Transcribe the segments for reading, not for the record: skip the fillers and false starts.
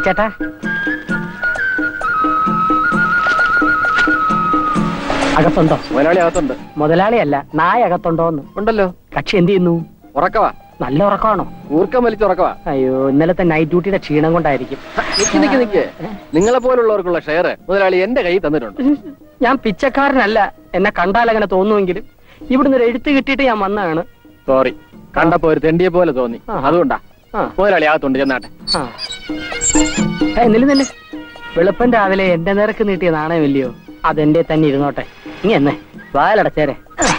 ചേട്ടാ, അകത്തുണ്ടോ? മുതലാളി അകത്തുണ്ട്. മുതലാളിയല്ല, നായ അകത്തുണ്ടോന്ന്. ഉണ്ടല്ലോ. കക്ഷി എന്ത് ചെയ്യുന്നു? ഉറക്കവാ. നല്ല ഉറക്കമാണോ? ഊർക്കം വലിച്ചുറക്കവാ. അയ്യോ, ഇന്നലത്തെ നൈറ്റ് ഡ്യൂട്ടിയുടെ ക്ഷീണം കൊണ്ടായിരിക്കും. നിക്ക് നിങ്ങളെ പോലുള്ളവർക്കുള്ള ഷെയർ മുതലാളി എന്റെ കയ്യിൽ തന്നിട്ടുണ്ട്. ഞാൻ പിച്ചക്കാരനല്ല, എന്നെ കണ്ടാൽ അങ്ങനെ തോന്നുമെങ്കിലും ഇവിടുന്ന് ഒരു എഴുത്ത് കിട്ടിയിട്ട് ഞാൻ വന്നതാണ്. സോറി, കണ്ടപ്പോ ഒരു തെണ്ടിയെ പോലെ തോന്നി, അതുകൊണ്ടാ. മുതലാളി അകത്തുണ്ട്, ചെന്നാട്ടെ. നില്ല്. വെളുപ്പം രാവിലെ എന്റെ നിരക്ക് നീട്ടിയ നാണയമില്ലയോ? അതെന്റെ തന്നെ ഇരുന്നോട്ടെ. ഇനി എന്നേ വാലടച്ചേരെ.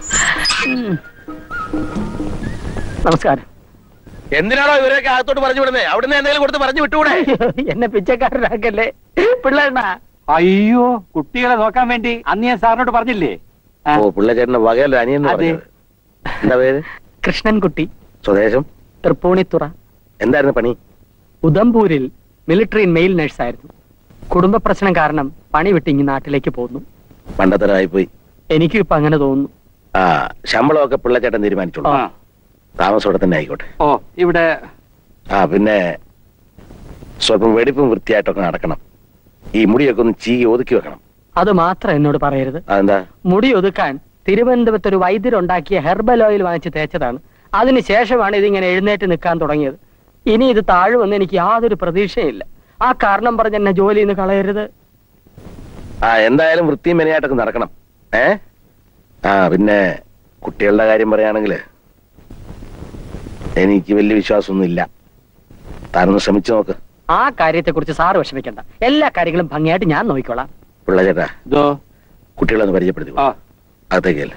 നമസ്കാരം. എന്തിനാണോ ഇവരൊക്കെ അകത്തോട്ട് പറഞ്ഞു വിടുന്നേ? അവിടുന്ന് എന്തെങ്കിലും കൊടുത്ത് പറഞ്ഞു വിട്ടുകൂടെ? എന്നെ പിച്ചക്കാരനാക്കല്ലേ പിള്ളേണ്ണ. അയ്യോ, കുട്ടികളെ നോക്കാൻ വേണ്ടി അന്ന് ഞാൻ സാറിനോട് പറഞ്ഞില്ലേ? ഓ, പിള്ളേച്ചേട്ടന്റെ വകയല്ല അനിയൻ. എന്താ പേര്? കൃഷ്ണൻകുട്ടി. സ്വദേശം? തൃപ്പൂണിത്തുറ. എന്തായിരുന്നു പണി? ഉദംപൂരിൽ മിലിറ്ററി മെയിൽ നഴ്സായിരുന്നു. കുടുംബ പ്രശ്നം കാരണം പണി വിട്ട് ഇങ്ങ് നാട്ടിലേക്ക് പോന്നു. പണ്ടത്തരായിപ്പോയി. എനിക്കും ഇപ്പൊ അങ്ങനെ തോന്നുന്നു. ആ, ശമ്പളമൊക്കെ പിള്ളേച്ചേട്ടൻ തീരുമാനിച്ചോളൂ. താമസോടെ തന്നെ ആയിക്കോട്ടെ. ഓ, ഇവിടെ പിന്നെ സ്വല്പം വെടിപ്പും വൃത്തിയായിട്ടൊക്കെ നടക്കണം. ഈ മുടിയൊക്കെ ഒന്ന് ചീകി ഒതുക്കി വെക്കണം. അത് മാത്രം എന്നോട് പറയരുത്. അതെന്താ? മുടി ഒതുക്കാൻ തിരുവനന്തപുരത്ത് ഒരു വൈദ്യരുണ്ടാക്കിയ ഹെർബൽ ഓയിൽ വാങ്ങിച്ച് തേച്ചതാണ്. അതിനുശേഷമാണ് ഇതിങ്ങനെ എഴുന്നേറ്റ് നിൽക്കാൻ തുടങ്ങിയത്. ഇനി ഇത് താഴുമെന്ന് എനിക്ക് യാതൊരു പ്രതീക്ഷയില്ല. ആ കാരണം പറഞ്ഞ് എന്നെ ജോലിയിൽ നിന്ന് കളയരുത്. എന്തായാലും വൃത്തിയും മെനയായിട്ടൊക്കെ നടക്കണം. പിന്നെ കുട്ടികളുടെ കാര്യം പറയുകയാണെങ്കിൽ എനിക്ക് വലിയ വിശ്വാസമൊന്നും ഇല്ല. താനൊന്ന് ശ്രമിച്ചു നോക്ക്. ആ കാര്യത്തെ കുറിച്ച് സാറ് വിഷമിക്കണ്ട. എല്ലാ കാര്യങ്ങളും ഭംഗിയായിട്ട് ഞാൻ നോക്കിക്കോളാം. പിള്ളേച്ചേട്ടാ, കുട്ടികളെ ഒന്ന് പരിചയപ്പെടുത്തി അകത്തേക്കല്ല.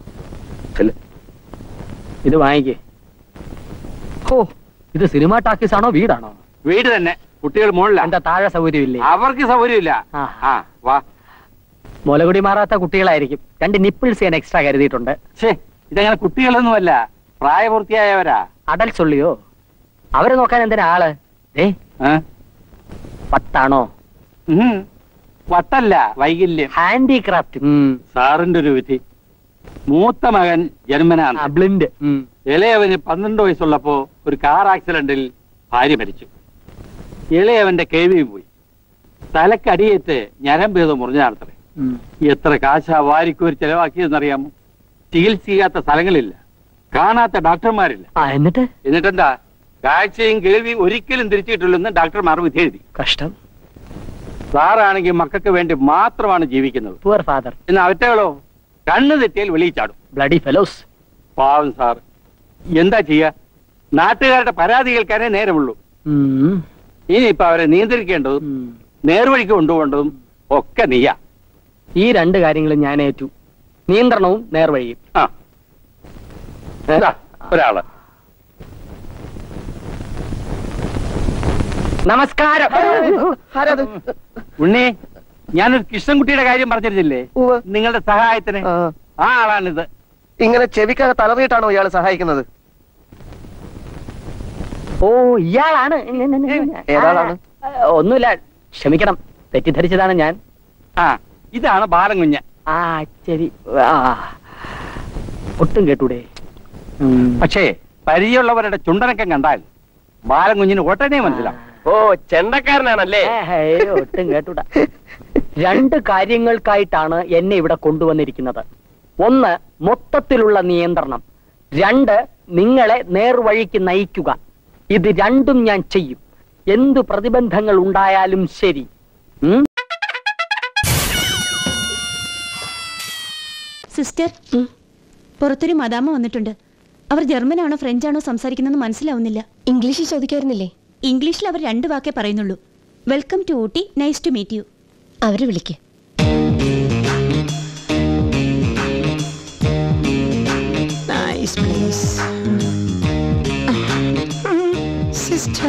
ഇത് വാങ്ങിക്കേ. ഓ, ഇത് സിനിമ ടാക്കീസ് ആണോ വീടാണോ? വീട് തന്നെ. കുട്ടികൾ മുകളില. എന്താ താഴെ സൗകര്യമില്ലേ? അവർക്ക് സൗകര്യമില്ല. വാ. മുലകുടി മാറാത്ത കുട്ടികളായിരിക്കും. 2 നിപ്പിൾസ് ഞാൻ എക്സ്ട്രാ കരുതിയിട്ടുണ്ട്. ഇതങ്ങനെ കുട്ടികളൊന്നുമല്ല, പ്രായപൂർത്തിയായവരാ. അഡൽസ് ഉള്ളിയോ? അവരെ നോക്കാൻ എന്തിനാ ആള്? പട്ടാണോ? വട്ടല്ല, വൈകല്യം. ഹാൻഡിക്രാഫ്റ്റ്. സാറിന്റെ ഒരു വിധി. മൂത്ത മകൻ ജന്മനാണ് ബ്ലിൻഡ്. ഇളയവന് 12 വയസ്സുള്ളപ്പോ ഒരു കാർ ആക്സിഡന്റിൽ ഭാര്യ മരിച്ചു. ഇളയവന്റെ കേൾവിയും പോയി. തലക്കടിയേറ്റ് ഞരമ്പേതം മുറിഞ്ഞാണത്രേ. എത്ര കാശാ വാരിക്കോരി ചെലവാക്കിയതെന്നറിയാമോ? ചികിത്സിക്കാത്ത സ്ഥലങ്ങളില്ല, കാണാത്ത ഡോക്ടർമാരില്ല. എന്നിട്ടെന്താ? കാഴ്ചയും കേൾവിയും ഒരിക്കലും തിരിച്ചിട്ടില്ലെന്ന് ഡോക്ടർമാർ വിധി എഴുതി. കഷ്ടം. സാറാണെങ്കിൽ മക്കൾക്ക് വേണ്ടി മാത്രമാണ് ജീവിക്കുന്നത്. Poor father. എന്ന് അവറ്റകളോ കണ്ണു തെറ്റിയാൽ വെളിയിച്ചാടും. Bloody fellows. പാവം സാർ. എന്താ ചെയ്യാ? നാട്ടുകാരുടെ പരാതി കേൾക്കാനേ നേരമുള്ളൂ. ഇനിയിപ്പൊ അവരെ നിയന്ത്രിക്കേണ്ടതും നേർവഴിക്ക് കൊണ്ടുപോകേണ്ടതും ഒക്കെ നീയാ. ഈ 2 കാര്യങ്ങളും ഞാൻ ഏറ്റു. നിയന്ത്രണവും നേർവഴിയും. ഒരാള്. നമസ്കാരം. ഉണ്ണി, ഞാനൊരു കൃഷ്ണൻകുട്ടിയുടെ കാര്യം പറഞ്ഞിരുന്നില്ലേ നിങ്ങളുടെ സഹായത്തിന്? ആ ആളാണിത്. ഇങ്ങനെ ചെവിക്കകത്ത് തലറിയിട്ടാണോ ഇയാള് സഹായിക്കുന്നത്? ഓ, ഇയാളാണ്. ഏതാളാണ്? ഒന്നുമില്ല, ക്ഷമിക്കണം, തെറ്റിദ്ധരിച്ചതാണ് ഞാൻ. ഇതാണ് ബാലൻകുഞ്ഞ്. ശരി. ഒട്ടും കേട്ടൂടെ? പക്ഷേ പരിചയമുള്ളവരുടെ ചുണ്ടനക്കം കണ്ടാൽ ബാലൻകുഞ്ഞിന് ഒട്ടനെ മനസ്സിലാവും. ഓ, ചെണ്ടക്കാരനാണല്ലേ? ഒട്ടും കേട്ടൂടാ. 2 കാര്യങ്ങൾക്കായിട്ടാണ് എന്നെ ഇവിടെ കൊണ്ടുവന്നിരിക്കുന്നത്. 1, മൊത്തത്തിലുള്ള നിയന്ത്രണം. 2, നിങ്ങളെ നേർവഴിക്ക് നയിക്കുക. ഇത് 2ഉം ഞാൻ ചെയ്യും, എന്തു പ്രതിബന്ധങ്ങൾ ഉണ്ടായാലും ശരി. സിസ്റ്റർ, പുറത്തൊരു മദാമ വന്നിട്ടുണ്ട്. അവർ ജർമ്മനാണോ ഫ്രഞ്ചാണോ സംസാരിക്കുന്നതെന്ന് മനസ്സിലാവുന്നില്ല. ഇംഗ്ലീഷിൽ ചോദിക്കായിരുന്നില്ലേ? ഇംഗ്ലീഷിൽ അവർ 2 വാക്കേ പറയുന്നുള്ളൂ. Welcome to Ooty, nice to meet you. അവരെ വിളിക്ക്. Nice place. Sister.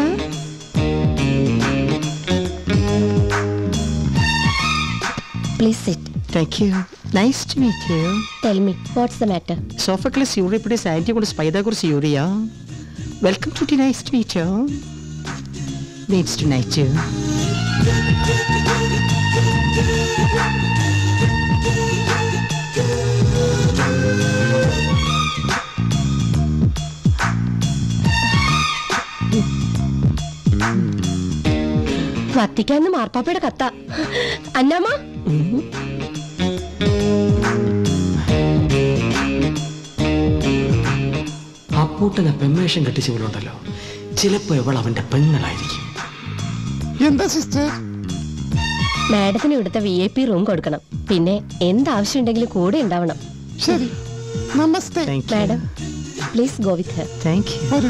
Please sit. Thank you. Nice to meet you. Tell me, what's the matter? Sophocles Euripides Antiochus Pythagoras Euria. Welcome to the nice to meet you. Needs to meet you. വത്തിക്കാന്ന് മാർപ്പാപ്പയുടെ കത്ത. അന്നാമ്മ അപ്പൂട്ടനെ പെമ്മേഷം കെട്ടിച്ചവളുണ്ടല്ലോ, ചിലപ്പോ ഇവൾ അവന്റെ പെങ്ങളായിരിക്കും. എന്താ sister? മാഡത്തിന് ഇവിടുത്തെ VIP room കൊടുക്കണം. പിന്നെ എന്താവശ്യം ഉണ്ടെങ്കിലും കൂടെ ഉണ്ടാവണം. ശരി, namaste. Madam please go with her. Thank you.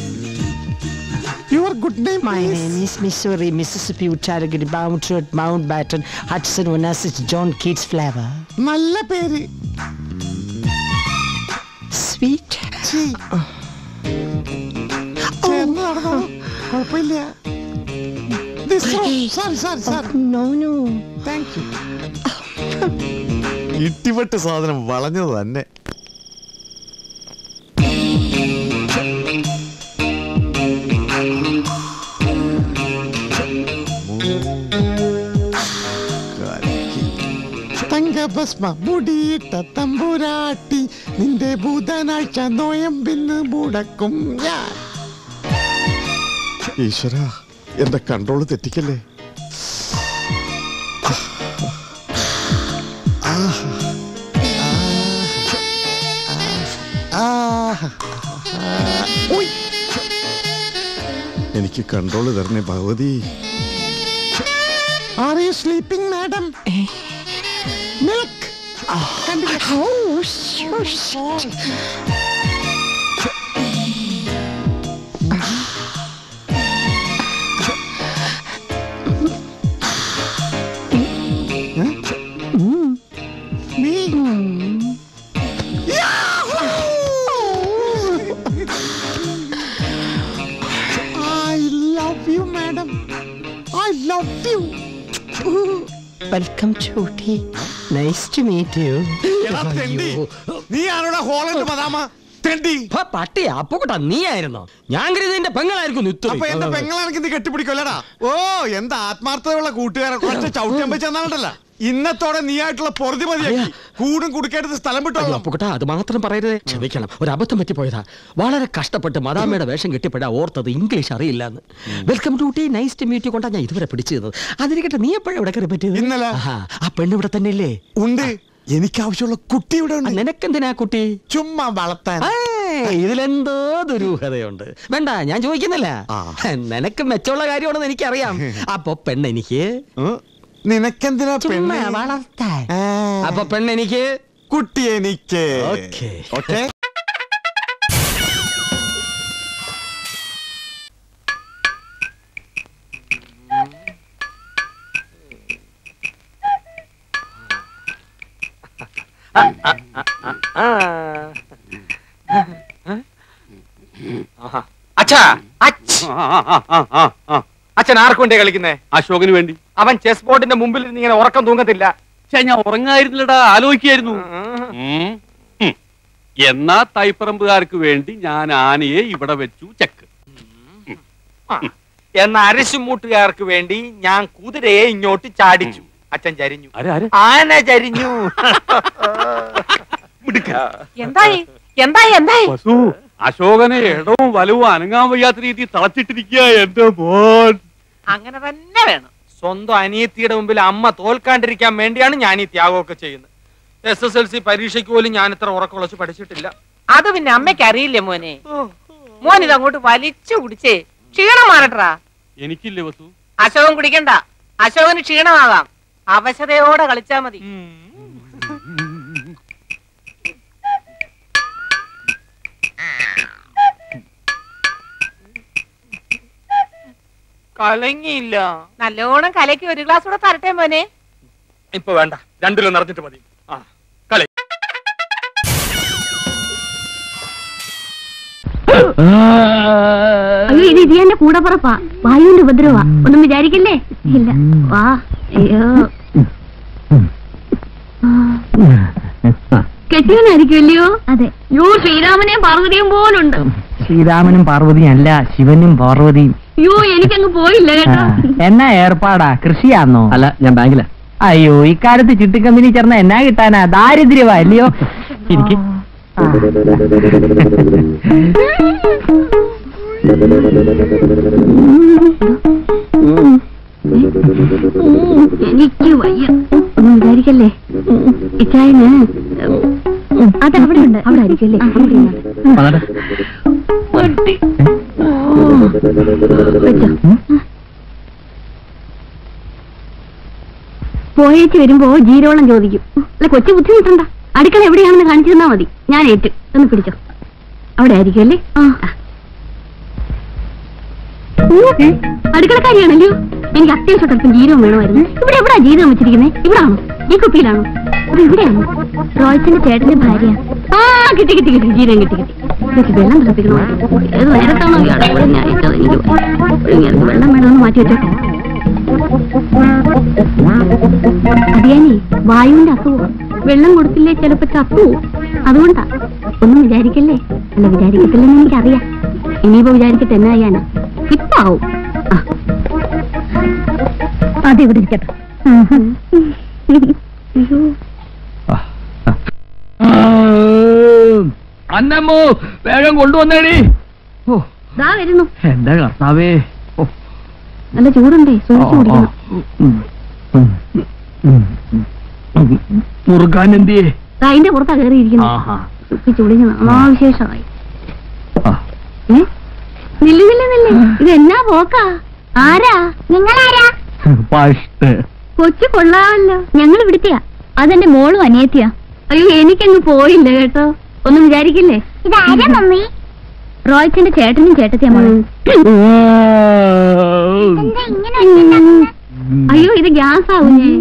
Your good name, My please? name is Missouri, Mississippi, Uttarakhand, Mount Mountbatten, Hudson, Onassis, John Keats Flavor. നല്ല പേര്. Sweet. ചേർന്ന് നടന്നോ? കുഴപ്പമില്ല. Sorry. No. Thank you. ഇട്ടിവെട്ട് സാധനം വളഞ്ഞത് തന്നെ. തങ്കഭസ്മ മുടിയിട്ട തമ്പുരാട്ടി, നിന്റെ ബുധനാഴ്ച നോയമ്പിന്ന് മുടക്കും ഞാൻ. ഈശ്വര, എന്റെ കൺട്രോള് തെറ്റിക്കല്ലേ. എനിക്ക് കൺട്രോള് തരണേ Bhagavathi. Are you sleeping, madam? Milk. I love you, madam. I love you. Welcome to Ooty. Nice to meet you. നീ ആരോടാ ഹോളണ്ട് മദാമ? തെണ്ടി. പട്ടി അപ്പൂട്ടാ, നീ ആയിരുന്നോ? ഞാൻ കരുതിന്റെ പെങ്ങളായിരിക്കും. അപ്പൊ എന്റെ പെങ്ങളാണെങ്കിൽ നീ കെട്ടിപ്പിടിക്കൊല്ലടാ. ഓ, എന്താ ആത്മാർത്ഥതയുള്ള കൂട്ടുകാരെ കുറച്ച് ചവിട്ടിയമ്പ ചെന്നാണ്ടല്ല. ഇന്നത്തോടെ നീ ആയിട്ടുള്ള പൊറുതി മതിയാക്കി കൂടും കുടുക്കെടുത്ത് സ്ഥലം വിട്ടോളൂ. അപ്പൂട്ടാ, അത് മാത്രം പറയരുത്. ക്ഷമിക്കണം, ഒരു അബദ്ധം പറ്റിപ്പോയതാ. വളരെ കഷ്ടപ്പെട്ട് മദാമയുടെ വേഷം കെട്ടിപ്പെടാ ഓർത്തത് ഇംഗ്ലീഷ് അറിയില്ലാന്ന്. Welcome to Ooty, nice to meet you കൊണ്ടാ ഞാൻ ഇതുവരെ പിടിച്ചിരുന്നത്. അതിരിക്കട്ടെ, നീ എപ്പോഴും ഇവിടെ കയറി പറ്റിയത്? ഇന്നലെ. ആ പെണ്ണ് ഇവിടെ തന്നെ ഇല്ലേ? ഉണ്ട്. എനിക്ക് ആവശ്യമുള്ള കുട്ടി ഇവിടെ ഉണ്ട്. നിനക്കെന്തിനാ കുട്ടി? ചുമ്മാ വളർത്താൻ. ഇതിലെന്തോ ദുരൂഹതയുണ്ട്. വേണ്ട, ഞാൻ ചോദിക്കുന്നില്ല. നിനക്ക് മെച്ചമുള്ള കാര്യമാണെന്ന് എനിക്കറിയാം. അപ്പൊ പെണ്ണെനിക്ക് നിനക്കെന്തിനാ പെണ്ണ് വളർത്താൻ? അപ്പൊ പെണ്ണെനിക്ക് കുട്ടി എനിക്ക്. ഓക്കെ. അച്ഛൻ ആർക്കു വേണ്ടിയാ കളിക്കുന്നേ? അശോകന് വേണ്ടി. അവൻ ചെസ് ബോർഡിന്റെ മുമ്പിൽ നിന്ന് ഇങ്ങനെ ഉറക്കം തൂങ്ങത്തില്ല. ഞാൻ ഉറങ്ങായിരുന്നില്ലടാ, ആലോചിക്കായിരുന്നു. എന്നാ തൈപ്പറമ്പുകാർക്ക് വേണ്ടി ഞാൻ ആനയെ ഇവിടെ വെച്ചു ചെക്ക്. എന്ന അരശുമൂട്ടുകാർക്ക് വേണ്ടി ഞാൻ കുതിരയെ ഇങ്ങോട്ട് ചാടിച്ചു. അച്ഛൻ ചരിഞ്ഞു. ആന ചരിഞ്ഞു. വസു, അശോകനെ ഇടവും വലവും അനങ്ങാൻ വയ്യാത്ത രീതി തളച്ചിട്ടിരിക്കുക എന്റെ മോൻ. അങ്ങനെ തന്നെ വേണം. സ്വന്തം അനിയത്തിയുടെ മുമ്പിൽ അമ്മ തോൽക്കാണ്ടിരിക്കാൻ വേണ്ടിയാണ് ഞാൻ ഈ ത്യാഗമൊക്കെ ചെയ്യുന്നത്. SSLC പരീക്ഷയ്ക്ക് പോലും ഞാൻ ഇത്ര ഉറക്കുളച്ച് പഠിച്ചിട്ടില്ല. അത് പിന്നെ അമ്മയ്ക്ക് അറിയില്ലേ മോനെ? മോൻ ഇതങ്ങോട്ട് വലിച്ചു കുടിച്ചേ ക്ഷീണം മാറട്ടാ. എനിക്കില്ലേ വസു? അശോകൻ കുടിക്കണ്ട. അശോകന് ക്ഷീണമാകാം. അവശതയോടെ കളിച്ചാ മതി. കലങ്ങിയില്ല. നല്ലോണം കലക്കി ഒരു ഗ്ലാസ് കൂടെ തരട്ടെ മോനെ? ഇപ്പൊ വേണ്ട, രണ്ടിലും നിറഞ്ഞിട്ട് മതി. അയ്യോ, ഇത് ഇതിന്റെ കൂടെ പറപ്പാ. വായുവിന്റെ ഉപദ്രവാ. ഒന്നും വിചാരിക്കല്ലേ? ഇല്ല, വാ. അയ്യോ, കെട്ടിയനായിരിക്കുമല്ലയോ? അതെ. യോ, ശ്രീരാമനെയും പാർവതിയും പോലുണ്ട്. ശ്രീരാമനും പാർവതിയും അല്ല, ശിവനും പാർവതിയും. യോ, എനിക്കങ്ങ് പോയില്ല കേട്ടോ. എന്നാ ഏർപ്പാടാ? കൃഷിയാന്നോ? അല്ല, ഞാൻ ബാങ്കിലാ. അയ്യോ, ഇക്കാലത്ത് ചിട്ടിക്കമ്പനി ചേർന്ന എന്നാ കിട്ടാനാ? ദാരിദ്ര്യവാ അല്ലയോ? എനിക്ക് എനിക്ക് വയ്യ, ഒന്നും വിചാരിക്കല്ലേ. ഇച്ചായന് അത് അവിടെ ഉണ്ട്, അവിടെ ആയിരിക്കല്ലേ. പോയേച്ച് വരുമ്പോ ജീരോളം ചോദിക്കും. അല്ല, കൊച്ചു ബുദ്ധിമുട്ടണ്ട. അടുക്കള എവിടെയാണെന്ന് കാണിച്ചു തന്നാ മതി, ഞാൻ ഏറ്റു. ഒന്ന് പിടിച്ചോ, അവിടെ ആയിരിക്കും അല്ലേ. അടുക്കളക്കാരിയാണല്ലോ. എനിക്ക് അത്യാവശ്യം അല്പം ജീരകം വേണമായിരുന്നു. ഇവിടെ എവിടാ ജീരകം വെച്ചിരിക്കുന്നത്? ഇവിടാണോ? ഈ കുപ്പിയിലാണോ? ഇത് ഇവിടെയാണോ? റോയ്സിന്റെ ചേട്ടന്റെ ഭാര്യ. കിട്ടി കിട്ടി കിട്ടി, ജീരകം കിട്ടി കിട്ടി. എനിക്ക് വെള്ളം തിളപ്പിക്കണമായിരുന്നു. ഏത് നേരത്താണോ ഇയാളെ ഞാൻ ഇട്ടത്? എനിക്ക് വെള്ളം വേണമെന്ന് മാറ്റി വെച്ചോട്ടെ. അതിയാനേ, വായുവിന്റെ അസുഖം. വെള്ളം കൊടുത്തില്ലേ ചിലപ്പോ ചത്തുവോ. അതുകൊണ്ടാ. ഒന്നും വിചാരിക്കല്ലേ. അല്ല, വിചാരിക്കത്തില്ലെന്ന് എനിക്കറിയാം. ഇനിയിപ്പോ വിചാരിച്ചിട്ട് എന്നാ ചെയ്യാനാ? ഇപ്പൊ ആവും. അതെവിടെ ഇരിക്കട്ടെ. അന്നമ്മോ, വേഗം കൊണ്ടുവന്നേടി. വരുന്നു. എന്താ കർത്താവേ, നല്ല ചൂടുണ്ടേ, സൂക്ഷിച്ചു കുടിക്കണം. മുറുക്കാൻ എന്തിയേ? അതിന്റെ പുറത്താ കയറിയിരിക്കുന്നു. സൂക്ഷിച്ചു കുടിക്കണം. അനാവിശേഷമായി. നില്ല് നില്ല് നില്ല്, ഇത് എന്നാ പോക്കാ? ആരാ നിങ്ങളാരാ? കൊച്ചു കൊള്ളാമല്ലോ. ഞങ്ങൾ ഇവിടുത്തെയാ. അതെന്റെ മോളും അനിയത്തിയാ. അയ്യോ, എനിക്കങ്ങ് പോയില്ല കേട്ടോ. ഒന്നും വിചാരിക്കില്ലേ. ഇതാരാ മമ്മി? റോയ്ച്ചന്റെ ചേട്ടനും ചേട്ടത്തിയാ മോളെ. അയ്യോ, ഇത് ഗ്യാസ് ആവുന്നേ.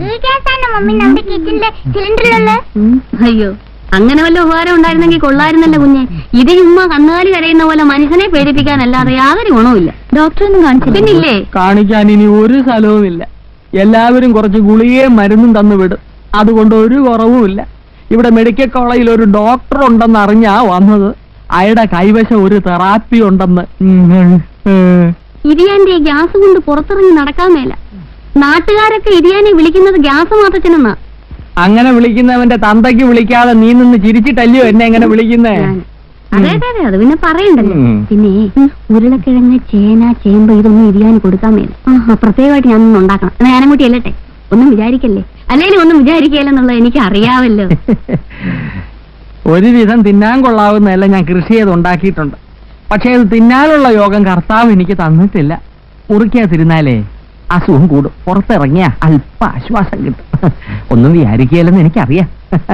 അയ്യോ, അങ്ങനെ വല്ല ഉപകാരം ഉണ്ടായിരുന്നെങ്കിൽ കൊള്ളായിരുന്നല്ലോ കുഞ്ഞെ. ഇത് ചുമ്മാ കന്നുകാലി കരയുന്ന പോലെ മനുഷ്യനെ പേടിപ്പിക്കാനല്ലാതെ യാതൊരു ഗുണവുമില്ല. ഡോക്ടറൊന്നും കാണിച്ചില്ലേ? കാണിക്കാൻ ഇനി ഒരു സ്ഥലവുമില്ല. എല്ലാവരും കുറച്ച് ഗുളികയും മരുന്നും തന്നു വിടും. അതുകൊണ്ട് ഒരു കുറവുമില്ല. ഇവിടെ മെഡിക്കൽ കോളേജിൽ ഒരു ഡോക്ടർ ഉണ്ടെന്ന് അറിഞ്ഞാ വന്നത്. അയാളുടെ കൈവശം ഒരു തെറാപ്പി ഉണ്ടെന്ന്. ഇരിയാന്റെ ഗ്യാസ് കൊണ്ട് പുറത്തിറങ്ങി നടക്കാൻ മേല. നാട്ടുകാരൊക്കെ ഇരിയാനെ വിളിക്കുന്നത് ഗ്യാസ് മാറ്റത്തിനെന്നാ. അങ്ങനെ വിളിക്കുന്നവന്റെ തന്തയ്ക്ക് വിളിക്കാതെ നീ നിന്ന് ചിരിച്ചിട്ടല്ലയോ എന്നെ എങ്ങനെ വിളിക്കുന്നേ? അതെ അതെ അതെ, അത് പിന്നെ പറയണ്ടല്ലോ. പിന്നെ ഉരുളക്കിഴങ്ങ്, ചേന, ചേമ്പ് ഇതൊന്നും ഇരിയാൻ കൊടുക്കാൻ മേല. പ്രത്യേകമായിട്ട് ഞാനൊന്നും ഉണ്ടാക്കണം. ഞാനും കൂട്ടി അല്ലട്ടെ. ഒന്നും വിചാരിക്കല്ലേ. അല്ലെങ്കിൽ ഒന്നും വിചാരിക്കല്ലെന്നുള്ളത് എനിക്ക് അറിയാമല്ലോ. ഒരുവിധം തിന്നാൻ കൊള്ളാവുന്നതല്ല ഞാൻ കൃഷി ചെയ്ത് ഉണ്ടാക്കിയിട്ടുണ്ട്. പക്ഷെ അത് തിന്നാനുള്ള യോഗം കർത്താവ് എനിക്ക് തന്നിട്ടില്ല. മുറിക്കാതിരുന്നാലേ അസുഖം കൂടും. പുറത്തിറങ്ങിയ അല്പ ആശ്വാസം കിട്ടും. ഒന്നും വിചാരിക്കുകയല്ലെന്ന് എനിക്കറിയാം.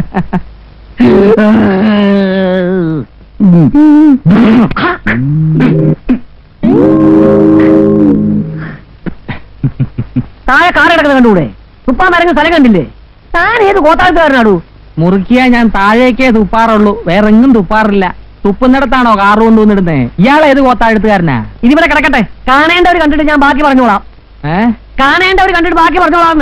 താഴെ കാറെടുക്കുന്ന കണ്ടുകൂടെ? തുപ്പാൻ മരങ്ങുന്ന സ്ഥലം കണ്ടില്ലേ? താൻ ഏത് കോത്താഴ്ത്തുകാരനാടൂ? മുറുക്കിയാ ഞാൻ താഴേക്കേ തുപ്പാറുള്ളൂ, വേറെങ്ങും തുപ്പാറില്ല. തുപ്പുന്നിടത്താണോ കാറ് കൊണ്ടുവന്നിടുന്നേ? ഇയാളേത് കോത്താഴ്ത്തുകാരനാ? ഇതിവിടെ കിടക്കട്ടെ. കാണേണ്ടവർ കണ്ടിട്ട് ഞാൻ ബാക്കി പറഞ്ഞോളാം. കാണേണ്ടവർ കണ്ടിട്ട് ബാക്കി പറഞ്ഞോളാന്ന്.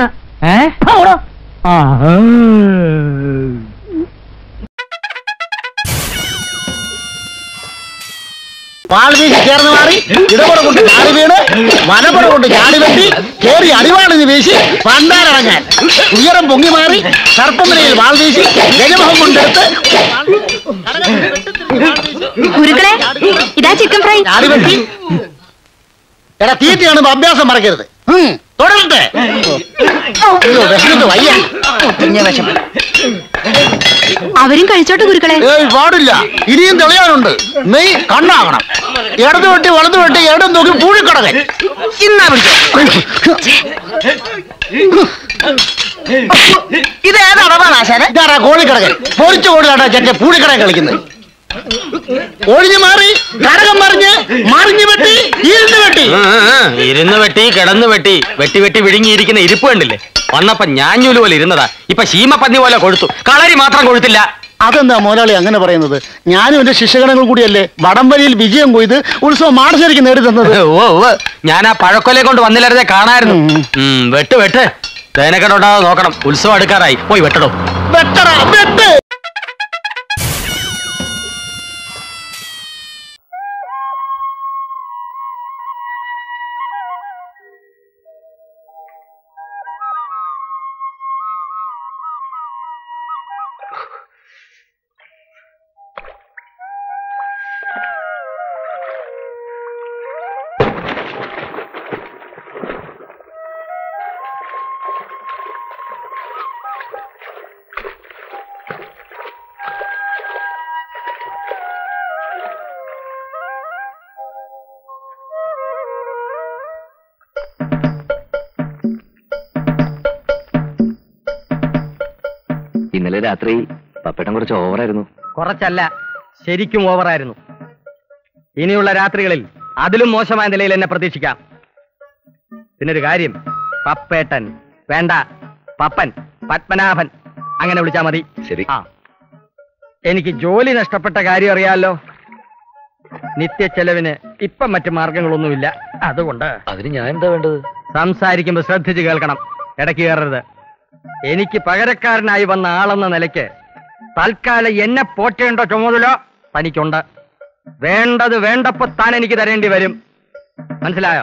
വാൾവീശി ചേർന്ന് മാറി ഇടപുറ കൊണ്ട് ചാടി വീണ് വനപ്പുറ കൊണ്ട് ചാടി വെട്ടി കേറി അടിവാളിന് വീശി പണ്ടാലിറങ്ങാൻ ഉയരം പൊങ്ങി മാറി സർപ്പമലയിൽ വാൾവീശി ഗജമുഖം കൊണ്ടെടുത്ത് ചാടി വെട്ടി. എടാ, തീറ്റ കാണുമ്പോ അഭ്യാസം മറക്കരുത്. തുടരട്ടെ. വിശന്നിട്ട് വയ്യ. അവരും കഴിച്ചോട്ടെ ഗുരുക്കളെ. പാടില്ല, ഇനിയും തെളിയാനുണ്ട്. നെയ് കണ്ണാകണം. ഇടത് വെട്ടി വലത് വെട്ടി ഇടം നോക്കി പൂഴിക്കടകൻ. ഇതാരാ കോഴിക്കടകൻ? പൊരിച്ച കോഴിയാട്ടാ ചെറ്റ പൂഴിക്കടകൻ കളിക്കുന്നത്. ഒഴിഞ്ഞു മാറി കടകം മറിഞ്ഞ് മറിഞ്ഞു വെട്ടി ഇരുന്ന് വെട്ടി. ഇരുന്ന് വെട്ടി കിടന്ന് വെട്ടി വെട്ടി വെട്ടി വിഴുങ്ങിയിരിക്കുന്ന ഇരിപ്പ് കണ്ടില്ലേ? വന്നപ്പോ ഞാഞ്ഞൂല് പോലെ ഇരുന്നതാ, ഇപ്പൊ ശീമപ്പന്നി പോലെ കൊഴുത്തു. കളരി മാത്രം കൊഴുത്തില്ല. അതെന്താ മോലാളി അങ്ങനെ പറയുന്നത്? ഞാനും എന്റെ ശിഷ്യഗണങ്ങൾ കൂടിയല്ലേ വടംവലിയിൽ വിജയം കൊയ്ത് ഉത്സവം മാടശ്ശേരിക്ക് നേടി തന്നത്. ഓ, ഞാൻ ആ പഴക്കൊലെ കൊണ്ട് വന്നില്ലായിരുന്നേ കാണായിരുന്നു. വെട്ട് വെട്ട്, തേനക്കെട്ടുണ്ടാകാതെ നോക്കണം. ഉത്സവം അടുക്കാറായി, പോയി വെട്ടടോ. വെട്ടടാ വെട്ട്. ഇന്നലെ രാത്രി പപ്പേട്ടൻ കുറച്ച് ഓവറായിരുന്നു. കുറച്ചല്ല, ശരിക്കും ഓവറായിരുന്നു. ഇനിയുള്ള രാത്രികളിൽ അതിലും മോശമായ നിലയിൽ എന്നെ പ്രതീക്ഷിക്കാം. പിന്നൊരു കാര്യം, പപ്പേട്ടൻ വേണ്ട, പപ്പൻ, പത്മനാഭൻ അങ്ങനെ വിളിച്ചാ മതി. ശരി. എനിക്ക് ജോലി നഷ്ടപ്പെട്ട കാര്യം അറിയാലോ. നിത്യ ചെലവിന് ഇപ്പം മറ്റു മാർഗങ്ങളൊന്നുമില്ല. അതുകൊണ്ട് അതിന് ഞാൻ എന്താ വേണ്ടത്? സംസാരിക്കുമ്പോൾ ശ്രദ്ധിച്ച് കേൾക്കണം, ഇടയ്ക്ക് കയറരുത്. എനിക്ക് പകരക്കാരനായി വന്ന ആളെന്ന നിലയ്ക്ക് തൽക്കാലം എന്നെ പോറ്റേണ്ട ചുമതല തനിക്കുണ്ട്. വേണ്ടത് വേണ്ടപ്പോ താൻ എനിക്ക് തരേണ്ടി വരും. മനസ്സിലായോ?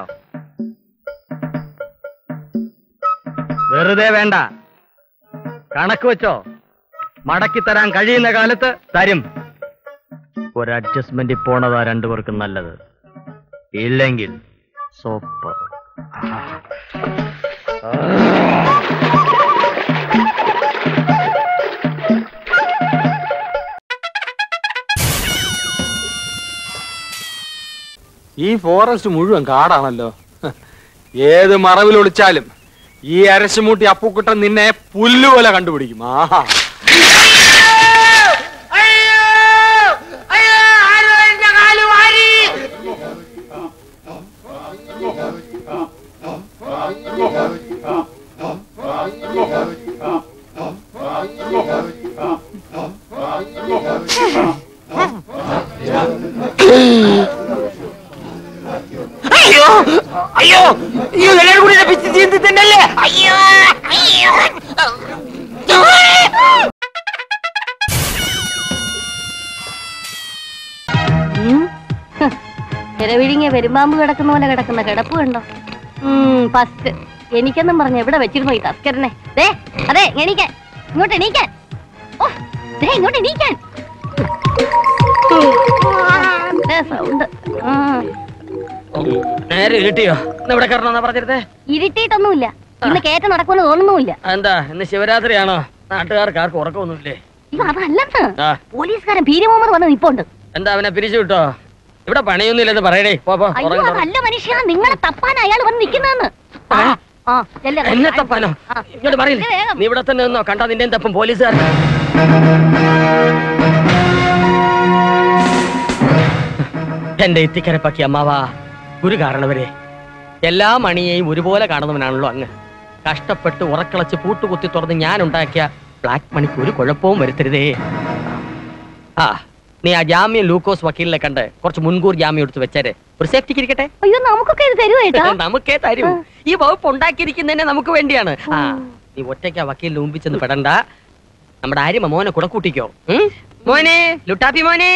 വെറുതെ വേണ്ട, കണക്ക് വെച്ചോ. മടക്കി തരാൻ കഴിയുന്ന കാലത്ത് തരും. ഒരു അഡ്ജസ്റ്റ്മെന്റ് പോണതാ രണ്ടുപേർക്കും നല്ലത്. ഇല്ലെങ്കിൽ സോപ്പ്. ഈ ഫോറസ്റ്റ് മുഴുവൻ കാടാണല്ലോ. ഏത് മറവിൽ ഒളിച്ചാലും ഈ അരശുമൂട്ടി അപ്പൂക്കുട്ടൻ നിന്നെ പുല്ലുപോലെ കണ്ടുപിടിക്കും. ആഹാ, അയ്യോ അയ്യോ അയ്യോ, എല്ലാവരും കൂടി പിച്ച് ചീന്തി തന്നെയല്ലേ? അയ്യോ അയ്യോ. വിഴുങ്ങിയ പെരുമ്പാമ്പ് കിടക്കുന്ന പോലെ കിടക്കുന്ന കിടപ്പ് കണ്ടോ? ഫസ്റ്റ് എനിക്കെന്നും പറഞ്ഞ എവിടെ വെച്ചിരുന്നോ ഈ തസ്കരനെ? അതെ, എണീക്കാൻ, ഇങ്ങോട്ട് എണീക്കാൻ. ഓ, ഇങ്ങോട്ട് എണീക്കാൻ. സൗണ്ട് നേരെ ഇരുട്ടിയോ? ഇവിടെ കയറണമെന്നാ പറഞ്ഞിരുന്നേ. ഇരുട്ടിയിട്ടൊന്നുമില്ല, ഇന്ന് കയറ്റം നടക്കുമെന്ന് തോന്നുന്നുമില്ല. എന്താ ഇന്ന് ശിവരാത്രിയാണോ? നാട്ടുകാർക്ക് ആർക്കും ഉറക്കമൊന്നുമില്ലേ? അതല്ലെന്ന്, പോലീസുകാരൻ പീരി മുഹമ്മദ് വന്ന് നിപ്പുണ്ട്. എന്താ അവനെ പിരിച്ചു വിട്ടോ? ഇവിടെ പണിയൊന്നുമില്ലെന്ന് പറയണേ. നല്ല മനുഷ്യ, നിങ്ങളെ തപ്പാൻ അയാൾ വന്ന് നിൽക്കുന്നതെന്ന്. എന്നെ തപ്പാനോ? ഇങ്ങോട്ട് പറയില്ലേ, നീ ഇവിടെ തന്നെ നിന്നോ, കണ്ടാ നിന്റെ തപ്പും പോലീസുകാരൻ. എന്റെ ഇത്തിക്കരപ്പാക്കി അമ്മാവാ, ഒരു കാരണവരെ എല്ലാ മണിയെയും ഒരുപോലെ കാണുന്നവനാണല്ലോ അങ്ങ്. കഷ്ടപ്പെട്ട് ഉറക്കളച്ച് പൂട്ടുകുത്തി തുറന്ന് ഞാൻ ഉണ്ടാക്കിയ ബ്ലാക്ക് മണിക്ക് ഒരു കുഴപ്പവും വരുത്തരുതേ. ആ, നീ ആ ജാമ്യം ലൂക്കോസ് വക്കീലിനെ കണ്ട് കുറച്ച് മുൻകൂർ ജാമ്യം എടുത്ത് വെച്ചേരെ, ഒരു സേഫ്റ്റിക്ക് ഇരിക്കട്ടെ. അയ്യോ, നമുക്കൊക്കെ ഇത് തരുമോ? നമുക്കേ തരൂ. ഈ വകുപ്പ് ഉണ്ടാക്കിയിരിക്കുന്നതന്നെ നമുക്ക് വേണ്ടിയാണ്. ആ, നീ ഒറ്റയ്ക്ക് വക്കീലിന് മുമ്പിൽ ചെന്ന് പെടണ്ട. നമ്മുടെ ആര്യമ മോനെ കൂടെ കൂട്ടിക്കോ. മോനെ, ലുട്ടാപ്പി മോനെ.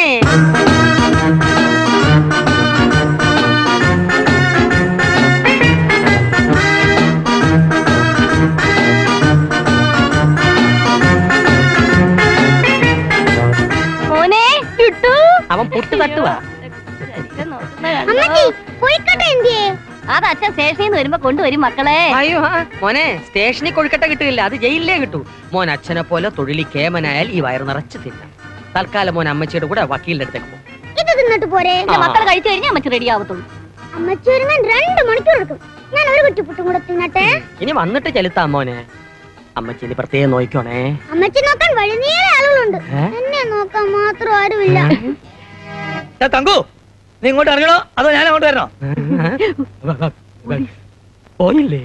അവൻ പുട്ട് തട്ടുവാ. അത് അച്ഛൻ സ്റ്റേഷനിൽ നിന്ന് വരുമ്പോ കൊണ്ടുവരും മക്കളെ. അയ്യോ മോനെ, സ്റ്റേഷനിൽ കൊഴുക്കട്ട കിട്ടില്ല, അത് ജയിലിലേ കിട്ടൂ. മോൻ അച്ഛനെ പോലെ തൊഴിലി കേമനായാൽ ഈ വയറ് നിറച്ച് തിന്നാം. തൽക്കാലം മോൻ അമ്മച്ചിയുടെ കൂടെ വക്കീലിന്റെ അടുത്തേക്ക് പോകും. ഇത് തിന്നിട്ട് പോരെ? മക്കൾ കഴിച്ചു കഴിഞ്ഞാൽ അമ്മച്ചി റെഡി ആവത്തുള്ളൂ. അമ്മച്ചി ഒരുങ്ങാൻ 2 മണിക്കൂർ എടുക്കും. ഞാൻ ഒരു കുറ്റി പുട്ടും കൂടെ തിന്നട്ടെ. ഇനി വന്നിട്ട് ചെലുത്താം മോനെ. അമ്മച്ചി ഇനി പ്രത്യേകം നോക്കണേ. അമ്മച്ചി നോക്കാൻ വലിയ ആളുകളുണ്ട്, എന്നെ നോക്കാൻ മാത്രം ആരുമില്ല. തങ്കു, നീ ഇങ്ങോട്ട് ഇറങ്ങണോ അതോ ഞാൻ അങ്ങോട്ട് വരണോ? പോയില്ലേ?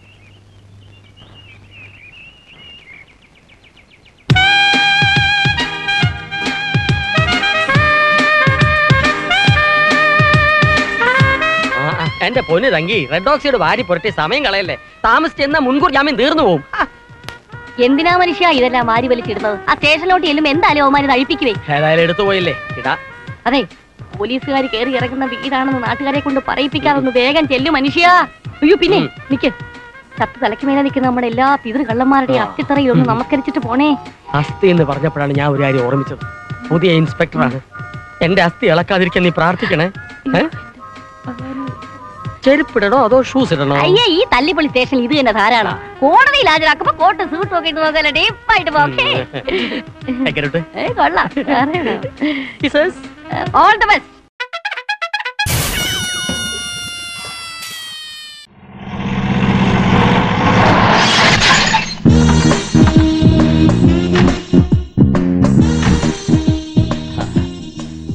എന്റെ പൊന്ന് തങ്കി, റെഡ് ഓക്സൈഡ് വാരി പുരട്ടി സമയം കളയല്ലേ. താമസിച്ചെന്ന മുൻകൂർ ജാമ്യം തീർന്നു പോവും. എന്തിനാ മനുഷ്യ ഇതെല്ലാം വാരി വലിച്ചിടുന്നത്? ആ സ്റ്റേഷനിലോട്ട് ചെല്ലും എന്തായാലും അവന്മാര് അഴിപ്പിക്കുവേ. ഏതായാലും എടുത്തു പോയില്ലേ, ഇടാ. അതെ, പോലീസുകാർ കയറി ഇറങ്ങുന്ന വീടാണെന്ന് നാട്ടുകാരെ കൊണ്ട് പറയിപ്പിക്കാതൊന്ന് വേഗം ചെല്ലും മനുഷ്യ. അയ്യോ, പിന്നെ നിക്ക്, ചത്ത് തലയ്ക്ക് മേലെ നിൽക്കുന്ന നമ്മുടെ എല്ലാ പിതൃ കള്ളന്മാരുടെ അസ്ഥിത്തറയിലൊന്ന് നമസ്കരിച്ചിട്ട് പോണേ. അസ്ഥി എന്ന് പറഞ്ഞപ്പോഴാണ് ഞാൻ ഒരു കാര്യം ഓർമ്മിച്ചത്. പുതിയ ഇൻസ്പെക്ടറാണ്. എന്റെ അസ്ഥി ഇളക്കാതിരിക്കാൻ നീ പ്രാർത്ഥിക്കണേ. ചെരുപ്പിടണോ അതോ ഷൂസ് ഇടണോ? അയ്യേ, ഈ തല്ലിപ്പൊളി സ്റ്റേഷനിൽ ഇത് തന്നെ ധാരാളം. കോടതിയിൽ ഹാജരാക്കുമ്പോ കോട്ട് സൂട്ട് ഒക്കെ ഇട്ട് നോക്കാൻ ഡീപ്പായിട്ട് പോക്കേ. കൊള്ളാം. All the best.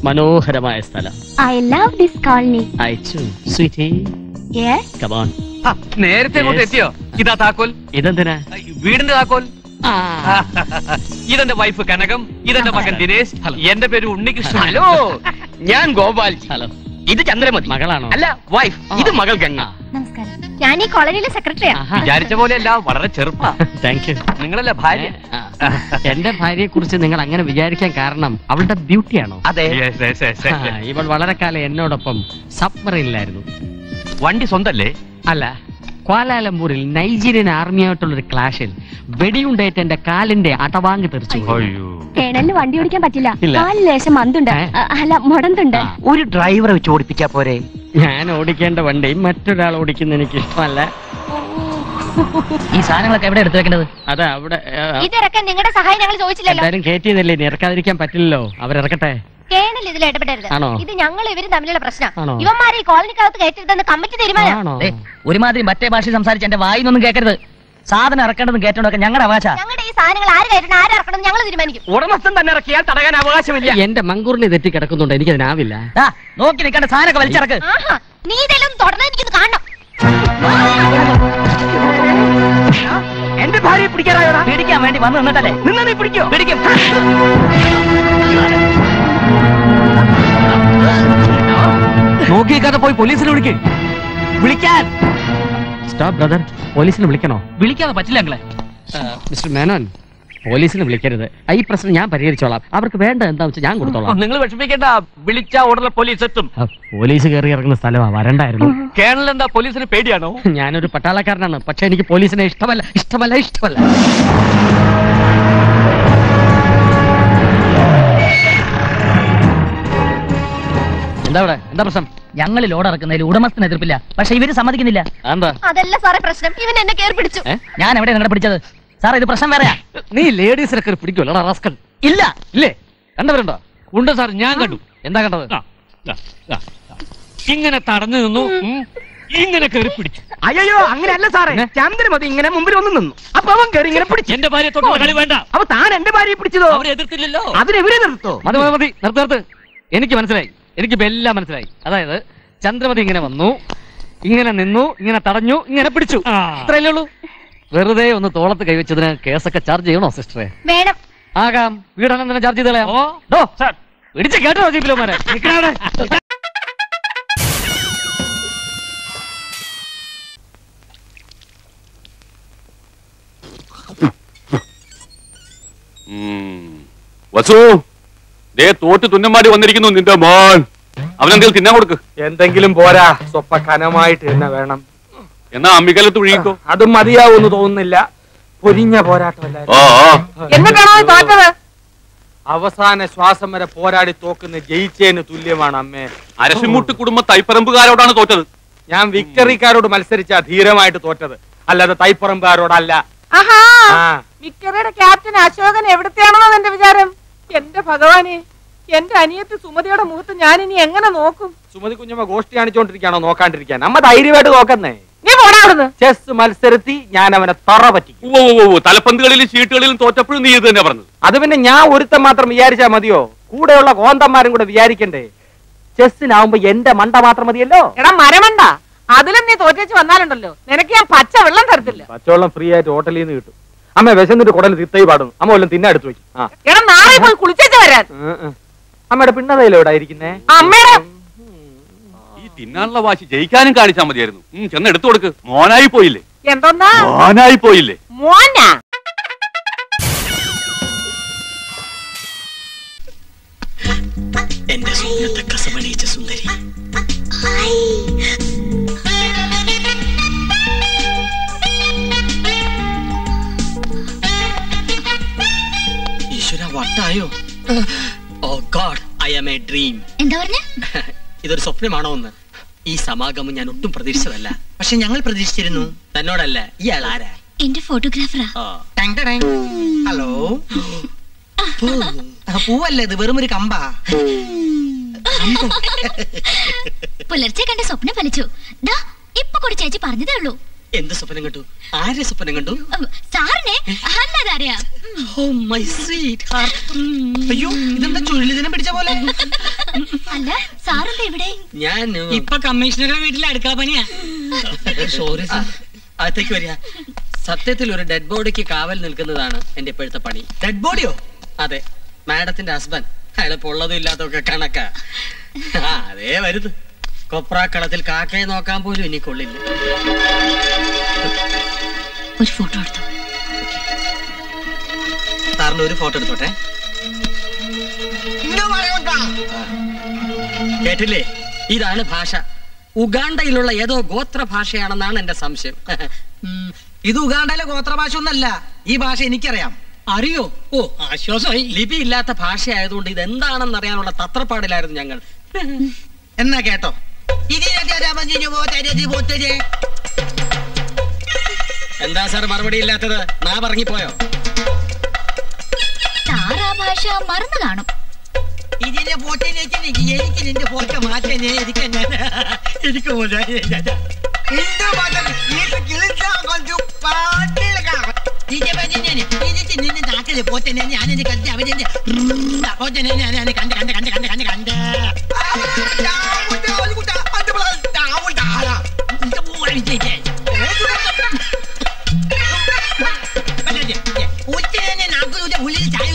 മനോഹരമായ സ്ഥലം. I love this colony. അയച്ചു സ്വീറ്റി. Yes. Come on. നേരത്തെ അങ്ങോട്ട് എത്തിയോ? ഇതാ താക്കോൽ. ഇതെന്തിനാ? വീടിന്റെ താക്കോൽ. ഇതെന്റെ വൈഫ് കനകം, ഇതെന്റെ മകൻ ദിനേശ്, എന്റെ പേര് ഉണ്ണികൃഷ്ണൻ. ഹലോ, ഞാൻ ഗോപാൽ. ഹലോ, ഇത് ചന്ദ്രമതി. മകളാണോ? അല്ല, വൈഫ്. ഇത് മകൾ ഗംഗ. നമസ്കാരം. ഞാൻ ഈ കോളനിയിലെ സെക്രട്ടറിയാ. വിചാരിച്ച പോലെയല്ല, വളരെ ചെറുപ്പാ. Thank you. നിങ്ങളല്ലേ ഭാര്യ? എന്റെ ഭാര്യയെ കുറിച്ച് നിങ്ങൾ അങ്ങനെ വിചാരിക്കാൻ കാരണം അവളുടെ ബ്യൂട്ടിയാണോ? അതെ. ഇവൾ വളരെ കാലം എന്നോടൊപ്പം സബ്മറൈനിലായിരുന്നു. വണ്ടി സ്വന്തല്ലേ? അല്ല, ക്വാലാലംപൂരിൽ നൈജീരിയൻ ആർമിയായിട്ടുള്ളൊരു ക്ലാഷിൽ വെടിയുണ്ടേറ്റ് എന്റെ കാലിന്റെ അടവാങ്ങി തെറിച്ചു. കേണലിന് വണ്ടി ഓടിക്കാൻ പറ്റില്ല. ഇല്ല. കാലിൽ ലേശം മന്തുണ്ട്. അല്ല, മുടന്തുണ്ട്. ഒരു ഡ്രൈവറെ വെച്ച് ഓടിപ്പിക്കാ പോരെ? ഞാൻ ഓടിക്കേണ്ട വണ്ടി മറ്റൊരാൾ ഓടിക്കുന്ന എനിക്ക് ഇഷ്ടമല്ല. ഈ സാധനങ്ങളൊക്കെ എവിടെ എടുത്തു വെക്കേണ്ടത്? അതെ, അവിടെ. ഇതിറക്കാൻ നിങ്ങളുടെ സഹായം ഞങ്ങൾ ചോദിച്ചില്ലല്ലോ. എന്തായാലും കയറ്റിയതല്ലേ, ഇനി ഇറക്കാതിരിക്കാൻ പറ്റില്ലല്ലോ. അവരിറക്കട്ടെ. കേണൽ ഇതിൽ ഇടപെടരുത്. ആണോ? ഇത് ഞങ്ങൾ ഇവരും തമ്മിലുള്ള പ്രശ്നം. ആണോ? ഇവന്മാരെ ഈ കോളനിക്കകത്ത് കയറ്റരുതെന്ന് കമ്മിറ്റി തീരുമാനം. ഒരുമാതിരി മറ്റേ ഭാഷ സംസാരിച്ച് എന്റെ വായിന്നൊന്നും കേൾക്കരുത്. സാധനം ഇറക്കേണ്ടതും കയറ്റേണ്ടതൊക്കെ ഞങ്ങളുടെ അവകാശ. ഞങ്ങളുടെ ഈ സാധനങ്ങൾ ആര് കയറ്റണം ആര് ഇറക്കണം ഞങ്ങൾ തീരുമാനിക്കും. ഉടമസ്ഥൻ തന്നെ ഇറക്കിയാൽ തടയാൻ അവകാശമില്ല. എന്റെ മങ്കൂറിനെ തെറ്റി കിടക്കുന്നുണ്ട്, എനിക്കതിനാവില്ല. നോക്കി നിൽക്കേണ്ട സാധനമൊക്കെ വലിച്ചിറക്ക്. നീ ഇതെല്ലാം തുടർന്ന് എനിക്കൊന്ന് കാണണം. എന്റെ ഭാര്യയെ പിടിക്കാറായോടാ? പിടിക്കാൻ വേണ്ടി വന്നു നിന്നിട്ടല്ലേ? നിന്ന് നീ പിടിക്കോ? പിടിക്കും. നോക്കിയേക്കാതെ പോയി പോലീസിനെ വിളിക്കാൻ. സ്റ്റോപ്പ് ബ്രദർ, പോലീസിനെ വിളിക്കണോ? വിളിക്കാതെ പറ്റില്ല ഞങ്ങളെ. മിസ്റ്റർ മേനോൻ, പോലീസിനെ വിളിക്കരുത്. ഈ പ്രശ്നം ഞാൻ പരിഹരിച്ചോളാം. അവർക്ക് വേണ്ട എന്താ വെച്ചാൽ ഞാൻ കൊടുത്തോളാം. നിങ്ങൾ വിഷമിക്കേണ്ട, വിളിച്ചാ ഉടനെ പോലീസ് എത്തും. പോലീസ് കയറി ഇറങ്ങുന്ന സ്ഥലമാ, വരണ്ടായിരുന്നു. കേരളം എന്താ പോലീസിന് പേടിയാണോ? ഞാനൊരു പട്ടാളക്കാരനാണ്, പക്ഷെ എനിക്ക് പോലീസിനെ ഇഷ്ടമല്ല. എന്താ പ്രശ്നം? ഞങ്ങൾ ലോഡ് ഇറക്കുന്നതിൽ ഉടമസ്ഥന് എതിർപ്പില്ല, പക്ഷെ ഇവര് സമ്മതിക്കുന്നില്ല. അതല്ല സാറേ പ്രശ്നം, ഇവൻ എന്നെ കയറി പിടിച്ചു. ഞാൻ എവിടെ നിങ്ങളെ പിടിച്ചത്? സാറേ, ഇത് പ്രശ്നം വേറെയാ. നീ ലേഡീസിനെ കയറി പിടിക്കുമല്ലോ റാസ്കൽ. ഇല്ല. ഇല്ലേ? കണ്ടവരുണ്ടോ? ഉണ്ട് സാർ, ഞാൻ കണ്ടു. എന്താ കണ്ടത്? ഇങ്ങനെ തടഞ്ഞു നിന്നു, ഇങ്ങനെ കയറി പിടിച്ചു. അയ്യോ, അങ്ങനെയല്ല സാറേ. ചന്ദ്രമതി ഇങ്ങനെ മുമ്പിൽ ഒന്ന് നിന്നു, അപ്പൊ അവൻ കയറി ഇങ്ങനെ പിടിച്ചു. എന്റെ ഭാര്യ തൊട്ടുള്ള കളി വേണ്ട. അപ്പൊ താൻ എന്റെ ഭാര്യയെ പിടിച്ചതോ? അവരെ എതിർത്തില്ലല്ലോ. അതിനെവരെ നിർത്തോ? മതി, നിർത്ത്. എനിക്ക് മനസ്സിലായി, എനിക്കിപ്പോ എല്ലാം മനസ്സിലായി. അതായത് ചന്ദ്രമതി ഇങ്ങനെ വന്നു, ഇങ്ങനെ നിന്നു, ഇങ്ങനെ തടഞ്ഞു, ഇങ്ങനെ പിടിച്ചു. ഇത്രയല്ലേ ഉള്ളൂ. വെറുതെ ഒന്ന് തോളത്ത് കൈവച്ചതിന് കേസൊക്കെ ചാർജ് ചെയ്യണോ സിസ്റ്ററെ? വേണം. ആകാം. വീടാണെന്ന് തന്നെ ചാർജ് ചെയ്തോളാം. പിടിച്ച് കേട്ടോ ജീപ്പിലോമാരെ. വസു, ദേ തോറ്റ് തുന്നമാടി വന്നിരിക്കുന്നു നിന്റെ മോൻ. അവനെന്തെങ്കിലും തിന്നാൻ കൊടുക്ക്. എന്തെങ്കിലും പോരാ, സ്വപ്പ കനമായിട്ട് തന്നെ വേണം. എന്നാ അമ്മിക്കലത്ത് ഒഴുകിക്കോ. അതും മതിയാവൂന്ന് തോന്നുന്നില്ല. പൊരിഞ്ഞ പോരാട്ടമല്ല. എന്നിട്ടാണോ തോറ്റത്? അവസാന ശ്വാസം വരെ പോരാടി തോക്കുന്ന ജയിച്ചേന് തുല്യമാണ് അമ്മേ. അരശിമുട്ട് കുടുംബ തൈപ്പറമ്പുകാരോടാണ് തോറ്റത്. ഞാൻ വിക്ടറിക്കാരോട് മത്സരിച്ചാ ധീരമായിട്ട് തോറ്റത്, അല്ലാതെ തൈപ്പറമ്പുകാരോടല്ല. ആഹാ, വിക്ടറിയുടെ ക്യാപ്റ്റൻ അശോകൻ എവിടത്തെയാണെന്നോ എന്റെ വിചാരം. എന്റെ ഭഗവാനെ, എന്റെ അനിയത്തി സുമതിയുടെ മുഖത്ത് ഞാൻ ഇനി എങ്ങനെ നോക്കും? സുമതി കുഞ്ഞമ്മ ഗോഷ്ടി കാണിച്ചോണ്ടിരിക്കാണോ നോക്കാണ്ടിരിക്കാൻ? അമ്മ ധൈര്യമായിട്ട് നോക്കുന്നേ. നീ പോടാ അവിടുന്ന്. ചെസ് മത്സരത്തി ഞാൻ അവനെ തറ പറ്റി. തലപ്പന്തുകളിലും ഷീട്ടുകളിലും തോറ്റപ്പോഴും നീ ഇത് തന്നെ പറഞ്ഞത്. അത് പിന്നെ ഞാൻ ഒരുത്തം മാത്രം വിചാരിച്ചാ മതിയോ? കൂടെയുള്ള കോന്തന്മാരും കൂടെ വിചാരിക്കണ്ടേ? ചെസ്സിനാവുമ്പോ എന്റെ മണ്ട മാത്രം മതിയല്ലോ. എടാ മരമണ്ട, അതിലും നീ തോറ്റേച്ച് വന്നാലുണ്ടല്ലോ, നിനക്ക് ഞാൻ പച്ച വെള്ളം തരത്തില്ല. പച്ചവെള്ളം ഫ്രീ ആയിട്ട് ഹോട്ടലിൽ നിന്ന് കിട്ടും. അമ്മ വിശന്നിട്ട് കുടൽ തിത്തൈ പാടുന്നു. അമ്മ വല്ലതും തിന്നെടുത്ത് വെക്കും. എടാ നാളെ പോയി കുളിച്ചേച്ച് വരാൻ. അമ്മയുടെ പിണ്ണതയിലോ ഇവിടെ ഇരിക്കുന്നേ? അമ്മയുടെ ഈ തിന്നാനുള്ള വാശി ജയിക്കാനും കാണിച്ചാൽ മതിയായിരുന്നു. ചെന്ന് എടുത്തു കൊടുക്ക്. മോനായി പോയില്ലേ? എന്തോന്നാ മോനായി പോയില്ലേ? മോനാ? എന്റെ സ്വപ്നത്തെ കസവണിയിച്ച സുന്ദരി. ഈശ്വര, വട്ടായോ? Oh God, I am a dream. എന്താ പറഞ്ഞ? ഇതൊരു സ്വപ്നമാണോ എന്ന്? ഈ സമാഗമം ഞാൻ ഒട്ടും പ്രതീക്ഷിച്ചതല്ല. പക്ഷെ ഞങ്ങൾ പ്രതീക്ഷിച്ചിരുന്നു. തന്നോടല്ല, ഇയാൾ ആരാ? എന്റെ ഫോട്ടോഗ്രാഫറാ. ഹലോ. പൂവല്ലേ ഇത്, വെറും ഒരു കമ്പാ. പുലർച്ചെ കണ്ട സ്വപ്നം ഫലിച്ചു. ഇപ്പൊ കൂടി ചേച്ചി പറഞ്ഞതേ ഉള്ളൂ. എന്ത് സ്വപ്നം കണ്ടു? ആരെ സ്വപ്നം കണ്ടു? സാറിനെ അല്ലാതാരെയാ? Oh my sweetheart. അയ്യോ, ഇതെന്താ ചുഴലിദിനം പിടിച്ച പോലെ? അല്ല സാറെന്താ ഇവിടെ? ഞാൻ ഇപ്പൊ കമ്മീഷണറുടെ വീട്ടിലെ അടുക്കള പണിയാ. Sorry sir. അകത്തേക്ക് വരിക. സത്യത്തിൽ ഒരു ഡെഡ് ബോഡിക്ക് കാവൽ നിൽക്കുന്നതാണ് എന്റെ ഇപ്പോഴത്തെ പണി. ഡെഡ് ബോഡിയോ? അതെ, മാഡത്തിന്റെ ഹസ്ബൻഡ്. അയാളിപ്പോ ഉള്ളതും ഇല്ലാത്തതൊക്കെ കണക്കാ. അതേ വരുത്. കൊപ്രാക്കളത്തിൽ കാക്കയെ നോക്കാൻ പോലും ഇനി കൊള്ളില്ല. ഒരു ഫോട്ടോ എടുത്തു. സാറിന് ഒരു ഫോട്ടോ എടുത്തോട്ടെ. കേട്ടില്ലേ? ഇതാണ് ഭാഷ. ഉഗാണ്ടയിലുള്ള ഏതോ ഗോത്ര ഭാഷയാണെന്നാണ് എന്റെ സംശയം. ഇത് ഉഗാണ്ടയിലെ ഗോത്രഭാഷ ഒന്നല്ല. ഈ ഭാഷ എനിക്കറിയാം. അറിയോ? ഓ, ആശ്വാസമായി. ലിപി ഇല്ലാത്ത ഭാഷയായതുകൊണ്ട് ഇത് എന്താണെന്ന് അറിയാനുള്ള തത്രപ്പാടിലായിരുന്നു ഞങ്ങൾ. എന്നാ കേട്ടോ. എന്താ സാർ മറുപടി ഇല്ലാത്തത്? നാ പറഞ്ഞിപ്പോയോ? സാർ ആ ഭാഷ മറന്നു കാണും. ഇതിന്റെ ഫോട്ടോയിലേക്ക് എനിക്ക് നിന്റെ ഫോട്ടോ മാറ്റാനേ എനിക്ക് നിന്റെ നാട്ടിലെ പോറ്റനെ ഞാൻ കണ്ട് അവനെ പോറ്റനെ ഞാൻ കണ്ട് കണ്ട് കണ്ട് കണ്ട് കണ്ട് കണ്ട് ഉള്ളിൽ ചായ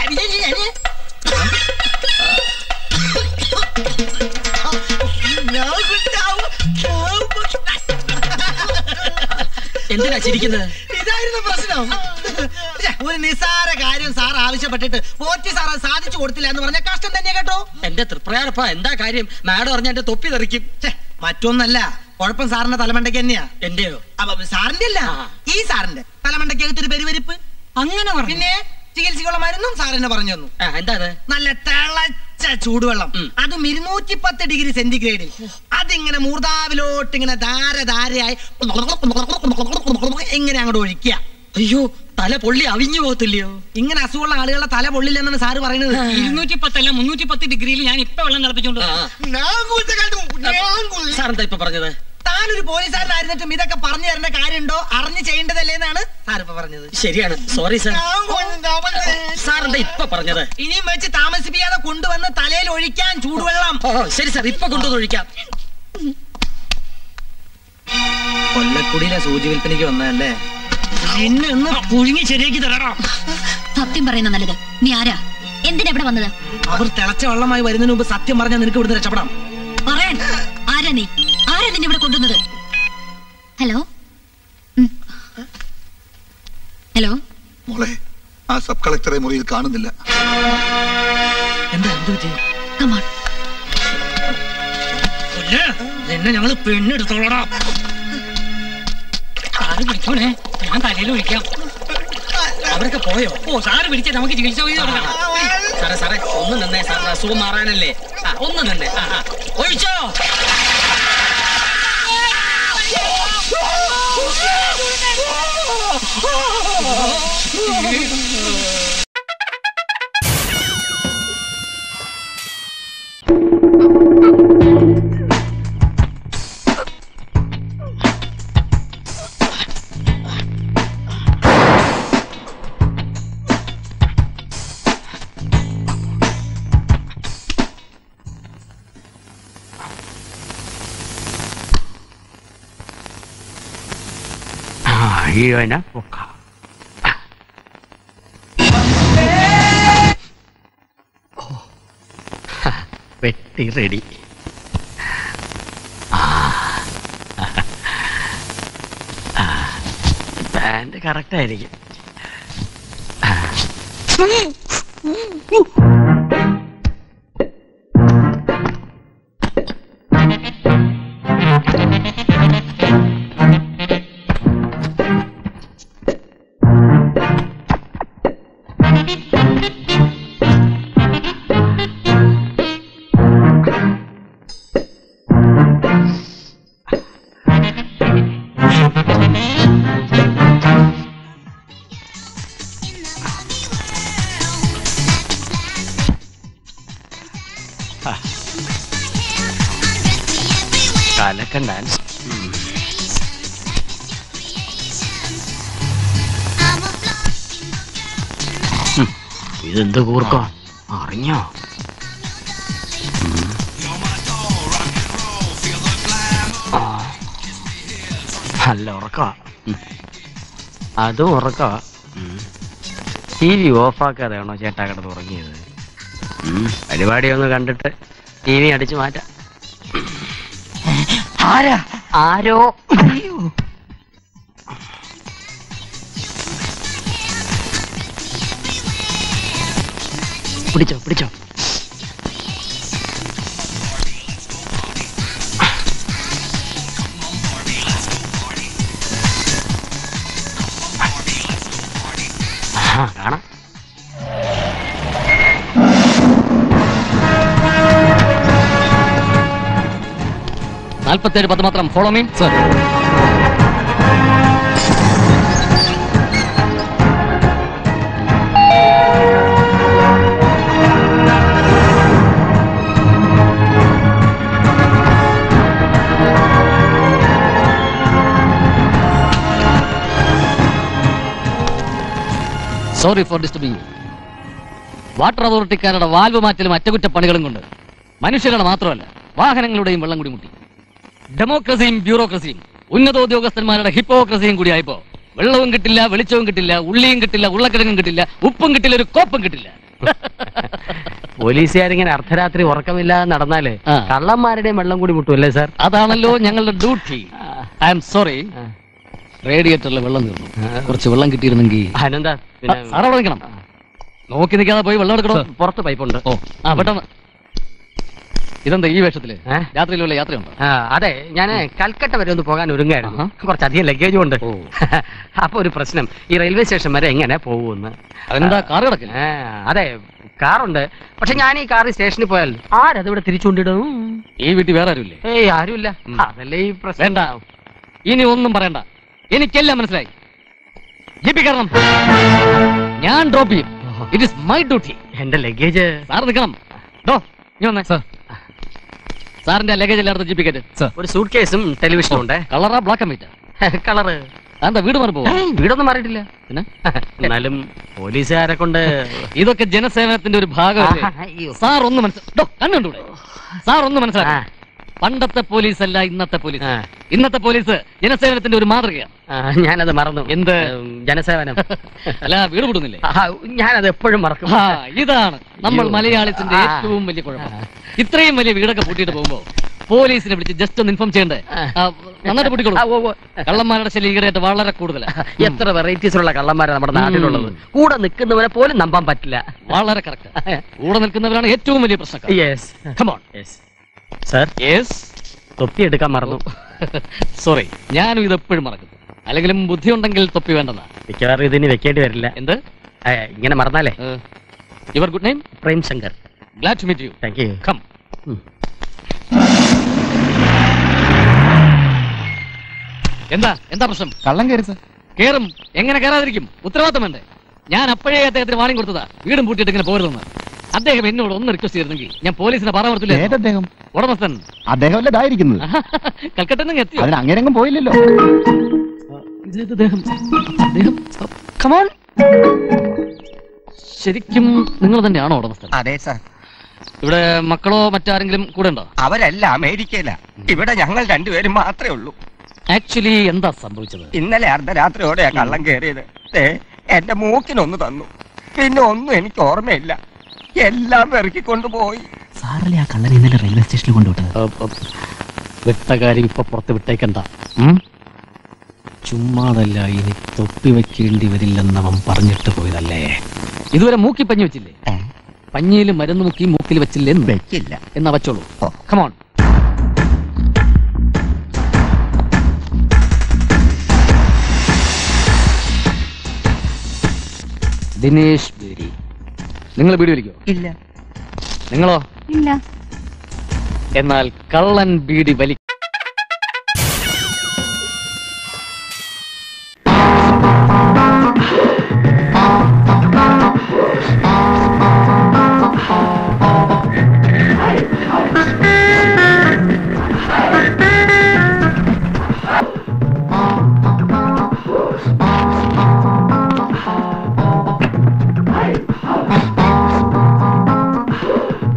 എന്തിനാ ചിരിക്കുന്നത്? ഇതായിരുന്നു പ്രശ്നം. ഒരു നിസ്സാര കാര്യം സാർ ആവശ്യപ്പെട്ടിട്ട് പോറ്റി സാർ സാധിച്ചു കൊടുത്തില്ല എന്ന് പറഞ്ഞ കഷ്ടം തന്നെ കേട്ടോ. എന്റെ തൃപ്രയാർപ്പ എന്താ കാര്യം? മാഡം പറഞ്ഞ എന്റെ തൊപ്പി തെറിക്കും. മറ്റൊന്നല്ല, കുഴപ്പം സാറിന്റെ തലമണ്ടയ്ക്ക് തന്നെയാ. എന്റെയോ? സാറിന്റെ അല്ല, ഈ സാറിന്റെ തലമണ്ടയ്ക്കകത്തൊരു പെരുവരിപ്പ്. അങ്ങനെ പിന്നെ ചികിത്സക്കുള്ള മരുന്നും സാറിനെ പറഞ്ഞു തന്നു. എന്താ? നല്ല തിളച്ച ചൂടുവെള്ളം, അതും 210 ഡിഗ്രി സെന്റിഗ്രേഡിൽ. അതിങ്ങനെ മൂർധാവിലോട്ട് ഇങ്ങനെ ധാരധാരയായി ഇങ്ങനെ അങ്ങോട്ട് ഒഴിക്കുക. അയ്യോ, തല പൊള്ളി അവിഞ്ഞു പോകത്തില്ലയോ? ഇങ്ങനെ അസുഖമുള്ള ആളുകളുടെ തല പൊള്ളില്ലെന്നാണ് സാറ് പറയുന്നത്. 210 അല്ല 310 ഡിഗ്രിയിൽ ഞാൻ ഇപ്പൊ വെള്ളം തിളപ്പിച്ചോണ്ട്. സാറെന്താ ഇപ്പൊ പറഞ്ഞത്? താനൊരു പോലീസുകാരനായിരുന്നിട്ടും ഇതൊക്കെ പറഞ്ഞു തരേണ്ട കാര്യമുണ്ടോ? അറിഞ്ഞു ചെയ്യേണ്ടതല്ലേ എന്നാണ് സാർ ഇപ്പൊ പറഞ്ഞത്. ശരിയാണ്, സോറി സാർ. സാറെന്താ ഇപ്പൊ പറഞ്ഞത്? ഇനിയും വെച്ച് താമസിപ്പിക്കാതെ കൊണ്ടുവന്ന് തലയിൽ ഒഴിക്കാൻ ചൂടുവെള്ളം. ശരി സാർ, ഇപ്പൊ കൊണ്ടുവന്ന് ഒഴിക്കാം. കൊല്ലക്കുടിയിലെ സൂചി വിൽപ്പനയ്ക്ക് വന്നതല്ലേ? എന്നെ ഒന്ന് പുഴുങ്ങി ശരിയാക്കി തരണം. സത്യം പറയുന്ന നല്ലത്. നീ ആരാ? എന്തിനാ ഇവിടെ വന്നത്? അവർ തിളച്ച വെള്ളമായി വരുന്നതിന് മുമ്പ് സത്യം പറഞ്ഞാൽ നിനക്ക് ഇവിടുന്ന് രക്ഷപ്പെടാം. പറയാൻ ആരാ നീ? ആരാ നിന്നെ ഇവിടെ കൊണ്ടുവന്നത്? ഹലോ ഹലോ മോളെ, ആ സബ് കളക്ടറെ മുറിയിൽ കാണുന്നില്ല. എന്താ എന്ത് പറ്റി? കമോൺ. എന്നെ ഞങ്ങള് പെണ്ണെടുത്തോളടാ. സാറ് പിടിച്ചോണേ, ഞാൻ തലയിൽ ഒഴിക്കാം. അവരൊക്കെ പോയോ? ഓ, സാറ് പിടിച്ച നമുക്ക് ചികിത്സ സാറേ സാറേ ഒന്ന് നിന്നേ. സാറിന് അസുഖം മാറാനല്ലേ? ഒന്ന് നിന്നേ. ഒഴിച്ചോ. Iona poka. വെട്ടി റെഡി. പാന്റ് കറക്റ്റ് ആയിരിക്കും. കാലക്കൻ ഡാൻസ്. ഇതെന്ത് കൂർക്കോ അറിഞ്ഞോ? നല്ല ഉറക്കമാ. അതും ഉറക്കമാ. TV ഓഫാക്കാതെയാണോ ചേട്ടാ കിടന്ന് ഉറങ്ങിയത്? പരിപാടിയൊന്ന് കണ്ടിട്ട് TV അടിച്ചു മാറ്റാം. ആരോ അയ്യോ പിടിച്ചോ പിടിച്ചോ. കാണാം. $47 മാത്രം. Follow me sir. Sorry for disturbing you. Water അതോറിറ്റിക്കാരുടെ വാൽവ് മാറ്റലും അറ്റകുറ്റപ്പണികളും കൊണ്ട് മനുഷ്യരുടെ മാത്രമല്ല വാഹനങ്ങളുടെയും വെള്ളം കൂടി മുട്ടി. ഡെമോക്രസിയും ബ്യൂറോക്രസിയും ഉന്നതോദ്യോഗസ്ഥന്മാരുടെ ഹിപ്പോക്രസിയും കൂടി ആയപ്പോ വെള്ളവും കിട്ടില്ല, വെളിച്ചവും കിട്ടില്ല, ഉള്ളിയും കിട്ടില്ല, ഉരുളക്കിഴങ്ങും കിട്ടില്ല, ഉപ്പും കിട്ടില്ല, ഒരു കോപ്പും കിട്ടില്ല. പോലീസുകാരിങ്ങനെ അർദ്ധരാത്രി ഉറക്കമില്ലാതെ നടന്നാല് കള്ളന്മാരുടെയും വെള്ളം കൂടി മുട്ടുമല്ലേ സാർ? അതാണല്ലോ ഞങ്ങളുടെ ഡ്യൂട്ടി. ഐ എം സോറി, റേഡിയേറ്ററിലെ വെള്ളം തീർന്നു. കുറച്ച് വെള്ളം കിട്ടിയിരുന്നെങ്കിൽ. അനന്താ സാറവിടെ നിൽക്കണം. നോക്കി നിൽക്കാതെ പോയി വെള്ളം എടുക്കണോ? പുറത്ത് പൈപ്പുണ്ട്. ഓ ആ പെട്ടെന്ന്. ഇതെന്താ ഈ വേഷത്തില്? രാത്രിയിൽ വല്ല യാത്രയുണ്ടോ? അതെ, ഞാൻ കൽക്കട്ട വരെ ഒന്ന് പോകാൻ ഒരുങ്ങായിരുന്നു. കുറച്ചധികം ലഗേജും ഉണ്ട്. അപ്പൊ ഒരു പ്രശ്നം, ഈ റെയിൽവേ സ്റ്റേഷൻ വരെ എങ്ങനെ പോകുമെന്ന്. അതെന്താ കാർ കിടക്കില്ല? അതെ കാറുണ്ട്, പക്ഷെ ഞാൻ ഈ കാർ സ്റ്റേഷനിൽ പോയാൽ ആരതിവിടെ തിരിച്ചുകൊണ്ടിടും? ഈ വീട്ടിൽ വേറെ ആരുമില്ലേ? ഏയ് ആരുമില്ല. അതല്ലേ ഈ പ്രശ്നം. വേണ്ട, ഇനി ഒന്നും പറയണ്ട, എനിക്കെല്ലാം മനസ്സിലായി. ജീപ്പിക്കണം, ഞാൻ ഡ്രോപ്പ് ചെയ്യും. It is my duty. എന്റെ ലഗേജ് സാർ നിൽക്കണം. നീ വന്നേ സാർ. സാറിന്റെ ലഗേജ് എല്ലായിടത്തും ജീപ്പിക്കറ്റ്. ഒരു സൂട്ട് കേസും ടെലിവിഷനും ഉണ്ട്. കളറാ ബ്ലാക്ക് ആൻഡ് വൈറ്റ്? കളറ്. എന്താ വീട് മാറി പോവാ? വീടൊന്നും മാറിയിട്ടില്ല. പിന്നെ എന്നാലും പോലീസുകാരെ കൊണ്ട് ഇതൊക്കെ ജനസേവനത്തിന്റെ ഒരു ഭാഗമല്ലേ? സാർ ഒന്ന് മനസ്സിലാ, കണ്ടുകൂടെ? സാർ ഒന്ന് മനസ്സിലാക്കാം. പണ്ടത്തെ പോലീസ് അല്ല ഇന്നത്തെ പോലീസ്. ഇന്നത്തെ പോലീസ് ജനസേവനത്തിന്റെ ഒരു മാതൃകയാണ്. ഞാനത് മറന്നു. എന്ത് ജനസേവനം? അല്ല, വീട് വിടുന്നില്ലേ? ഞാനത് എപ്പോഴും മറക്കും. ഇതാണ് നമ്മൾ മലയാളിസിന്റെ ഏറ്റവും വലിയ കുഴപ്പം. ഇത്രയും വലിയ വീടൊക്കെ പൂട്ടിയിട്ട് പോകുമ്പോ പോലീസിനെ വിളിച്ച് ജസ്റ്റ് ഒന്ന് ഇൻഫോം ചെയ്യണ്ടേ? നന്നായിട്ട് പൂട്ടിക്കോളൂ. കള്ളന്മാരുടെ ശല്യം ഈയിടെയായിട്ട് വളരെ കൂടുതലാണ്. എത്ര വെറൈറ്റീസിലുള്ള കള്ളന്മാരാണ് നമ്മുടെ നാട്ടിലുള്ളത്. കൂടെ നിൽക്കുന്നവരെ പോലും നമ്പാൻ പറ്റില്ല. വളരെ കറക്റ്റ്. കൂടെ നിൽക്കുന്നവരാണ് ഏറ്റവും വലിയ പ്രശ്നം. Yes, come on. Yes sir. Yes. തൊപ്പി എടുക്കാൻ മറന്നു. സോറി, ഞാനും ഇതെപ്പോഴും മറക്കും. അല്ലെങ്കിലും ബുദ്ധി ഉണ്ടെങ്കിൽ തൊപ്പി വേണ്ടെന്നാ. മിക്കവാറും ഇതിന് വെക്കേണ്ടി വരില്ല. എന്ത് ഇങ്ങനെ മറന്നാലേ. Your good name? Prem Shankar. Glad to meet you. Thank you. Come. എന്താ എന്താ പ്രശ്നം? കള്ളം കയറി സർ. കേറും. എങ്ങനെ കയറാതിരിക്കും? ഉത്തരവാദിത്തം വേണ്ടേ? ഞാൻ അപ്പോഴേ അദ്ദേഹത്തിന് വാണിംഗ് കൊടുത്തതാ, വീടും പൂട്ടിയിട്ട് ഇങ്ങനെ പോരുതെന്ന്. അദ്ദേഹം എന്നോട് ഒന്ന് റിക്വസ്റ്റ് ചെയ്തിരുന്നെങ്കിൽ ഞാൻ പോലീസിനെ പറയാൻ അദ്ദേഹം ഉടമസ്ഥൻ. അദ്ദേഹം അല്ല ഇതായിരിക്കുന്നത്. കൽക്കട്ട എത്തിയോ? അതിന് അങ്ങനെയെങ്കിലും പോയില്ലല്ലോ. ശരിക്കും നിങ്ങൾ തന്നെയാണോ ഉടമസ്ഥൻ? അതെ സാർ. ഇവിടെ മക്കളോ മറ്റാരെങ്കിലും കൂടെ ഉണ്ടോ? അവരല്ല അമേരിക്കയില. ഇവിടെ ഞങ്ങൾ രണ്ടുപേരും മാത്രമേ ഉള്ളൂ. ആക്ച്വലി എന്താ സംഭവിച്ചത്? ഇന്നലെ അർദ്ധരാത്രിയോടെയാ കള്ളം കയറിയത്. എന്റെ മൂക്കിനൊന്ന് തന്നു, പിന്നെ ഒന്നും എനിക്ക് ഓർമ്മയില്ല. എല്ലാം പെറുക്കിക്കൊണ്ടുപോയി. സാറല്ലേ ആ കള്ളനെ ഇന്നലെ റെയിൽവേ സ്റ്റേഷനിൽ കൊണ്ടുവിട്ടത്? വിട്ട കാര്യം ഇപ്പൊ പുറത്ത് വിട്ടേക്കണ്ട. ചുമ്മാതല്ല, ഇനി തൊപ്പി വെക്കേണ്ടി വരില്ലെന്നവൻ പറഞ്ഞിട്ട് പോയതല്ലേ. ഇതുവരെ മൂക്കി പഞ്ഞി വെച്ചില്ലേ? പഞ്ഞിയിൽ മരുന്ന് മുക്കി മൂക്കിൽ വെച്ചില്ലേ? വെച്ചില്ല. എന്നാ വച്ചോളൂ. കമോൺ. ദിനേശ് ബേരി. നിങ്ങൾ ബീഡി വലിക്കോ? ഇല്ല. നിങ്ങളോ? ഇല്ല. എന്നാൽ കള്ളൻ ബീഡി വലി.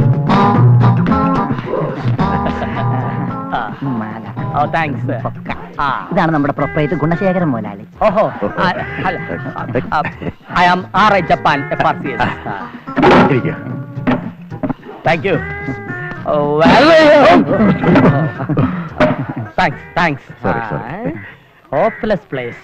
Oh, thanks. ഇതാണ് നമ്മുടെ പ്രൊപ്പറേറ്റർ ഗുണശേഖരൻ മുതലാളി. ഓഹോ, I am RI Japan FRCS. Thank you. Thanks. Hopeless place.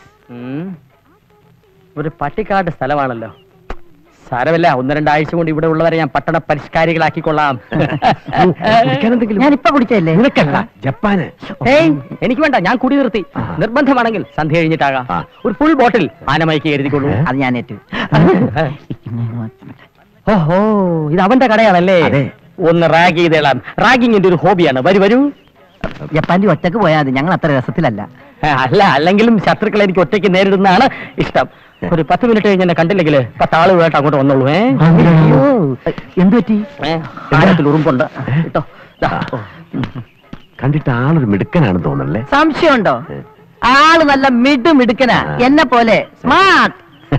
ഒരു പട്ടിക്കാട് സ്ഥലമാണല്ലോ. സാരമില്ല, 1-2 ആഴ്ച കൊണ്ട് ഇവിടെ ഉള്ളവരെ ഞാൻ പട്ടണ പരിഷ്കാരികളാക്കിക്കൊള്ളാം. ഞാനിപ്പോ കുടിച്ചല്ലേ? നിനക്കല്ല, ജപ്പാന്. എനിക്ക് വേണ്ട, ഞാൻ കുടി നിർത്തി. നിർബന്ധമാണെങ്കിൽ സന്ധ്യ കഴിഞ്ഞിട്ടാകാം. ഒരു ഫുൾ ബോട്ടിൽ ആനമൈക്ക് എഴുതിക്കൊള്ളൂ. അത് ഞാൻ ഏറ്റു. ഓഹോ, ഇത് അവന്റെ കടയാണല്ലേ? ഒന്ന് റാഗ് ചെയ്തേളാം. റാഗിങ്ങിന്റെ ഒരു ഹോബിയാണ്. വരൂ. ജപ്പാന്റെ ഒറ്റക്ക് പോയാൽ മതി, ഞങ്ങൾ അത്ര രസത്തിലല്ല. അല്ലെങ്കിലും ശത്രുക്കളെ എനിക്ക് ഒറ്റയ്ക്ക് നേരിടുന്നതാണ് ഇഷ്ടം. ഒരു 10 മിനിറ്റ് കഴിഞ്ഞ് എന്നെ കണ്ടില്ലെങ്കിൽ 10 ആളുകളായിട്ട് അങ്ങോട്ട് വന്നോളൂ. എന്തു പറ്റി? ആഴത്തിൽ ഉറുമ്പുണ്ട് കേട്ടോ. കണ്ടിട്ട് ആളൊരു മിടുക്കനാണെന്ന് തോന്നല്ലേ? സംശയമുണ്ടോ? ആള് നല്ല മിടുക്കനാ, എന്നെ പോലെ സ്മാർട്ട്.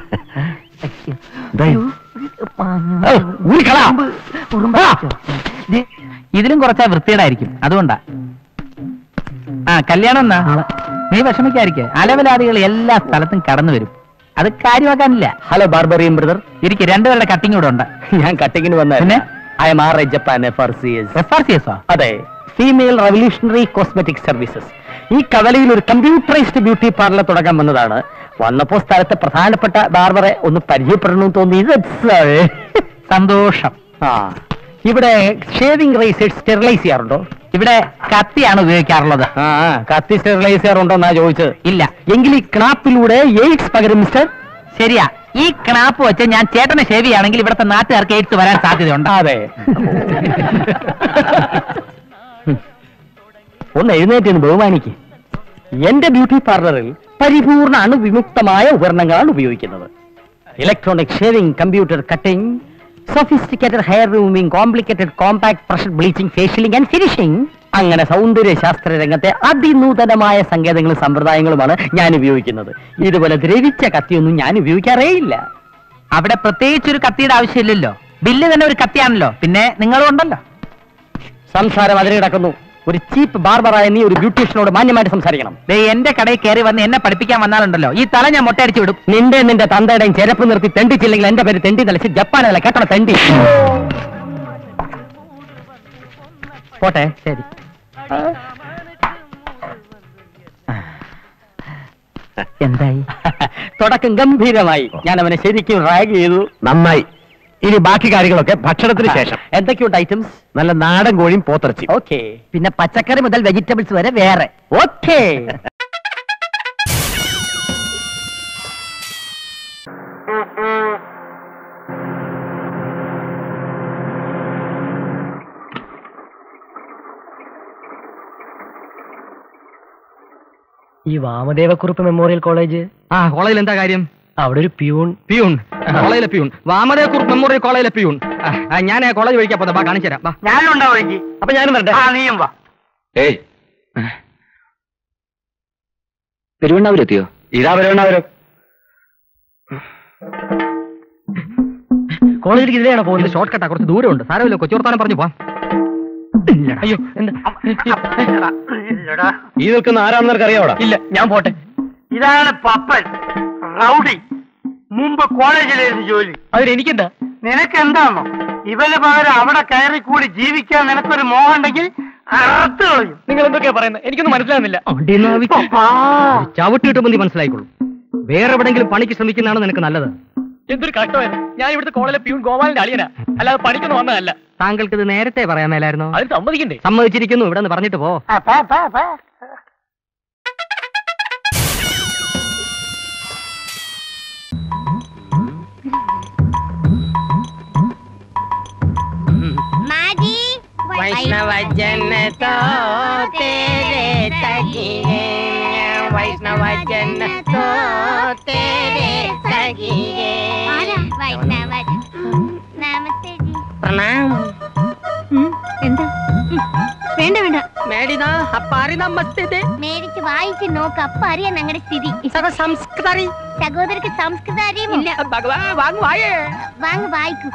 ഇതിലും കുറച്ചാ വൃത്തിയേടായിരിക്കും, അതുകൊണ്ടാ. കല്യാണം എന്നാ? നീ വിഷമിക്കാതിരിക്കെ, അലവലാദികൾ എല്ലാ സ്ഥലത്തും കടന്നു വരും. അത് കാര്യമാക്കാനില്ല. ഹലോ ബാർബറിയം ബ്രദർ, എനിക്ക് 2 പേരുടെ കട്ടിങ് ഇവിടെ ഉണ്ട്. ഞാൻ കട്ടിങ്ങിന് വന്ന പിന്നെ I am RI Japan FRCS. അതെ, ഫീമെയിൽ റവല്യൂഷണറി കോസ്മെറ്റിക് സർവീസസ്. ഈ കവലയിൽ ഒരു കമ്പ്യൂട്ടറൈസ്ഡ് ബ്യൂട്ടി പാർലർ തുടങ്ങാൻ വന്നതാണ്. വന്നപ്പോ സ്ഥലത്തെ പ്രധാനപ്പെട്ട ബാർബറെ ഒന്ന് പരിചയപ്പെടണമെന്ന് തോന്നി. സന്തോഷം. ഇവിടെ ഷേവിംഗ് റേസേഴ്സ് സ്റ്റെറിലൈസ് ചെയ്യാറുണ്ടോ? ഇവിടെ കത്തിയാണ് ഉപയോഗിക്കാറുള്ളത്. കത്തി സ്റ്റെറിലൈസ് ചെയ്യാറുണ്ടോന്നാ ചോദിച്ചത്. ഇല്ല. എങ്കിൽ ഈ ക്നാപ്പിലൂടെ എയ്ഡ്സ് പകരും മിസ്റ്റർ. ശരിയാ, ഈ ക്നാപ്പ് വെച്ച് ഞാൻ ചേട്ടനെ ഷേവ് ചെയ്യുകയാണെങ്കിൽ ഇവിടുത്തെ നാട്ടുകാർക്ക് എയ്ഡ്സ് വരാൻ സാധ്യതയുണ്ട്. അതെ. ഒന്ന് എഴുന്നേറ്റ് ബഹുമാനിക്ക്. എന്റെ ബ്യൂട്ടി പാർലറിൽ പരിപൂർണ അണുവിമുക്തമായ ഉപകരണങ്ങളാണ് ഉപയോഗിക്കുന്നത്. Electronic shaving, computer cutting, sophisticated hair removing, complicated compact pressure bleaching, facialing and finishing. അങ്ങനെ സൗന്ദര്യ ശാസ്ത്ര രംഗത്തെ അതിനൂതനമായ സങ്കേതങ്ങളും സമ്പ്രദായങ്ങളുമാണ് ഞാൻ ഉപയോഗിക്കുന്നത്. ഇതുപോലെ ദ്രവിച്ച കത്തിയൊന്നും ഞാൻ ഉപയോഗിക്കാറേ ഇല്ല. അവിടെ പ്രത്യേകിച്ച് ഒരു കത്തിയുടെ ആവശ്യമില്ലല്ലോ, ബില്ല് തന്നെ ഒരു കത്തിയാണല്ലോ. പിന്നെ നിങ്ങളും ഉണ്ടല്ലോ. സംസാരം അതിന് കിടക്കുന്നു. ഒരു ചീപ്പ് ബാർബറായ നീ ഒരു ബ്യൂട്ടീഷ്യനോട് മാന്യമായിട്ട് സംസാരിക്കണം. എന്റെ കടയിൽ കയറി വന്ന് എന്നെ പഠിപ്പിക്കാൻ വന്നാലുണ്ടല്ലോ, ഈ തല ഞാൻ മൊട്ടയടിച്ചു വിടും. നിന്റെ തന്തയുടെയും ചെരപ്പ് നിർത്തി തെണ്ടിച്ചില്ലെങ്കിൽ എന്റെ പേര് തെണ്ടി തലച്ച് ജപ്പാനല്ല, കേട്ടോ തെണ്ടി. പോട്ടെ, ശരി. എന്തായി? തുടക്കം ഗംഭീരമായി. ഞാൻ അവനെ ശരിക്കും റാഗ് ചെയ്തു. നന്നായി. ഇനി ബാക്കി കാര്യങ്ങളൊക്കെ ഭക്ഷണത്തിന് ശേഷം. എന്തൊക്കെയുണ്ട് ഐറ്റംസ്? നല്ല നാടൻ കോഴിയും പോത്തിറച്ചി. ഓക്കെ. പിന്നെ പച്ചക്കറി മുതൽ വെജിറ്റബിൾസ് വരെ വേറെ. ഓക്കെ. ഈ വാമദേവക്കുറുപ്പ് മെമ്മോറിയൽ കോളേജ്. കോളേജിൽ എന്താ കാര്യം? അവിടെ ഒരു പ്യൂൺ. കോളേജിലെ പ്യൂൺ. വാമദേവക്കുറുപ്പ് മെമ്മോറിയൽ കോളേജിലെ പ്യൂൺ. ഞാൻ കോളേജ് വഴിക്കാ പോതാ, കാണിച്ചു തരാം. ഞാനും ഉണ്ടാവും വഴിക്ക്. അപ്പൊ ഞാനും വരട്ടെ. നീയും വാ. പെരുവണ്ണാവൂരെത്തിയോ? ഇതാ പെരുവണ്ണാവൂരം. കോളേജിലേക്ക് ഇതിലെയാണ് പോകുന്നത്. ഷോർട്ട് കട്ടാ, കുറച്ച് ദൂരമുണ്ട്. സാരമില്ല, കൊച്ചുവർത്താനം പറഞ്ഞു പോവാം. അയ്യോ, എന്താ ഈ നിൽക്കുന്ന ആരാണെന്ന് നിനക്ക് അറിയാവോടാ? ഇല്ല, ഞാൻ പോട്ടെ. ഇതാണ് പപ്പൻ, റൗഡി. മുമ്പ് കോളേജിലായിരുന്നു ജോലി. അതിനെനിക്കെന്താ? നിനക്കെന്താണോ? ഇവന് പകരം അവിടെ കയറി കൂടി ജീവിക്കാൻ നിനക്കൊരു മോഹം ഉണ്ടെങ്കിൽ അറുത്ത് കളയും. നിങ്ങൾ എന്തൊക്കെയാ പറയുന്നത്? എനിക്കൊന്നും മനസ്സിലാകുന്നില്ല. ചവിട്ടി കിട്ടുമ്പോൾ നീ മനസ്സിലായിക്കോളൂ. വേറെ എവിടെങ്കിലും പണിക്ക് ശ്രമിക്കുന്നതാണ് നിനക്ക് നല്ലത്. എന്തൊരു കഷ്ടമായിരുന്നു. ഞാൻ ഇവിടുത്തെ കോളേജിലെ പ്യൂൺ ഗോപാലിന്റെ അളിയനാ, അല്ലാതെ പണിക്കൊന്നും വന്നതല്ല. താങ്കൾക്ക് ഇത് നേരത്തെ പറയാൻ മേലായിരുന്നോ? അത് സമ്മതിക്കണ്ടേ? സമ്മതിച്ചിരിക്കുന്നു. ഇവിടെ നിന്ന് പറഞ്ഞിട്ട് പോ. वैष्णव जन तो तेरे सखिए, वैष्णव जन तो तेरे सखिए। वैष्णव नमस्ते जी. प्रणाम. എന്താ? വേണ്ട വേണ്ട. മേടിതാ അപ്പാരി നമസ്തേ. മേടിച്ച് വായിച്ച് നോക്ക്, അപ്പൊ അറിയാം ഞങ്ങളുടെ സ്ഥിതി. സംസ്കൃതി സഹോദരക്ക് സംസ്കൃതം അറിയുമോ? വാങ്ങ് വായേ. വാങ്ങ് വായിക്കൂ.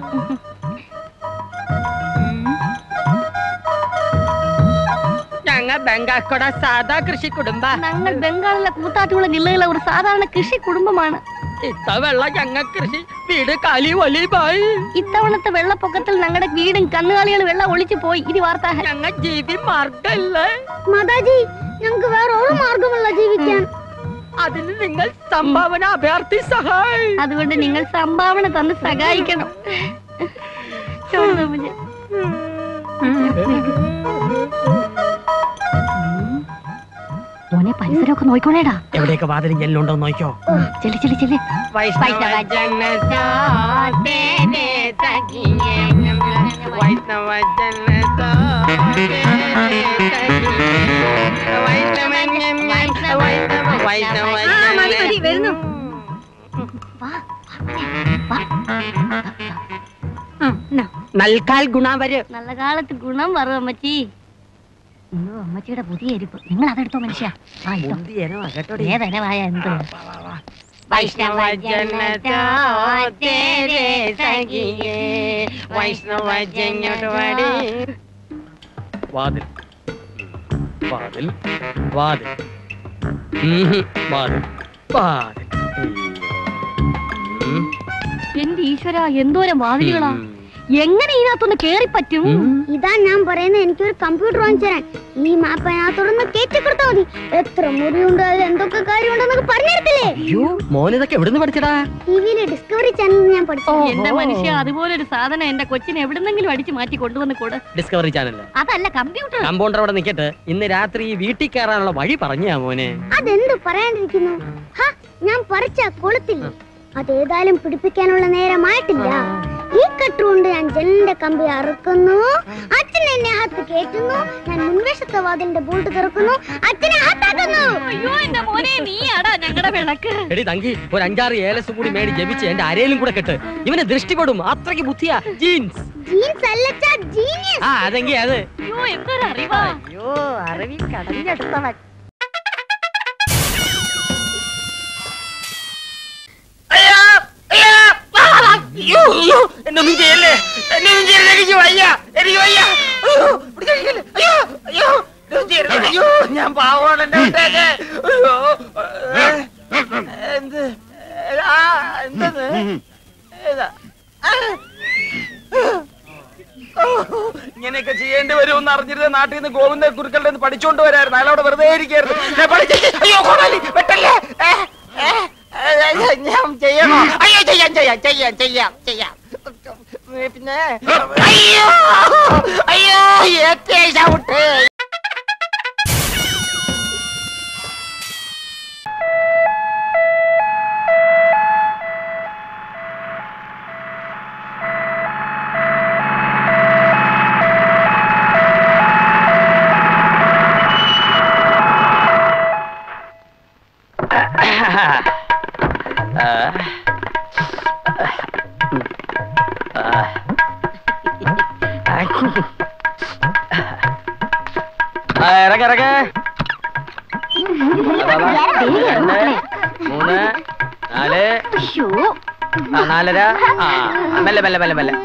ഞങ്ങൾ ഞങ്ങൾ ബംഗാൾക്കോട സാധാ കൃഷി കുടുംബ. ഞങ്ങൾ ബംഗാളിലെ കൂത്താട്ടുകുളം ജില്ലയിലെ ഒരു സാധാരണ കൃഷി കുടുംബമാണ്. ഇത്തവണ ഞങ്ങൾ കൃഷി വീട് കാലി വലിയമായി. ഇത്തവണത്തെ വെള്ളപ്പൊക്കത്തിൽ ഞങ്ങളുടെ വീടും കന്നുകാലികൾ വെള്ളം ഒളിച്ചു പോയി. ഇത് വാർത്ത ഞങ്ങൾ ജീവി മാർഗമല്ല. മാതാജി, ഞങ്ങൾക്ക് വേറെ ഒരു മാർഗമല്ല ജീവിക്കാൻ. അതിന് നിങ്ങൾ സംഭാവന അഭ്യർത്ഥി സഹായി. അതുകൊണ്ട് നിങ്ങൾ സംഭാവന തന്ന് സഹായിക്കണം. മോനെ പരിസരമൊക്കെ നോക്കണേടാ. എവിടെയൊക്കെ വാതിലും ജനലുണ്ടോ നോക്കോ. ചെല്ലി ചെല്ലി ചെല്ലി. വരുന്നു. നൽകാൽ ഗുണം വരും. നല്ല കാലത്ത് ഗുണം വരും അമ്മച്ചി. അമ്മച്ചിയുടെ പുതിയ എരിപ്പ്. നിങ്ങൾ അതെടുത്തോ മനുഷ്യ. ഏതനവായ എന്ത് വാതിൽ വാതിൽ വാതിൽ വാതിൽ വാതിൽ. എന്റെ ഈശ്വര, എന്തോരം വാതിലുകളാ. എങ്ങനെ ഇതിനകത്തൊന്ന് കേറി പറ്റും? ഇതാ ഞാൻ പറയുന്നത്. എനിക്കൊരു കമ്പ്യൂട്ടർ വാങ്ങിച്ചു തരാൻ. ഈ മാപ്പ് അതിനകത്തോടൊന്ന് കേറ്റിക്കൊടുത്താ മതി. എത്ര മുറിയുണ്ട്, അതിൽ എന്തൊക്കെ കാര്യമുണ്ടെന്നൊക്കെ പറഞ്ഞെടുത്തില്ലേ. മോനിതൊക്കെ എവിടുന്ന് പഠിച്ചടാ? ടിവിയിലെ ഡിസ്കവറി ചാനൽ ഞാൻ പഠിച്ചു. എന്റെ മനുഷ്യ, അതുപോലെ ഒരു സാധനം എന്റെ കൊച്ചിനെ എവിടുന്നെങ്കിലും അടിച്ചു മാറ്റി കൊണ്ടുവന്ന് കൂടെ. ഡിസ്കവറി ചാനൽ അതല്ല, കമ്പ്യൂട്ടർ. കമ്പൗണ്ടർ അവിടെ നിൽക്കട്ടെ. ഇന്ന് രാത്രി വീട്ടിൽ കയറാനുള്ള വഴി പറഞ്ഞാ മോനെ. അതെന്ത് പറയാണ്ടിരിക്കുന്നു. ഞാൻ പറിച്ച കൊളുത്തില്ല. അതേതായാലും പിടിപ്പിക്കാനുള്ള നേരമായിട്ടില്ല. ഈ കട്ടുകൊണ്ട് ഞാൻ ജനലിന്റെ കമ്പി അറുക്കുന്നു. അച്ഛൻ എന്നെ അകത്ത് കേറ്റുന്നു. ഞാൻ മുൻവശത്തെ വാതിലിന്റെ ബോൾട്ട് തുറക്കുന്നു. അച്ഛനെ അകത്താക്കുന്നു. അയ്യോ എന്റെ മോനെ, നീയാടാ ഞങ്ങളുടെ വിളക്ക്. എടി തങ്കി, ഒരു 5-6 ഏലസ് കൂടി മേടി ജപിച്ച് എന്റെ അരയിലും കൂടെ കെട്ട്. ഇവനെ ദൃഷ്ടിപ്പെടും. അത്രയ്ക്ക് ബുദ്ധിയാ. ജീൻസ് ജീൻസ് അല്ലച്ചാ, ജീനിയസ്. അതെങ്കി അത്. അയ്യോ എന്തൊരു അറിവാ. അയ്യോ അറിവിൽ കടഞ്ഞെടുത്തവൻ. എന്നൊന്നും ചെയ്യല്ലേ, എന്നൊന്നും ചെയ്യല്ലേ. എനിക്ക് വയ്യ, എനിക്ക് വയ്യ. അയ്യോ, ഞാൻ പാവമാണ്. എന്നെ വിട്ടേക്ക്. അയ്യോ, എന്ത് എന്തത് ഇങ്ങനെയൊക്കെ ചെയ്യേണ്ടി വരുമെന്ന് അറിഞ്ഞിരുന്ന നാട്ടിൽ നിന്ന് ഗോവിന്ദ ഗുരുക്കളുടെ പഠിച്ചോണ്ട് വരായിരുന്നു. അയാളവിടെ വെറുതെ ഇരിക്കായിരുന്നു. അയ്യോ കോടാലി വെട്ടല്ലേ. ഞാൻ ചെയ്യണോ? അയ്യോ ചെയ്യാം ചെയ്യാം ചെയ്യാം ചെയ്യാം ചെയ്യാം. പിന്നെ അയ്യോ അയ്യോ ഏറ്റവും ചവിട്ട്. ഇറങ്ങ 3 4 4:30. മെല്ലെ മെല്ലെ മെല്ലെ മെല്ലെ.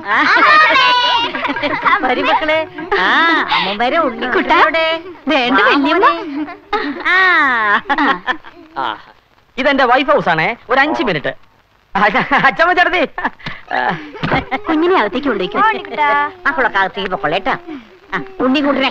മക്കളെ, അമ്മമാരെ ഉണ്ണിക്കുട്ടോടെ വേണ്ട വല്യമ്മ. ഇതെന്റെ വൈഫ് ഹൗസ് ആണേ. ഒരു 5 മിനിറ്റ്. അച്ഛമ്മ ചേർത്തി കുഞ്ഞിനെ അകത്തേക്ക് കൊണ്ടേക്കും. മക്കളൊക്കെ അകത്തേക്ക് പൊക്കൊള്ളേട്ടാ. ഉണ്ണിക്കുട്ടിനെ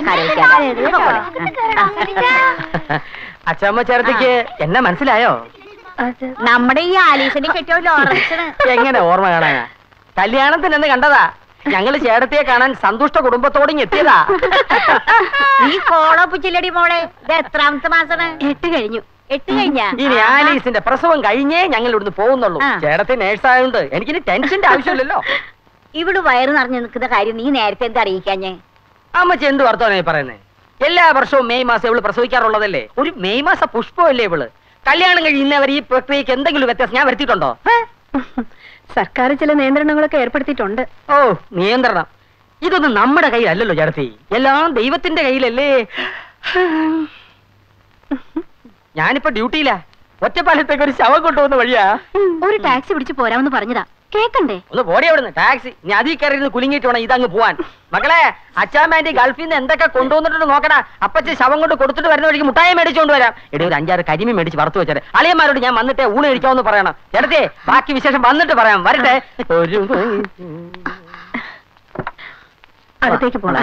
അച്ഛമ്മ ചേർത്തിക്ക് എന്നെ മനസ്സിലായോ? നമ്മുടെ ഈ ആലീസിനെ കെട്ടിയോ ലോറൻസിന് എങ്ങനെ ഓർമ്മ കാണാനാ? കല്യാണത്തിനെന്ന് കണ്ടതാ. ഞങ്ങള് ചേട്ടത്തിയെ കാണാൻ സന്തുഷ്ട കുടുംബത്തോടെ എത്തിയതാ. നീ കോളൊപ്പിച്ചില്ലടി മോളെ. ഇത് എത്രാമത്തെ മാസാണ്? 8 കഴിഞ്ഞു. 8 കഴിഞ്ഞാ? ഇനി ആലീസിന്റെ പ്രസവം കഴിഞ്ഞേ ഞങ്ങൾ ഇവിടുന്ന് പോകുന്നുള്ളൂ. ചേട്ടത്തി നേഴ്സായോണ്ട് എനിക്കിനി ടെൻഷന്റെ ആവശ്യമില്ലല്ലോ. ഇവിടെ വയറ് നിറഞ്ഞു നിൽക്കുന്ന കാര്യം നീ നേരത്തെ എന്താ അറിയിക്കാഞ്ഞേ? അമ്മച്ചി എന്ത് വർത്തമാനമായി പറയുന്നേ? എല്ലാ വർഷവും മെയ് മാസം ഇവള് പ്രസവിക്കാറുള്ളതല്ലേ. ഒരു മെയ് മാസ പുഷ്പമല്ലേ ഇവള്. കല്യാണം കഴിയുന്നവർ ഈ പ്രക്രിയക്ക് എന്തെങ്കിലും വ്യത്യാസം ഞാൻ വരുത്തിയിട്ടുണ്ടോ? സർക്കാർ ചില നിയന്ത്രണങ്ങളൊക്കെ ഏർപ്പെടുത്തിയിട്ടുണ്ട്. ഓ, നിയന്ത്രണം ഇതൊന്നും നമ്മുടെ കയ്യിലല്ലല്ലോ ചേട്ടത്തി. എല്ലാം ദൈവത്തിന്റെ കയ്യിലല്ലേ. ഞാനിപ്പോ ഡ്യൂട്ടിയിലാ. ഒറ്റപ്പാലത്തേക്ക് ഒരു ശവം കൊണ്ടുപോകുന്ന വഴിയാ. ഒരു ടാക്സി പിടിച്ച് പോരാമെന്ന് പറഞ്ഞതാ. കേക്കണ്ടേ? ഒന്ന് പോടി അവിടുന്ന്. ടാക്സി നീ അതിൽ കയറിയിരുന്ന് കുലുങ്ങിയിട്ട് വേണം ഇതങ്ങ് പോവാൻ. മക്കളെ, അച്ചാമ്മേന്റെ ഗൾഫിൽ നിന്ന് എന്തൊക്കെ കൊണ്ടുവന്നിട്ട് നോക്കടാ. അപ്പച്ചി ശവം കൊണ്ട് കൊടുത്തിട്ട് വരുന്ന വഴിക്ക് മുട്ടായി മേടിച്ചുകൊണ്ട് വരാം. ഒരു 5-6 കരിമീൻ മേടിച്ച് വറുത്ത് വെച്ചാൽ അളിയന്മാരോട് ഞാൻ വന്നിട്ടേ ഊണ് കഴിക്കാമെന്ന് പറയണം. ചേട്ടത്തെ ബാക്കി വിശേഷം വന്നിട്ട് പറയാം. വരട്ടെ. അടുത്തേക്ക് പോകാം.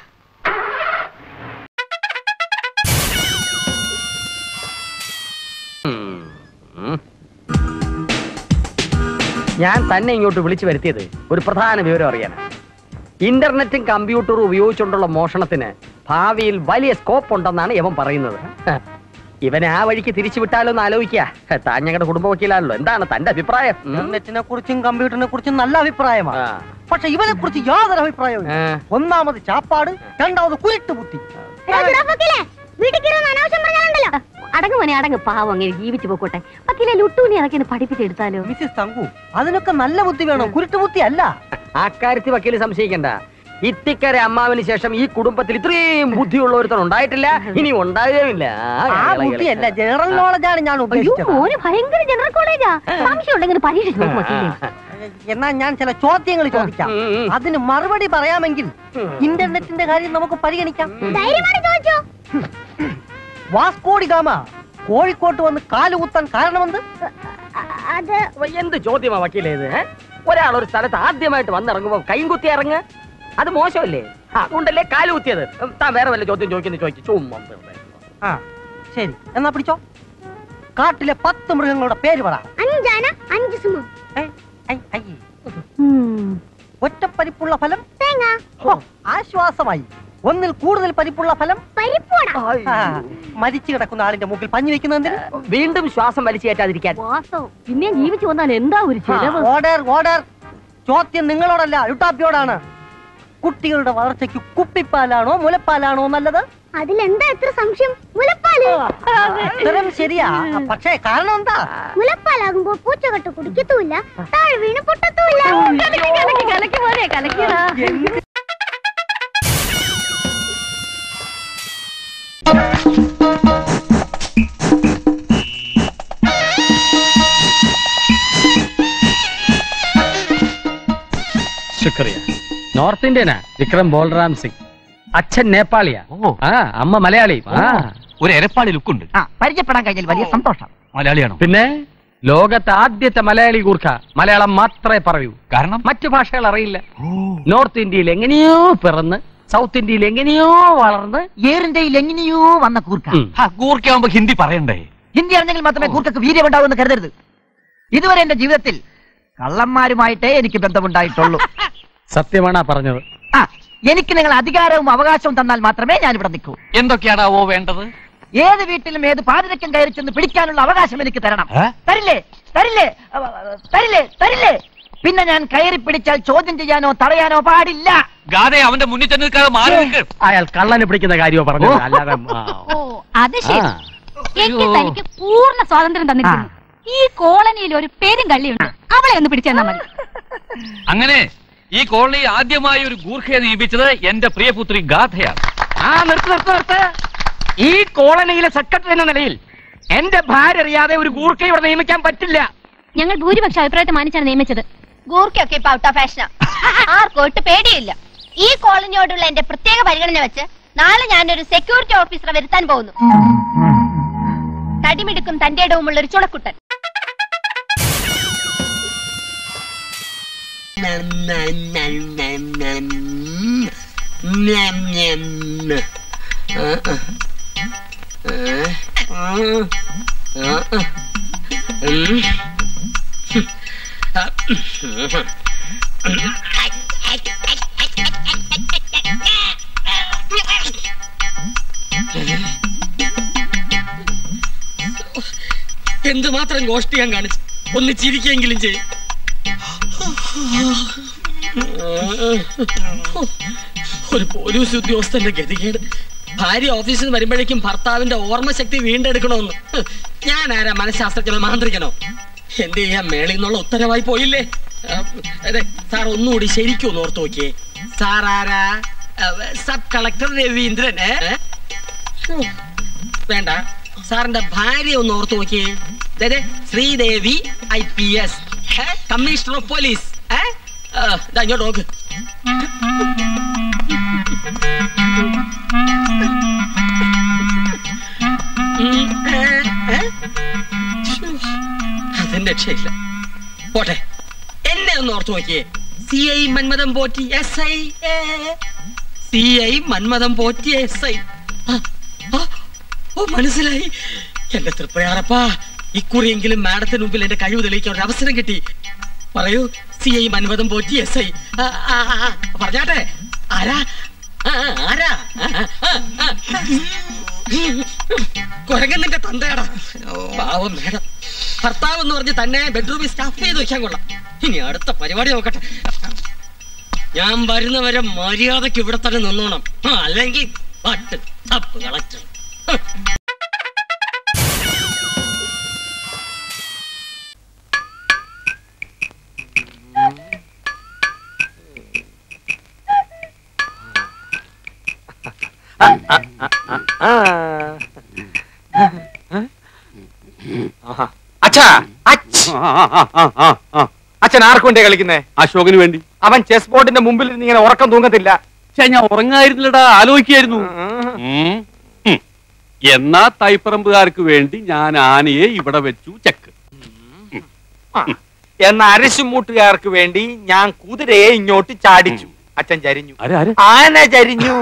ഞാൻ തന്നെ ഇങ്ങോട്ട് വിളിച്ചു വരുത്തിയത് ഒരു പ്രധാന വിവരം അറിയാനാണ്. ഇന്റർനെറ്റും കമ്പ്യൂട്ടറും ഉപയോഗിച്ചുകൊണ്ടുള്ള മോഷണത്തിന് ഭാവിയിൽ വലിയ സ്കോപ്പ് ഉണ്ടെന്നാണ് ഇവൻ പറയുന്നത്. ഇവനെ ആ വഴിക്ക് തിരിച്ചു വിട്ടാലോ എന്ന് ആലോചിക്കുക. താൻ ഞങ്ങളുടെ കുടുംബ വക്കീലാണല്ലോ. എന്താണ് തന്റെ അഭിപ്രായം? ഇന്റർനെറ്റിനെ കുറിച്ചും കമ്പ്യൂട്ടറിനെ കുറിച്ചും നല്ല അഭിപ്രായമാണ്. പക്ഷെ ഇവനെ കുറിച്ച് യാതൊരു അഭിപ്രായവും. ഒന്നാമത് ചാപ്പാട്, രണ്ടാമത് കുരുട്ട് ബുദ്ധി. അടങ്ങ് മോനെ അടങ്ങ്. പാവം അങ്ങനെ ജീവിച്ചു പോക്കോട്ടെ. വക്കീലെ ലുട്ടൂനെ അതൊക്കെ പഠിപ്പിച്ചെടുത്താലോ? മിസ്സിസ് തങ്കു, അതിനൊക്കെ നല്ല ബുദ്ധി വേണം, കുരുട്ട് ബുദ്ധി അല്ല. അക്കാര്യത്തിൽ വക്കീല് സംശയിക്കണ്ട. ഇത്തിക്കര അമ്മാവിന് ശേഷം ഈ കുടുംബത്തിൽ ഇത്രയും ബുദ്ധിയുള്ള ഒരുത്തൻ ഉണ്ടായിട്ടില്ല, ഇനി ഉണ്ടാകുകയില്ല. ആ ബുദ്ധിയല്ല, ജനറൽ നോളജാണ് ഞാൻ ഉദ്ദേശിച്ചത്. ഭയങ്കര ജനറൽ കോളേജാ. സംശയം ഉണ്ടെങ്കിൽ പരീക്ഷിച്ച് നോക്കും വക്കീലെ. എന്നാ ഞാൻ ചില ചോദ്യങ്ങൾ ചോദിക്കാം. അതിന് മറുപടി പറയാമെങ്കിൽ ഇന്റർനെറ്റിന്റെ കാര്യം നമുക്ക് പരിഗണിക്കാം. വാസ്കോഡി ഗാമ കോഴിക്കോട്ട് വന്ന് കാലുകുത്താൻ കാരണമെന്ത്? എന്ത് ചോദ്യമാ വക്കീലേത്? ഒരാൾ ഒരു സ്ഥലത്ത് ആദ്യമായിട്ട് വന്നിറങ്ങുമ്പോ കൈയും കുത്തി ഇറങ്ങ, അത് മോശമല്ലേ? അതുകൊണ്ടല്ലേ കാല് കുത്തിയത്. താൻ വേറെ വല്ല ചോദ്യം ചോദിച്ചു ചുമ്മാ. ശരി, എന്നാ പിടിച്ചോ. കാട്ടിലെ 10 മൃഗങ്ങളുടെ പേര് പറ. ഒറ്റപ്പരിപ്പുള്ള ഫലം തേങ്ങ. ആശ്വാസമായി. ഒന്നിൽ കൂടുതൽ പരിപ്പുള്ള ഫലം മരിച്ചു കിടക്കുന്ന ആളിന്റെ മൂക്കിൽ പഞ്ഞു വെക്കുന്നതിന് വീണ്ടും ശ്വാസം വലിച്ചു കയറ്റാതിരിക്കാൻ. പിന്നെ ജീവിച്ചു വന്നാൽ എന്താ ഒരു ചെലവ്? ഓർഡർ. ചോദ്യം നിങ്ങളോടല്ല, ലുട്ടാപ്പിയോടാണ്. കുട്ടികളുടെ വളർച്ചയ്ക്ക് കുപ്പിപ്പാലാണോ മുലപ്പാലാണോ നല്ലത്? അതിലെന്താ എത്ര സംശയം? മുലപ്പാല്. ഉത്തരം ശരിയാ, പക്ഷേ കാരണം എന്താ? മുലപ്പാലാകുമ്പോ പൂച്ചകെട്ട് കുടിക്കത്തുമില്ല, താഴെ വീണ് പൊട്ടത്തുമില്ല. കലക്കി പോലെ കലക്കിയതാ. ശുക്രിയ. നോർത്ത് ഇന്ത്യനാ വിക്രം ബോൾറാം സിംഗ്. അച്ഛൻ നേപ്പാളിയാ, അമ്മ മലയാളി. ഒരു എരപ്പാളി ലുക്കുണ്ട്. പരിചയപ്പെടാൻ കഴിഞ്ഞാൽ വലിയ സന്തോഷം. മലയാളിയാണോ? പിന്നെ ലോകത്തെ ആദ്യത്തെ മലയാളി ഗൂർഖ മലയാളം മാത്രമേ പറയൂ. കാരണം മറ്റു ഭാഷകൾ അറിയില്ല. നോർത്ത് ഇന്ത്യയിൽ എങ്ങനെയോ പിറന്ന് സൗത്ത് ഇന്ത്യയിൽ എങ്ങനെയോ വളർന്ന് എയർ ഇന്ത്യയിൽ എങ്ങനെയോ വന്ന കൂർക്ക. ഗൂർഖയാവുമ്പോ ഹിന്ദി പറയണ്ടേ? ഹിന്ദി അറിഞ്ഞെങ്കിൽ മാത്രമേ കൂർക്കക്ക് വീര്യമുണ്ടാവുമെന്ന് കരുതരുത്. ഇതുവരെ എന്റെ ജീവിതത്തിൽ കള്ളന്മാരുമായിട്ടേ എനിക്ക് ബന്ധമുണ്ടായിട്ടുള്ളൂ. സത്യമാണാ പറഞ്ഞത്. എനിക്ക് നിങ്ങൾ അധികാരവും അവകാശവും തന്നാൽ മാത്രമേ ഞാൻ ഇവിടെ നിൽക്കൂ. എന്തൊക്കെയാണാവോ വേണ്ടത്? ഏത് വീട്ടിലും ഏത് പാതിരക്കം കയറി ചെന്ന് പിടിക്കാനുള്ള അവകാശം എനിക്ക് തരണം. തരില്ലേ തരില്ലേ തരില്ലേ തരില്ലേ? പിന്നെ ഞാൻ കയറി പിടിച്ചാൽ ചോദ്യം ചെയ്യാനോ തടയാനോ പാടില്ല. ഗാദേ, അവന്റെ മുന്നിൽ ചെന്ന് നിൽക്കാതെ മാറി നിൽക്ക്. അയാൾ കള്ളനെ പിടിക്കുന്ന കാര്യമോ പറഞ്ഞു? അല്ലാതെ അത് ശരി. എനിക്ക് തനിക്ക് പൂർണ്ണ സ്വാതന്ത്ര്യം തന്നിരിക്കുന്നു. ഈ കോളനിയിൽ ഒരു പേരും കള്ളിയുണ്ട്, അവളെ ഒന്ന് പിടിച്ചെന്നാ മതി. അങ്ങനെ ഈ കോളനിയിൽ ആദ്യമായി ഒരു ഗൂർഖയെ നിയമിച്ചത് എന്റെ പ്രിയപുത്രി ഗാഥയാണ്. നിർത്ത്. ഈ കോളനിയിലെ സെക്രട്ടറി എന്ന നിലയിൽ എന്റെ ഭാര്യ അറിയാതെ ഒരു ഗൂർഖയെ ഇവിടെ നിയമിക്കാൻ പറ്റില്ല. ഞങ്ങൾ ഭൂരിപക്ഷ അഭിപ്രായത്തെ മാനിച്ചാണ് നിയമിച്ചത്. ഗൂർഖയൊക്കെ ഇപ്പൊ ഔട്ട് ഓഫ് ഫാഷനാ. ആർക്കോട്ട് പേടിയില്ല. ഈ കോളനിയോടുള്ള എന്റെ പ്രത്യേക പരിഗണന വെച്ച് നാളെ ഞാനൊരു സെക്യൂരിറ്റി ഓഫീസറെ വരുത്താൻ പോകുന്നു. തടിമിടുക്കും തന്റെ ഇടവുമുള്ള ഒരു ചുണക്കുട്ടൻ. എന്തുമാത്രം ഗോഷ്ടി ഞാൻ കാണിച്ചു. ഒന്ന് ചിരിക്കെങ്കിലും ചെയ്യും. ഒരു പോലീസ് ഉദ്യോഗസ്ഥന്റെ ഗതികേട്. ഭാര്യ ഓഫീസിൽ നിന്ന് വരുമ്പോഴേക്കും ഭർത്താവിന്റെ ഓർമ്മശക്തി വീണ്ടെടുക്കണമെന്ന്. ഞാൻ ആരാ, മനഃശാസ്ത്രജ്ഞനോ മാന്ത്രികനോ? എന്ത് ചെയ്യാൻ, മേളിൽ നിന്നുള്ള ഉത്തരവായി പോയില്ലേ? അതെ സാർ, ഒന്നുകൂടി ശരിക്കും ഒന്ന് ഓർത്തു നോക്കിയേ. സാർ ആരാ? Sub collector Raveendran. വേണ്ട, സാറിന്റെ ഭാര്യ ഒന്ന് ഓർത്തു നോക്കിയേ. Sreedevi IPS. Commissioner of police ഇങ്ങോട്ട് നോക്ക്. അതിന്റെ രക്ഷയില്ല. പോട്ടെ, എന്നെ ഒന്ന് ഓർത്തു നോക്കിയേ. CI മന്മഥം Potti SI, CI മന്മഥം Potti SI. ഓ, മനസ്സിലായി. എന്റെ തൃപ്രയാറപ്പാ, ഇക്കുറിയെങ്കിലും മാഡത്തിന് മുമ്പിൽ എന്റെ കഴിവ് തെളിയിക്കാൻ ഒരു അവസരം കിട്ടി. പറയൂ, CI മന്മഥം പോറ്റി SI. പറഞ്ഞാട്ടെ, ആരാ? ആരാ? കുരങ്ങന്റെ തന്തയാടാ. പാവം മേഡം, ഭർത്താവ് എന്ന് പറഞ്ഞ് തന്നെ ബെഡ്റൂമിൽ സ്റ്റാഫ് ചെയ്ത് വെക്കാൻ കൊള്ളാം. ഇനി അടുത്ത പരിപാടി നോക്കട്ടെ. ഞാൻ വരുന്നവരെ മര്യാദക്ക് ഇവിടെ തന്നെ നിന്നോണം, അല്ലെങ്കിൽ പട്ട് തപ്പ് കളക്ടർ. അച്ഛൻ ആർക്കു വേണ്ടിയാ കളിക്കുന്നേ? അശോകന് വേണ്ടി. അവൻ ചെസ് ബോർഡിന്റെ മുമ്പിൽ ഇങ്ങനെ ഉറക്കം തൂങ്ങത്തില്ല. ഞാൻ ഉറങ്ങായിരുന്നില്ലടാ, ആലോചിക്കായിരുന്നു. എന്നാ തൈപ്പറമ്പുകാർക്ക് വേണ്ടി ഞാൻ ആനയെ ഇവിടെ വെച്ചു ചെക്ക്. എന്ന അരശുമൂട്ടുകാർക്ക് വേണ്ടി ഞാൻ കുതിരയെ ഇങ്ങോട്ട് ചാടിച്ചു. അച്ഛൻ ചരിഞ്ഞു, ആന ചരിഞ്ഞു.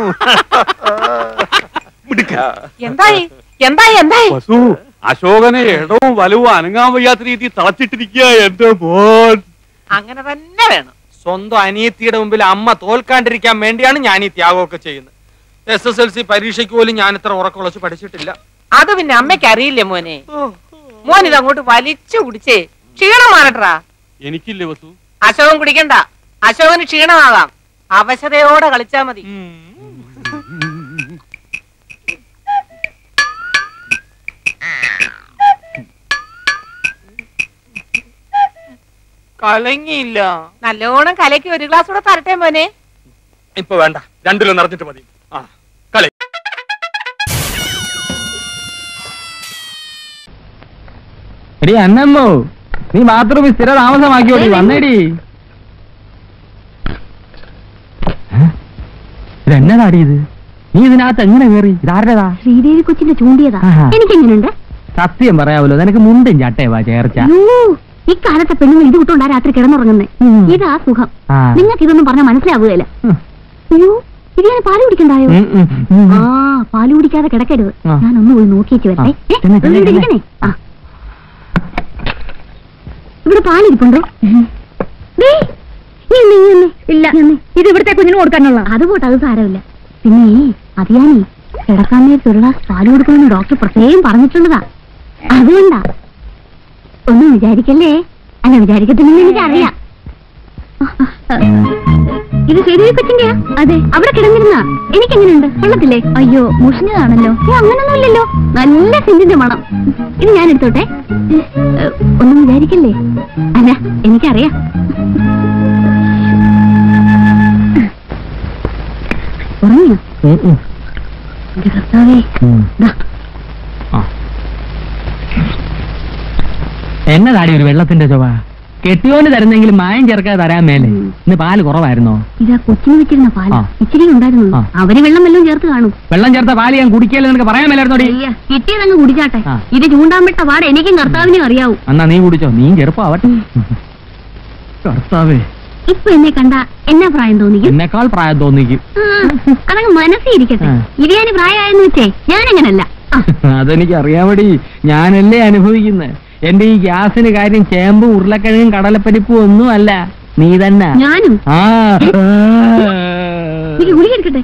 എന്തായി എന്തായി എന്തായി? അശോകനെ ഇടവും വലവും അനങ്ങാൻ വയ്യാത്ത രീതി തളച്ചിട്ടിരിക്കുക എന്റെ മോൻ. അങ്ങനെ തന്നെ വേണം. സ്വന്തം അനിയത്തിയുടെ മുമ്പിൽ അമ്മ തോൽക്കാണ്ടിരിക്കാൻ വേണ്ടിയാണ് ഞാൻ ഈ ത്യാഗമൊക്കെ ചെയ്യുന്നത്. SSLC പരീക്ഷയ്ക്ക് പോലും ഞാൻ ഇത്ര ഉറക്കുളച്ച് പഠിച്ചിട്ടില്ല. അത് പിന്നെ അമ്മയ്ക്ക് അറിയില്ലേ മോനെ? മോൻ ഇതങ്ങോട്ട് വലിച്ചു കുടിച്ചേ, ക്ഷീണം മാറട്ടാ. എനിക്കില്ലേ വസു? അശോകൻ കുടിക്കണ്ട, അശോകന് ക്ഷീണമാകാം. അവശതയോടെ കളിച്ചാ മതി. കലങ്ങിയില്ല. നല്ലോണം കലക്കി ഒരു ഗ്ലാസ് കൂടെ തരട്ടെ മോനെ? ഇപ്പൊ വേണ്ട, രണ്ടിലും നിറഞ്ഞിട്ട് മതി. കളി. എടി അന്നമ്മോ, നീ ബാത്റൂമിൽ സ്ഥിര താമസമാക്കിയോടി, വന്നേടി. ഇതെന്നതാടി ഇത്? നീ ഇതിനകത്ത് എങ്ങനെ കയറി? ഇതാരുടേതാ? ശ്രീദേവി കൊച്ചിന്റെ ചൂണ്ടിയതാ. എനിക്കെങ്ങനെയുണ്ട്? സത്യം പറയാമല്ലോ, നിനക്ക് മുണ്ടും ചട്ടയവാ ചേർച്ച. ഇക്കാലത്തെ പെണ്ണുങ്ങൾ ഇത് വിട്ടോണ്ടാ രാത്രി കിടന്നുറങ്ങുന്നേ. ഇതാ സുഖം. നിങ്ങൾക്ക് ഇതൊന്നും പറഞ്ഞാൽ മനസ്സിലാവുകയല്ല. അയ്യോ, ഇത് ഞാൻ പാല് കുടിക്കണ്ടായോ? പാല് കുടിക്കാതെ കിടക്കരുത്. ഞാൻ ഒന്ന് പോയി നോക്കിയേച്ച് വരട്ടെ. ഇവിടെ പാലിരിപ്പുണ്ടോ? ഇല്ല, ഇത് ഇവിടുത്തെ കുഞ്ഞിന് കൊടുക്കാനുള്ള. അത് പോട്ടെ, അത് സാരമില്ല. പിന്നെ അതിയാനേ കിടക്കാൻ നേരത്തെ ഒരു ഗ്ലാസ് പാല് കൊടുക്കണമെന്ന് ഡോക്ടർ പ്രത്യേകം പറഞ്ഞിട്ടുള്ളതാ. അതുകൊണ്ടാ. ഒന്നും വിചാരിക്കല്ലേ. അല്ല, വിചാരിക്കത്തില്ലെന്ന് എനിക്കറിയാം. ഇത് ശ്രീദേവി കൊച്ചിന്റെയാ? അതെ, അവിടെ കിടന്നിരുന്ന. എനിക്കെങ്ങനെയുണ്ട്? കൊള്ളത്തില്ലേ? അയ്യോ, മുഷിഞ്ഞതാണല്ലോ. അങ്ങനൊന്നുമില്ലല്ലോ, നല്ല സെന്റിന്റെ മണം. ഇത് ഞാൻ എടുത്തോട്ടെ. ഒന്നും വിചാരിക്കല്ലേ. അല്ല, എനിക്കറിയാം. ഉറങ്ങിയോ? എന്നതാടി ഒരു വെള്ളത്തിന്റെ ചൊവ? കെട്ടിയോന് തരുന്നെങ്കിലും മായം ചേർക്കാതെ തരാൻ മേലെ. ഇന്ന് പാല് കുറവായിരുന്നോ? ഇതാ കൊച്ചിന് വെച്ചിരുന്ന പാല് ഇച്ചിരി ഉണ്ടായിരുന്നു. അവര് വെള്ളം വല്ലതും ചേർത്ത് കാണും. വെള്ളം ചേർത്ത പാല് ഞാൻ കുടിക്കല്ലോ, നിനക്ക് പറയാൻ മേലായിരുന്നോടി? കിട്ടിയതങ്ങ് കുടിച്ചാട്ടെ. ഇത് ചൂണ്ടാൻ വിട്ട പാട് എനിക്കും കർത്താവിനും അറിയാവൂ. എന്നാ നീ കുടിച്ചോ, നീ ചെറുപ്പമാവട്ടെ. കർത്താവേ, ഇപ്പൊ എന്നെ കണ്ട എന്നാ പ്രായം തോന്നിക്കും? എന്നെക്കാൾ പ്രായം തോന്നിക്കും. അതങ്ങ് മനസ്സിരിക്കട്ടെ. ഇരിയാന് പ്രായമായെന്ന് വെച്ചേ ഞാനങ്ങനല്ല. അതെനിക്ക് അറിയാമടി, ഞാനല്ലേ അനുഭവിക്കുന്നത്. എന്റെ ഈ ഗ്യാസിന് കാര്യം ചേമ്പും ഉരുളക്കിഴങ്ങും കടലപ്പരിപ്പും ഒന്നും അല്ല, നീ തന്നെ. ഞാനും ഗുളിക എടുക്കട്ടെ.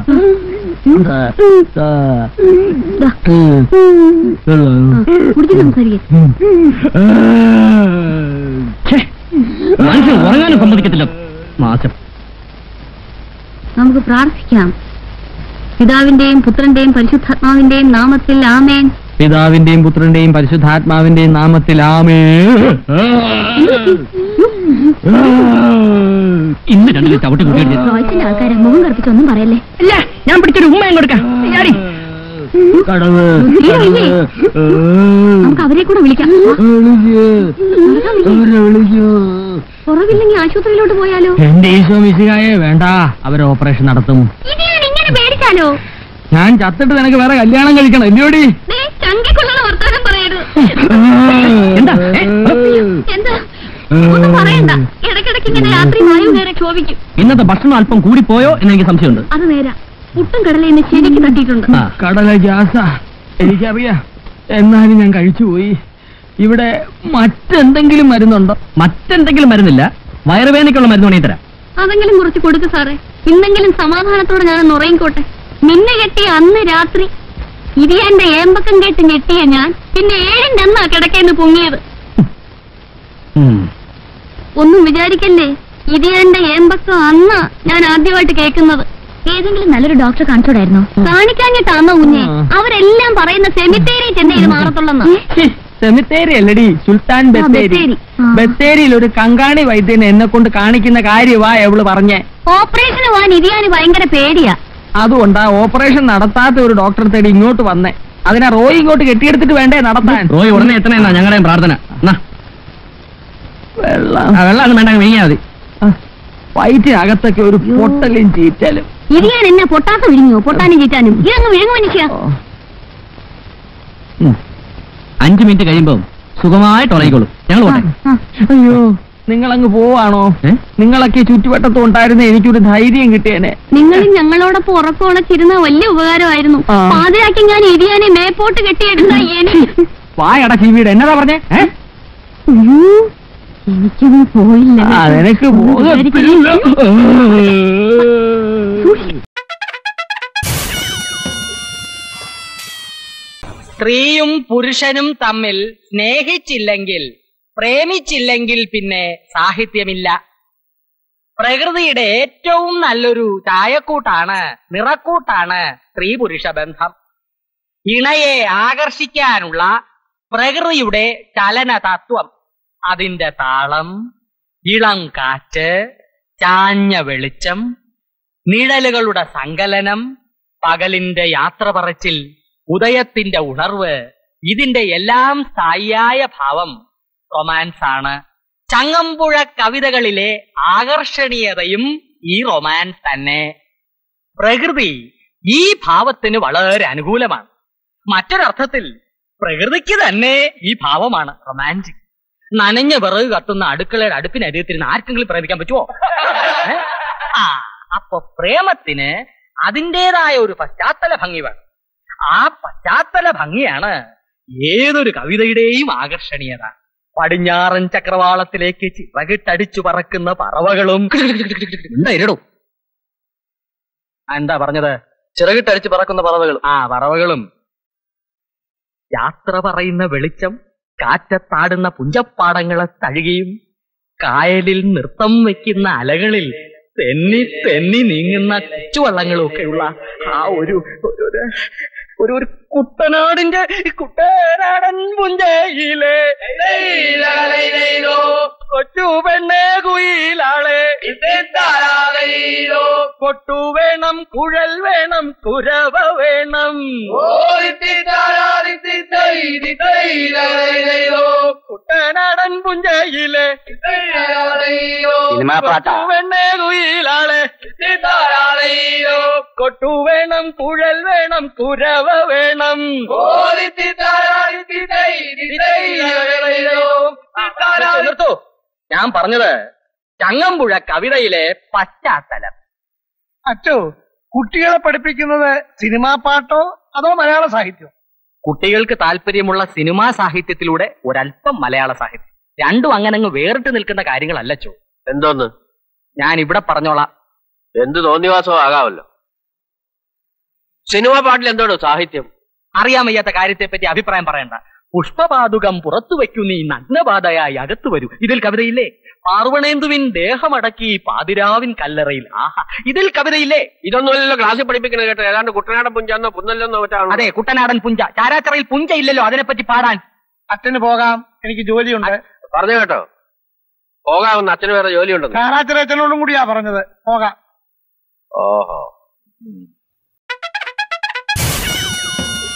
മനുഷ്യൻ ഉറങ്ങാനും സമ്മതിക്കത്തില്ല. മാസം നമുക്ക് പ്രാർത്ഥിക്കാം. പിതാവിന്റെയും പുത്രന്റെയും പരിശുദ്ധാത്മാവിന്റെയും നാമത്തിൽ ആമേൻ. പിതാവിന്റെയും പുത്രന്റെയും പരിശുദ്ധാത്മാവിന്റെയും നാമത്തിൽ ആമേൻ. ഇന്ന് രണ്ടിൽ ചവിട്ടി കൂട്ടി ആൾക്കാരെ മുഖം കറുപ്പിച്ചൊന്നും പറയല്ലേ. ഇല്ല, ഞാൻ പിടിച്ചൊരു ഉമ്മയും കൊടുക്കാം. കടവ് നമുക്ക് അവരെ കൂടെ വിളിക്കാം. കുറവില്ലെങ്കിൽ ആശുപത്രിയിലോട്ട് പോയാലോ? എന്റെ ഈശോ മിശിഹായെ വേണ്ട, അവര് ഓപ്പറേഷൻ നടത്തും. ഇങ്ങനെ പേടിച്ചാലോ? ഞാൻ ചത്തിട്ട് നിനക്ക് വേറെ കല്യാണം കഴിക്കണം ഇല്ലോടി? ചങ്കിക്കൊള്ളുന്ന വർത്താനം പറയരുത്. എന്താ എന്താ ഒന്നും പറയണ്ട. ഇടയ്ക്കിടയ്ക്ക് ഇങ്ങനെ രാത്രി വായു നേരെ ക്ഷോഭിക്കും. ഇന്നത്തെ ഭക്ഷണം അല്പം കൂടി പോയോ എന്ന് എനിക്ക് സംശയമുണ്ട്. അത് നേരാ. പുട്ടും കടല എന്നെ ശരിക്ക് തട്ടിയിട്ടുണ്ട്. കടല ഗ്യാസ എനിക്കറിയാം, എന്നാലും ഞാൻ കഴിച്ചുപോയി. ഇവിടെ മറ്റെന്തെങ്കിലും മരുന്നുണ്ടോ? മറ്റെന്തെങ്കിലും മരുന്നില്ല, വയറുവേദനയ്ക്കുള്ള മരുന്ന് വേണമെങ്കിൽ തരാം. അതെങ്കിലും കുറച്ച് കൊടുക്ക് സാറേ. ഇന്നെങ്കിലും സമാധാനത്തോടെ ഞാനൊന്ന് ഉറങ്ങിക്കോട്ടെ. നിന്നെ കെട്ടിയ അന്ന് രാത്രി ഇരിയാന്റെ ഏമ്പക്കം കേട്ട് ഞെട്ടിയ ഞാൻ പിന്നെ 7-ന്റെ അന്നാ കിടക്കേന്ന് പൊങ്ങിയത്. ഒന്നും വിചാരിക്കല്ലേ, ഇരിയാന്റെ ഏമ്പക്കം അന്നാ ഞാൻ ആദ്യമായിട്ട് കേൾക്കുന്നത്. ഏതെങ്കിലും നല്ലൊരു ഡോക്ടറെ കാണിച്ചോടായിരുന്നോ? കാണിക്കാഞ്ഞിട്ടാന്നോ കുഞ്ഞെ? അവരെല്ലാം പറയുന്ന സെമിത്തേരി ചെന്നൈ ഇത് മാറത്തുള്ളെന്നാ. സെമിത്തേരി അല്ലടി, സുൽത്താൻ ബത്തേരി. ബത്തേരിയിൽ ഒരു കങ്കാണി വൈദ്യനെ എന്നെ കൊണ്ട് കാണിക്കുന്ന കാര്യവാ എവള് പറഞ്ഞേ. ഓപ്പറേഷന് പോവാൻ ഇരിയാന് ഭയങ്കര പേടിയാ. അതുകൊണ്ടാ ഓപ്പറേഷൻ നടത്താത്ത ഒരു ഡോക്ടറെ തേടി ഇങ്ങോട്ട് വന്നേ. അതിനാ റോയ് ഇങ്ങോട്ട് കെട്ടിയെടുത്തിട്ട് വേണ്ടേ നടത്താൻ. റോയ് ഉടനെ എത്തണെന്നാ ഞങ്ങളുടെയും പ്രാർത്ഥന. വെള്ളം വേണ്ട, വീങ്ങിയാ മതി. വയറ്റിനകത്തൊക്കെ ഒരു പൊട്ടലും ചീറ്റാലും. ഇരിയാൻ എന്നെ പൊട്ടാത്ത വിഴുങ്ങോ? പൊട്ടാനും ചീറ്റാനും ഇതങ്ങ് വിഴുങ്ങു മനുഷ്യ. 5 മിനിറ്റ് കഴിയുമ്പോ സുഖമായിട്ട് ഉറങ്ങിക്കോളൂ. ഞങ്ങൾ പോട്ടെ. അയ്യോ, നിങ്ങളങ്ങ് പോവാണോ? നിങ്ങളൊക്കെ ചുറ്റുവട്ടത്തും ഉണ്ടായിരുന്ന എനിക്കൊരു ധൈര്യം കിട്ടിയേനെ. നിങ്ങൾ ഞങ്ങളോടൊപ്പം ഉറക്കമുളച്ചിരുന്ന വലിയ ഉപകാരമായിരുന്നു. പാതയാക്കി ഞാൻ ഇരിയാനെ മേപ്പോട്ട് കെട്ടിയെടുത്ത വായട ചീവീട് എന്നതാ പറഞ്ഞേ? എനിക്കൊന്നും പോയില്ല. അതെനിക്ക് സ്ത്രീയും പുരുഷനും തമ്മിൽ സ്നേഹിച്ചില്ലെങ്കിൽ, പ്രേമിച്ചില്ലെങ്കിൽ പിന്നെ സാഹിത്യമില്ല. പ്രകൃതിയുടെ ഏറ്റവും നല്ലൊരു ചായക്കൂട്ടാണ്, നിറക്കൂട്ടാണ് സ്ത്രീ പുരുഷ ബന്ധം. ഇണയെ ആകർഷിക്കാനുള്ള പ്രകൃതിയുടെ ചലന തത്വം, അതിന്റെ താളം, ഇളം കാറ്റ്, ചാഞ്ഞ വെളിച്ചം, നിഴലുകളുടെ സങ്കലനം, പകലിന്റെ യാത്ര പറച്ചിൽ, ഉദയത്തിന്റെ ഉണർവ്, ഇതിന്റെ എല്ലാം സ്ഥായിയായ ഭാവം റൊമാൻസ് ആണ്. ചങ്ങമ്പുഴ കവിതകളിലെ ആകർഷണീയതയും ഈ റൊമാൻസ് തന്നെ. പ്രകൃതി ഈ ഭാവത്തിന് വളരെ അനുകൂലമാണ്. മറ്റൊരർത്ഥത്തിൽ പ്രകൃതിക്ക് തന്നെ ഈ ഭാവമാണ് റൊമാൻറ്റിക്. നനഞ്ഞ വിറക് കത്തുന്ന അടുക്കളയുടെ അടുപ്പിനരികത്തിരുന്ന് ആർക്കെങ്കിലും പ്രേമിക്കാൻ പറ്റുമോ? അപ്പൊ പ്രേമത്തിന് അതിൻ്റെതായ ഒരു പശ്ചാത്തല ഭംഗി വേണം. ആ പശ്ചാത്തല ഭംഗിയാണ് ഏതൊരു കവിതയുടെയും ആകർഷണീയത. പടിഞ്ഞാറൻ ചക്രവാളത്തിലേക്ക് ചിറകിട്ടടിച്ചു പറക്കുന്ന പറവകളും. എന്താ പറഞ്ഞത്? ചിറകിട്ടടിച്ചു പറക്കുന്ന പറവകളും. പറവകളും. യാത്ര പറയുന്ന വെളിച്ചം കാറ്റത്താടുന്ന പുഞ്ചപ്പാടങ്ങളെ തഴുകിയും, കായലിൽ നൃത്തം വയ്ക്കുന്ന അലകളിൽ തെന്നി തെന്നി നീങ്ങുന്ന കൊച്ചുവള്ളങ്ങളൊക്കെയുള്ള ആ ഒരു കുട്ടനാടൻ പുഞ്ചയിലെ കൊച്ചു പെണ്ണേ കുയിലാളെ, കൊട്ടു വേണം, കുഴൽ വേണം, കുരവ വേണം, കുട്ടനാടൻ പുഞ്ചയിലെ പെണ്ണേ കുയിലാളെ, കൊട്ടു വേണം, കുഴൽ വേണം, കുരവ വേണം. നിർത്തൂ. ഞാൻ പറഞ്ഞത് ചങ്ങമ്പുഴ കവിതയിലെ പശ്ചാത്തലം. അച്ചോ, കുട്ടികളെ പഠിപ്പിക്കുന്നത് സിനിമാ പാട്ടോ അതോ മലയാള സാഹിത്യം? കുട്ടികൾക്ക് താല്പര്യമുള്ള സിനിമാ സാഹിത്യത്തിലൂടെ ഒരല്പം മലയാള സാഹിത്യം. രണ്ടും അങ്ങനെ വേറിട്ട് നിൽക്കുന്ന കാര്യങ്ങളല്ലച്ചോ. എന്തോന്ന്? ഞാൻ ഇവിടെ പറഞ്ഞോളാം. എന്ത് തോന്നിവാസവും ആകാമല്ലോ. സിനിമാ പാട്ടിൽ എന്തോടോ സാഹിത്യം? അറിയാൻ വയ്യാത്ത കാര്യത്തെപ്പറ്റി അഭിപ്രായം പറയണ്ട. പുഷ്പപാതുകം പുറത്തു വയ്ക്കൂ നീ നഗ്നപാതയായി അകത്തു വരൂ. ഇതിൽ കവിതയില്ലേ? പാർവണേന്ദുവിൻ ദേഹമടക്കി പാതിരാവിൻ കല്ലറയിൽ. ആഹാ, ഇതിൽ കവിതയില്ലേ? ഇതൊന്നുമല്ലോ ക്ലാസ്സിൽ പഠിപ്പിക്കുന്നത് കേട്ടോ. ഏതാണ്ട് കുട്ടനാടൻ പുഞ്ചാന്നോ പുന്നല്ലെന്നോ മറ്റാണോ? അതെ, കുട്ടനാടൻ പുഞ്ച. ചാരാച്ചറയിൽ പുഞ്ച ഇല്ലല്ലോ, അതിനെപ്പറ്റി പാടാൻ. അച്ഛന് പോകാം, എനിക്ക് ജോലിയുണ്ട്. പറഞ്ഞു കേട്ടോ, പോകാമെന്ന്. അച്ഛന് വേറെ ജോലിയുണ്ടോ? ചാരാച്ചറ അച്ഛനോടും കൂടിയാ പറഞ്ഞത്. പോകാം. ഓഹോ.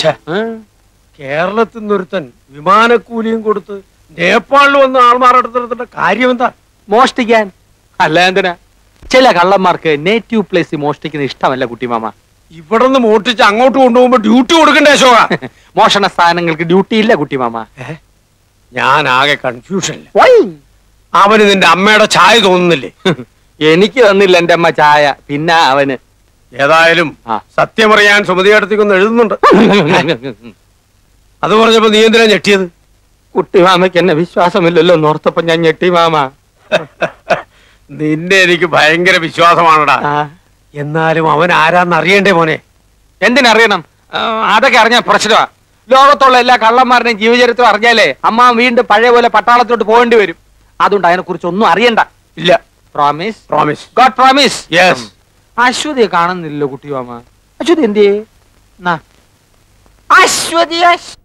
കേരളത്തിൽ നിന്നൊരുത്തൻ വിമാനക്കൂലിയും കൊടുത്ത് നേപ്പാളിൽ വന്ന് ആൾമാറെടുത്തിടത്തിന്റെ കാര്യം എന്താ? മോഷ്ടിക്കാൻ. അല്ല എന്തിനാ? ചില കള്ളന്മാർക്ക് നേറ്റീവ് പ്ലേസ് മോഷ്ടിക്കുന്നത് ഇഷ്ടമല്ല കുട്ടിമാമ. ഇവിടെ നിന്ന് മോഷ്ടിച്ച് അങ്ങോട്ട് കൊണ്ടുപോകുമ്പോ ഡ്യൂട്ടി കൊടുക്കണ്ടേ അശോക? മോഷണ സ്ഥാനങ്ങൾക്ക് ഡ്യൂട്ടി ഇല്ല കുട്ടിമാമ. ഞാൻ ആകെ കൺഫ്യൂഷനില്ല. അവന് നിന്റെ അമ്മയുടെ ചായ തോന്നുന്നില്ലേ? എനിക്ക് തന്നില്ല എന്റെ അമ്മ ചായ, പിന്നെ അവന്. ഏതായാലും സത്യമറിയാൻ സുമതിയടത്തേക്കൊന്ന് എഴുതുന്നുണ്ട്. അത് പറഞ്ഞപ്പോ നീ എന്തിനാ ഞെട്ടിയത്? കുട്ടിമാമയ്ക്ക് എന്നെ വിശ്വാസമില്ലല്ലോ എന്നോർത്തപ്പോ ഞാൻ ഞെട്ടി മാമ. നിന്നെ എനിക്ക് ഭയങ്കര വിശ്വാസമാണടാ. എന്നാലും അവൻ ആരാന്ന് അറിയണ്ടേ മോനെ? എന്തിനറിയണം? അതൊക്കെ അറിഞ്ഞാൽ പ്രശ്നമാ. ലോകത്തുള്ള എല്ലാ കള്ളന്മാരുടെയും ജീവചരിത്രം അറിഞ്ഞാലേ അമ്മ വീണ്ടും പഴയ പോലെ പട്ടാളത്തോട്ട് പോകേണ്ടി വരും. അതുകൊണ്ട് അതിനെ കുറിച്ച് ഒന്നും അറിയണ്ട. ഇല്ല. Promise? Promise. God promise. Yes. അശ്വതിയെ കാണുന്നില്ലല്ലോ കുട്ടിമാമ. അശ്വതി എന്തിയേ? അശ്വതി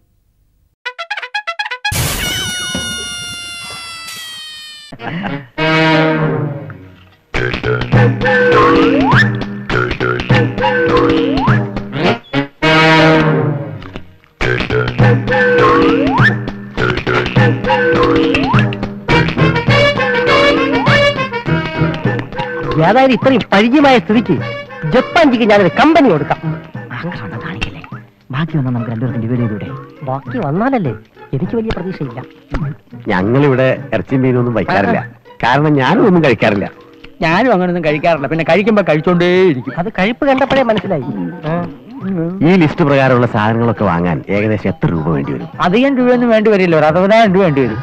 ഏതായാലും ഇത്രയും പരിചയമായ സ്ഥിതിക്ക് ജപ്പാൻജിക്ക് ഞാനൊരു കമ്പനി കൊടുക്കാം. കാണിക്കല്ലേ, ബാക്കി വന്നാൽ നമുക്ക് രണ്ടുപേർക്കും ഡിവൈഡ് ചെയ്തൂടെ? ബാക്കി വന്നാലല്ലേ? എനിക്ക് വലിയ പ്രതീക്ഷയില്ല. ഞങ്ങളിവിടെ ഇറച്ചി മീനൊന്നും വയ്ക്കാറില്ല. കാരണം ഞാനും ഒന്നും കഴിക്കാറില്ല. ഞാനും അങ്ങനൊന്നും കഴിക്കാറില്ല. പിന്നെ കഴിക്കുമ്പോ കഴിച്ചോണ്ടേയിരിക്കും. അത് കഴിപ്പ് കണ്ടപ്പോഴേ മനസ്സിലായി. ഈ ലിസ്റ്റ് പ്രകാരമുള്ള സാധനങ്ങളൊക്കെ വാങ്ങാൻ ഏകദേശം എത്ര രൂപ വേണ്ടി വരും? അധികം രൂപയൊന്നും വേണ്ടി വരില്ല. ഒരു 60,000 രൂപ വേണ്ടി വരും.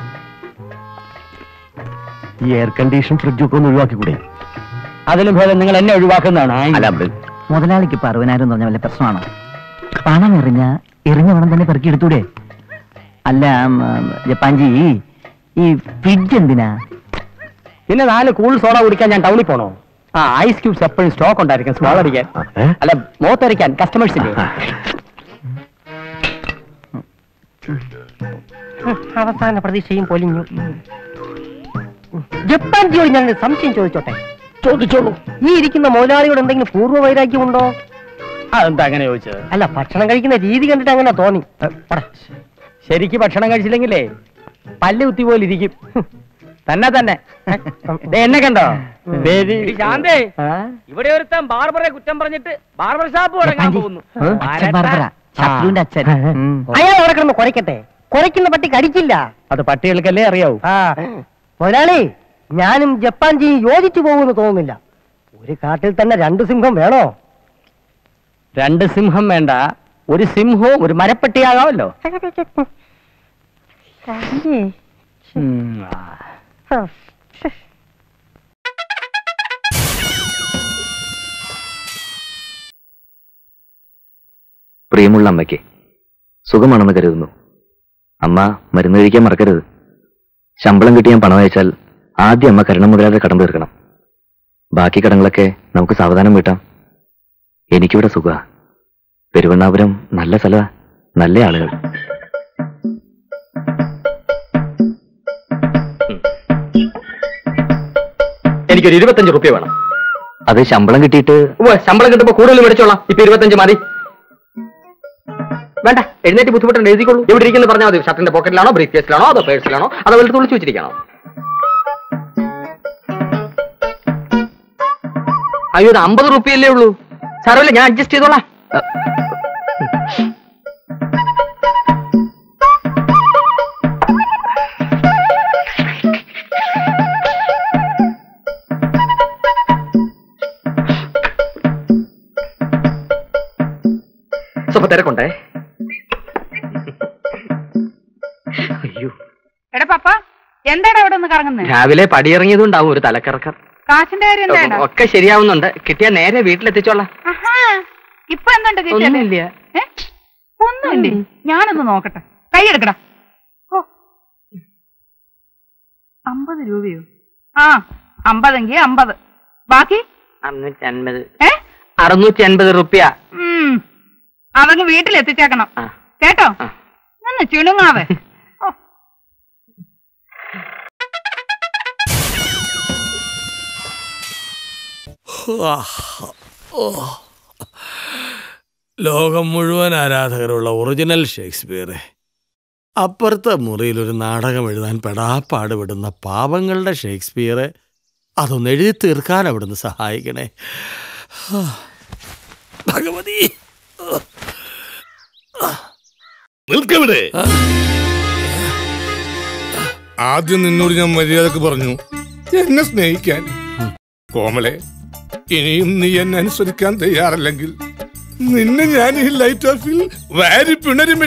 ഈ എയർ കണ്ടീഷൻ ഫ്രിഡ്ജൊക്കെ ഒന്ന് ഒഴിവാക്കിക്കൂടെ? അതിലും ഭേദം നിങ്ങൾ എന്നെ ഒഴിവാക്കുന്നതാണ്. മുതലാളിക്ക് ഇപ്പൊ 60,000 എന്ന് പറഞ്ഞ വല്ല പ്രശ്നമാണോ? പണം എറിഞ്ഞ പണം തന്നെ പെറുക്കിയെടുത്തൂടെ? അല്ല ജപ്പാൻജി, ഈ ഫ്രിഡ്ജ് എന്തിനാ? പിന്നെ 4 കൂൾ സോഡ കുടിക്കാൻ ഞാൻ ടൗണിൽ പോണോ? ഐസ് ക്യൂബ്സ് എപ്പോഴും സ്റ്റോക്ക് ഉണ്ടായിരിക്കും. സ്മോൾ അടിക്കാൻ, അല്ല മോത്തരിക്കാൻ കസ്റ്റമേഴ്സിന്റെ. അവസാന പ്രതീക്ഷയും പൊലിഞ്ഞു. ജപ്പാൻജിയോട് ഞാൻ സംശയം ചോദിച്ചോട്ടെ? ചോദിച്ചോളൂ. ഈ ഇരിക്കുന്ന മുതലാളിയോട് എന്തെങ്കിലും പൂർവ്വ വൈരാഗ്യമുണ്ടോ? അതെന്താ അങ്ങനെ ചോദിച്ചത്? അല്ല, ഭക്ഷണം കഴിക്കുന്ന രീതി കണ്ടിട്ട് അങ്ങനെ തോന്നി. ശരിക്ക് ഭക്ഷണം കഴിച്ചില്ലെങ്കിലേ പല്ല് കുത്തി പോലെ ഇരിക്കും. തന്നെ എന്നെ കണ്ടോ? ശാന്തേ, ഇവിടെ ഒരുത്തൻ ബാർബറെ കുറ്റം പറഞ്ഞിട്ട് ബാർബർ ഷാപ്പ് തുടങ്ങാൻ പോകുന്നു. അയാൾ അവിടെ കിടന്ന് കുറയ്ക്കട്ടെ. കുറയ്ക്കുന്ന പട്ടി കടിക്കില്ല. അത് പട്ടികൾക്കല്ലേ അറിയാവൂ. മുതലാളി, ഞാനും ജപ്പാൻജിയും യോജിച്ചു പോകുമെന്ന് തോന്നുന്നില്ല. ഒരു കാട്ടിൽ തന്നെ 2 സിംഹം വേണോ? 2 സിംഹം വേണ്ട. ഒരു സിംഹവും ഒരു മരപ്പട്ടിയാകാമല്ലോ. പ്രിയമുള്ള അമ്മയ്ക്ക് സുഖമാണെന്ന് കരുതുന്നു. അമ്മ മരുന്ന് കഴിക്കാൻ മറക്കരുത്. ശമ്പളം കിട്ടി ഞാൻ പണം അയച്ചാൽ ആദ്യം അമ്മ കരുണ മുതലാതെ കടം തീർക്കണം. ബാക്കി കടങ്ങളൊക്കെ നമുക്ക് സാവധാനം വീട്ടാം. എനിക്കിവിടെ സുഖ. പെരുവണ്ണാപുരം നല്ല സ്ഥലമാ, നല്ല ആളുകൾ. എനിക്കൊരു 25 റുപ്യ വേണം. അത് ശമ്പളം കിട്ടിയിട്ട്? ശമ്പളം കിട്ടുമ്പോ കൂടുതൽ മേടിച്ചോളാം. ഇപ്പൊ 25 മതി. വേണ്ട, എഴുന്നേറ്റ് ബുദ്ധിമുട്ടുണ്ട്. എഴുതിക്കോളൂ. എവിടെ ഇരിക്കുന്നു പറഞ്ഞാൽ മതി. ഷർട്ടിന്റെ പോക്കറ്റിലാണോ, ബ്രീഫ് കേസിലാണോ, അതോ പേഴ്സിലാണോ, അതോ വെളുത്ത് തുളിച്ചു വെച്ചിരിക്കണോ? അയ്യോ, ഇത് 50 റുപ്യല്ലേ ഉള്ളൂ. സാരമില്ല, ഞാൻ അഡ്ജസ്റ്റ് ചെയ്തോളാം. സ്വപ്പ തിരക്കുണ്ടേ. അയ്യോ, എടാ പപ്പ, എന്താടാ ഇവിടെ ഒന്ന് കറങ്ങുന്നത്? രാവിലെ പടിയിറങ്ങിയതുകൊണ്ടാവും ഒരു തലക്കറക്കം. കാശിന്റെ കാര്യം എന്താടാ? ഒക്കെ ശരിയാവുന്നുണ്ട്. കിട്ടിയാ നേരെ വീട്ടിലെത്തിച്ചോളാം. ഇപ്പൊ എന്തുണ്ട് കിട്ടിയ? ഒന്നുമില്ലേ? ഞാനൊന്ന് നോക്കട്ടെ. കൈ എടുക്കടാ. 50 രൂപയോ? 50 എങ്കിൽ 50. ബാക്കി 650. 650 റുപ്യ. അതങ്ങ് വീട്ടിലെത്തിച്ചേക്കണം കേട്ടോ. ഒന്ന് ചിണുങ്ങാവേ. ലോകം മുഴുവൻ ആരാധകരുള്ള ഒറിജിനൽ ഷേക്സ്പിയറെ അപ്പുറത്തെ മുറിയിൽ ഒരു നാടകം എഴുതാൻ പെടാപ്പാടുപെടുന്ന പാവങ്ങളുടെ ഷേക്സ്പിയറെ അതൊന്ന് എഴുതി തീർക്കാൻ അവിടുന്ന് സഹായിക്കണേ ഭഗവതി. നിൽക്കവിടെ. ആദ്യം നിന്നോട് ഞാൻ മര്യാദക്ക് പറഞ്ഞു എന്നെ സ്നേഹിക്കാൻ. കോമളെ, ഇനിയും നീ എന്നെ അനുസരിക്കാൻ തയ്യാറല്ലെങ്കിൽ നിന്നെ ഞാൻ ഈ ലൈറ്റ് ഓഫിൽ വാരി പിണരും.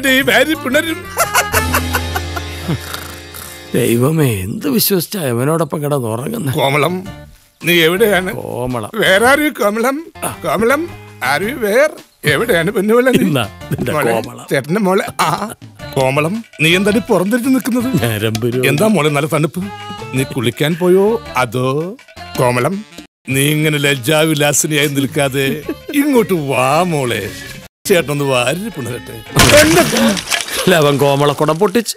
ദൈവമേ, എന്ത് വിശ്വസിച്ച അവനോടൊപ്പം കിടന്നുറങ്ങുന്ന. കോമളം, നീ എവിടെയാണ്? കോമളം, വേറെ ആര്? കോമളം, കോമളം, ആര്? എവിടെയാണ് പെണ്ണുവെള്ള? ചേട്ടന്റെ മോളെ. ആ കോമളം, നീ എന്താ പുറന്തിരിച്ച് നിൽക്കുന്നത്? എന്താ മോളെ നല്ല തണുപ്പ്? നീ കുളിക്കാൻ പോയോ അതോ? കോമളം, നീ ഇങ്ങനെ ലജ്ജാവിലാസിനിയായി നിൽക്കാതെ ഇങ്ങോട്ട് വാ മോളെ. ചേട്ടനൊന്ന് വാരി പിണരട്ടെ. അവൻ കോമളക്കുടം പൊട്ടിച്ച്.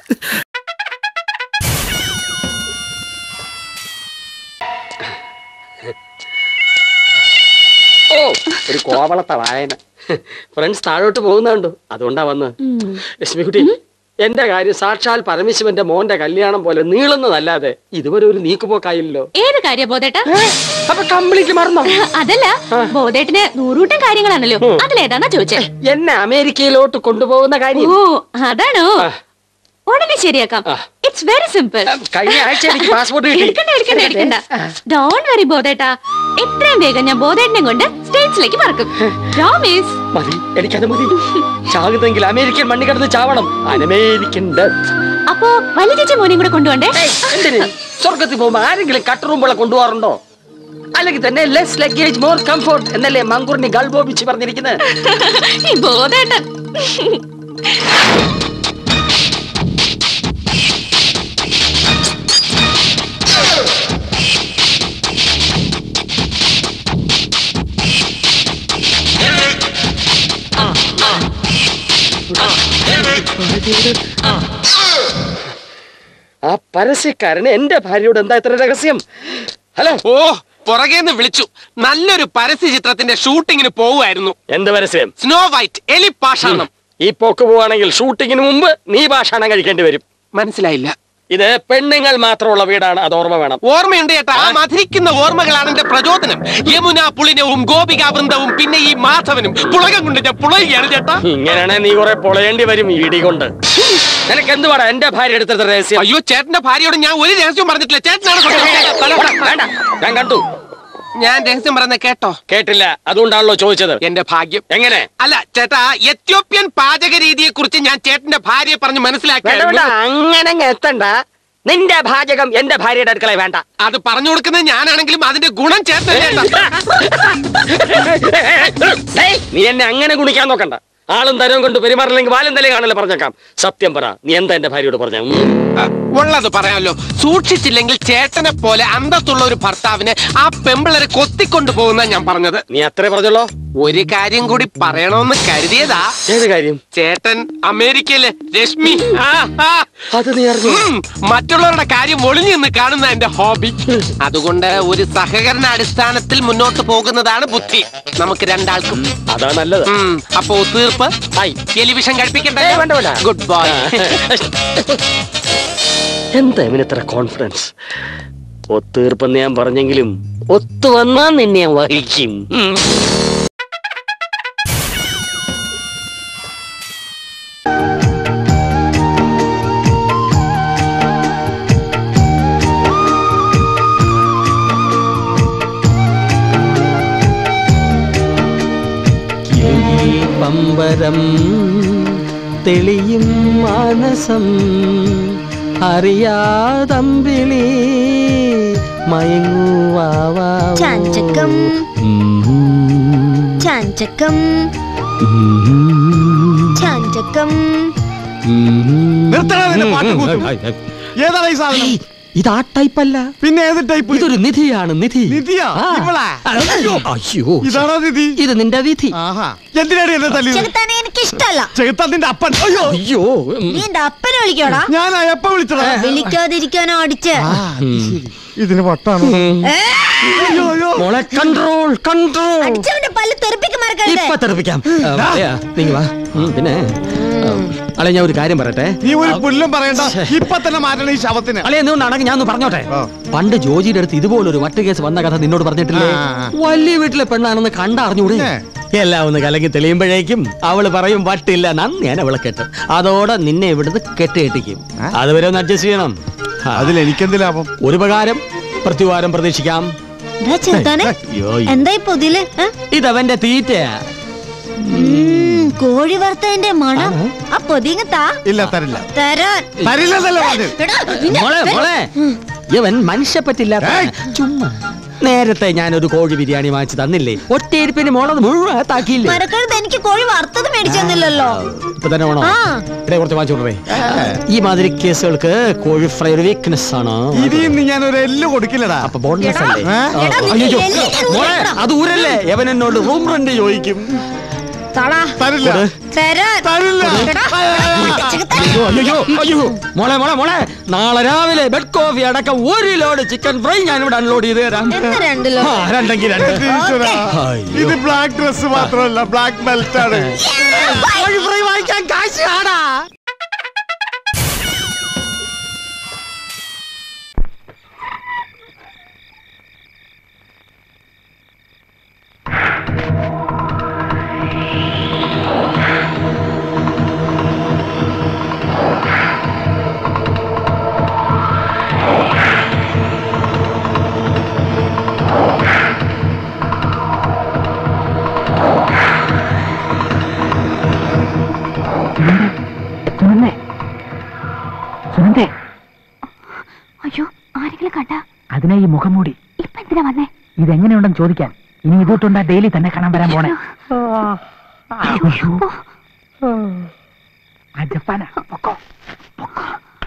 ഓ, ഒരു കോവളത്തെ വായന. ഫ്രണ്ട്സ് താഴോട്ട് പോകുന്നുണ്ടോ? അതുകൊണ്ടാ വന്ന്. ലക്ഷ്മിക്കുട്ടി, എന്റെ കാര്യം സാക്ഷാൽ പരമശിവന്റെ മോന്റെ കല്യാണം പോലെ നീളുന്നതല്ലാതെ ഇതുവരെ ഒരു നീക്കുപോക്കായില്ലോ. ഏത് കാര്യം ബോധേട്ടാ? അപ്പൊ കംപ്ലീറ്റ് മറന്നോ? അതല്ല, ബോധേട്ടന് നൂറൂട്ടം കാര്യങ്ങളാണല്ലോ. അതിലേതാന്നാ ചോദിച്ചേ? എന്നെ അമേരിക്കയിലോട്ട് കൊണ്ടുപോകുന്ന കാര്യം. ഓ, അതാണോ? ഉടനെ ശരിയാക്കാം. It's very simple. കഴിഞ്ഞ ആഴ്ച എനിക്ക് പാസ്പോർട്ട് കിട്ടി. എടുക്കണ്ട. ഡോണ്ട് വറി ബോധേട്ടാ, എത്രയും വേഗം ഞാൻ ബോധേട്ടനെ കൊണ്ട് സ്റ്റേറ്റ്സിലേക്ക് പറക്കും. പ്രോമിസ്. മതി, എനിക്കത് മതി. ചാകുന്നെങ്കിൽ അമേരിക്കൻ മണ്ണി കിടന്ന് ചാവണം. American death. അപ്പോ വലിയ ചേച്ചി മോനെയും കൂടെ കൊണ്ടുപോണ്ടേ? സ്വർഗത്തിൽ പോകുമ്പോ ആരെങ്കിലും കട്ടറുമ്പോളെ കൊണ്ടുപോകാറുണ്ടോ? അല്ലെങ്കിൽ തന്നെ ലെസ് ലഗേജ് മോർ കംഫോർട്ട് എന്നല്ലേ മങ്കൂറിന് ഗൾബോബിച്ച് പറഞ്ഞിരിക്കുന്നത്. ബോധേട്ടൻ ആ പരസ്യക്കാരന് എന്റെ ഭാര്യയോട് എന്താ ഇത്ര രഹസ്യം? ഹലോ. ഓ, പുറകേന്ന് വിളിച്ചു. നല്ലൊരു പരസ്യ ചിത്രത്തിന്റെ ഷൂട്ടിങ്ങിന് പോവുമായിരുന്നു. എന്ത് പരസ്യം? സ്നോ വൈറ്റ്, എലി പാഷാണം. ഈ പോക്ക് പോവാണെങ്കിൽ ഷൂട്ടിങ്ങിന് മുമ്പ് നീ പാഷാണം കഴിക്കേണ്ടി വരും. മനസ്സിലായില്ല. ഇത് പെണ്ണുങ്ങൾ മാത്രമുള്ള വീടാണ്, അത് ഓർമ്മ വേണം. ഓർമ്മയുണ്ട് ചേട്ടാ. ആ മധുരിക്കുന്ന ഓർമ്മകളാണ് എന്റെ പ്രചോദനം. യമുന പുളിനവും ഗോപികാ വൃന്ദവും പിന്നെ ഈ മാധവനും പുളകം കൊണ്ട് ഞാൻ പുളയുകയാണ് ചേട്ടാ. ഇങ്ങനെയാണെ നീ കുറെ പൊളയേണ്ടി വരും ഈ ഇടി കൊണ്ട്. നിനക്ക് എന്തുവാടാ എന്റെ ഭാര്യ എടുത്ത രഹസ്യം? അയ്യോ, ചേട്ടന്റെ ഭാര്യയോട് ഞാൻ ഒരു രഹസ്യം പറഞ്ഞിട്ടില്ല. ചേട്ടനാണ്. ഞാൻ കണ്ടു. ഞാൻ രഹസ്യം പറയുന്നത് കേട്ടോ? കേട്ടില്ല, അതുകൊണ്ടാണല്ലോ ചോദിച്ചത്. എന്റെ ഭാഗ്യം. എങ്ങനെ? അല്ല ചേട്ടാ, എത്യോപ്യൻ പാചക രീതിയെ കുറിച്ച് ഞാൻ ചേട്ടന്റെ ഭാര്യയെ പറഞ്ഞ് മനസ്സിലാക്കി. അങ്ങനെ എത്തണ്ട. നിന്റെ പാചകം എന്റെ ഭാര്യയുടെ അടുക്കള വേണ്ട. അത് പറഞ്ഞു കൊടുക്കുന്നത് ഞാനാണെങ്കിലും അതിന്റെ ഗുണം ചേട്ടൻ. നീ എന്നെ അങ്ങനെ ഗുണിക്കാൻ നോക്കണ്ട. ആളും തരവും കൊണ്ട് പെരുമാറില്ലെങ്കിൽ വാലും തലേ കാണല്ലേ പറഞ്ഞേക്കാം. സത്യം പറ, നീ എന്താ എന്റെ ഭാര്യയോട് പറഞ്ഞ? ഉള്ളത് പറയാമല്ലോ. സൂക്ഷിച്ചില്ലെങ്കിൽ ചേട്ടനെ പോലെ അന്തത്തുള്ള ഒരു ഭർത്താവിനെ ആ പെമ്പിളരെ കൊത്തിക്കൊണ്ടു പോകുന്ന ഞാൻ പറഞ്ഞത്. നീ അത്രേ പറഞ്ഞല്ലോ. ഒരു കാര്യം കൂടി പറയണമെന്ന് കരുതിയതാ. ഏത് കാര്യം? ചേട്ടൻ അമേരിക്കയിലെ രശ്മി. അത് നീ അറിഞ്ഞു? മറ്റുള്ളവരുടെ കാര്യം ഒളിഞ്ഞു നിന്ന് കാണുന്ന എന്റെ ഹോബി. അതുകൊണ്ട് ഒരു സഹകരണ അടിസ്ഥാനത്തിൽ മുന്നോട്ട് പോകുന്നതാണ് ബുദ്ധി. നമുക്ക് രണ്ടാൾക്കും അതാ നല്ലത്. അപ്പോ തീർപ്പ് ടെലിവിഷൻ കഴിപ്പിക്കണ്ടേ? Good bye. എന്താ ഇവനിത്ര കോൺഫിഡൻസ്? ഒത്തീർപ്പെന്ന് ഞാൻ പറഞ്ഞെങ്കിലും ഒത്തു വന്നാ നിന്നെ ഞാൻ വഹിക്കും. പമ്പരം തെളിയും മാനസം അറിയാതമ്പിളി മയങ്ങുവാവാ ചാഞ്ചക്കം ചാഞ്ചക്കം ചാഞ്ചക്കം. ഏതാണ് ഈ സാധനം? ഇത് ആ ടൈപ്പ് അല്ല. പിന്നെ ഏത് ടൈപ്പ്? ഇതൊരു നിധിയാണ്. നിധി. നിധിയാ? അയ്യോ, ഇതാണോ നിധി? ഇത് നിന്റെ വിധി. എന്തിനാണ് എന്നെ തല്ലിയത്? ചെകുത്താനെ എനിക്ക് ഇഷ്ടല്ല. ചെകുത്താൻ നിന്റെ അപ്പൻ. അയ്യോ, നീ എന്റെ അപ്പനെ വിളിക്കോടാ? ഞാൻ എപ്പ വിളിച്ചടാ? വിളിക്കാതിരിക്കാനോ അടിച്ച്? ഇതിന് വട്ടാണ്. മോളെ കൺട്രോൾ കൺട്രോൾ. അടിച്ചവന്റെ പല്ല് തെറിപ്പിക്കുമാർ ഇപ്പൊ തെറിപ്പിക്കാം. നീ വാ. പിന്നെ അളെ ഞാൻ ഒരു കാര്യം പറയട്ടെ. നീ ഒരു പുല്ലും പറയണ്ട, ഇപ്പൊ തന്നെ മാറ്റണം ഈ ശവത്തിന്. അളെ എന്തുകൊണ്ടാണെങ്കിൽ ഞാൻ ഒന്ന് പറഞ്ഞോട്ടെ. പണ്ട് ജോജിയുടെ അടുത്ത് ഇതുപോലൊരു വട്ട് കേസ് വന്ന കഥ നിന്നോട് പറഞ്ഞിട്ടില്ലേ? വലിയ വീട്ടിലെ പെണ്ണാണെന്ന് കണ്ടറിഞ്ഞൂടെ? എല്ലാം ഒന്ന് കലങ്ങി തെളിയുമ്പോഴേക്കും അവള് പറയും വട്ടില്ല, നന്ദി ഞാൻ അവളെ കെട്ടും. അതോടെ നിന്നെ ഇവിടുന്ന് കെട്ടിയിട്ടിക്കും. അതുവരെ ഒന്ന് അഡ്ജസ്റ്റ് ചെയ്യണം. അതിൽ എനിക്കെന്ത് ലാഭം? ഒരു ഉപകാരം പ്രത്യുവാരം പ്രതീക്ഷിക്കാം. എന്താ പൊതില്? ഇതവന്റെ തീറ്റയാ. കോഴി വറുത്തതിന്റെ മണം. ആ പൊതിങ്ങ താ. ഇല്ല, തരില്ല. ഇവൻ മനുഷ്യ പറ്റില്ല. ചുമ്മാ നേരത്തെ ഞാനൊരു കോഴി ബിരിയാണി വാങ്ങിച്ചു തന്നില്ലേ? ഒറ്റയിരിപ്പിന് മോളത് മുഴുവൻ താക്കിയില്ലേ? എനിക്ക് കോഴി വറുത്തത് മേടിച്ചെന്നില്ലല്ലോ. ഇപ്പൊ തന്നെ വേണോ? ഇവിടെ കുറച്ച് വാങ്ങിച്ചോടേ. ഈ മാതിരി കേസുകൾക്ക് കോഴി ഫ്രൈ ഒരു വീക്ക്നെസ് ആണ്. ഞാൻ ഒരു എല്ല് കൊടുക്കില്ലടാ. അപ്പൊ ബോൺലെസ് അല്ലേ? മോളെ അത് ഊരല്ലേ? എവൻ എന്നോട് റൂം റെന്റ് ചോദിക്കും. മോളെ മോളെ മോളെ നാളെ രാവിലെ ബെഡ് കോഫി അടക്കം 1 ലോഡ് ചിക്കൻ ഫ്രൈ ഞാൻ ഇവിടെ അൺലോഡ് ചെയ്ത് തരാം. രണ്ടെങ്കിൽ ഇത് ബ്ലാക്ക് ഡ്രസ് മാത്രമല്ല, ബ്ലാക്ക് ബെൽറ്റ് ആണ്. കോഴി ഫ്രൈ വാങ്ങിക്കാൻ കാശ് ആടാ. അയ്യോ, ആരെങ്കിലും കണ്ടാ? അതിനാ ഈ മുഖം മൂടി. ഇപ്പൊ എന്തിനാ വന്നേ? ഇതെങ്ങനെയുണ്ടെന്ന് ചോദിക്കാൻ. ഇനി ഇതോട്ടുണ്ടാ ഡെയിലി തന്നെ കാണാൻ വരാൻ പോണേ. ജപ്പാനാ. പൊക്കോ പൊക്കോ.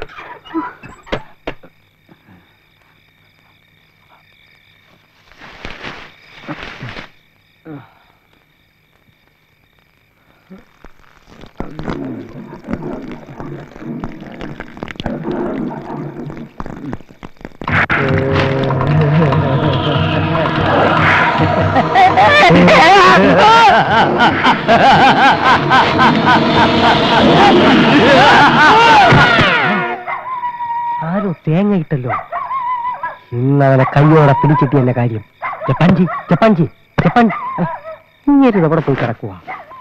ആരോ തേങ്ങ ഇട്ടല്ലോ. ഇന്നവനെ കയ്യോടെ പിടിച്ചിട്ടിയല്ല കാര്യം. ജപ്പാൻജി ജപ്പാൻജി ജപ്പാൻ ഇങ്ങനെ അവിടെ പോയി കിടക്കുക.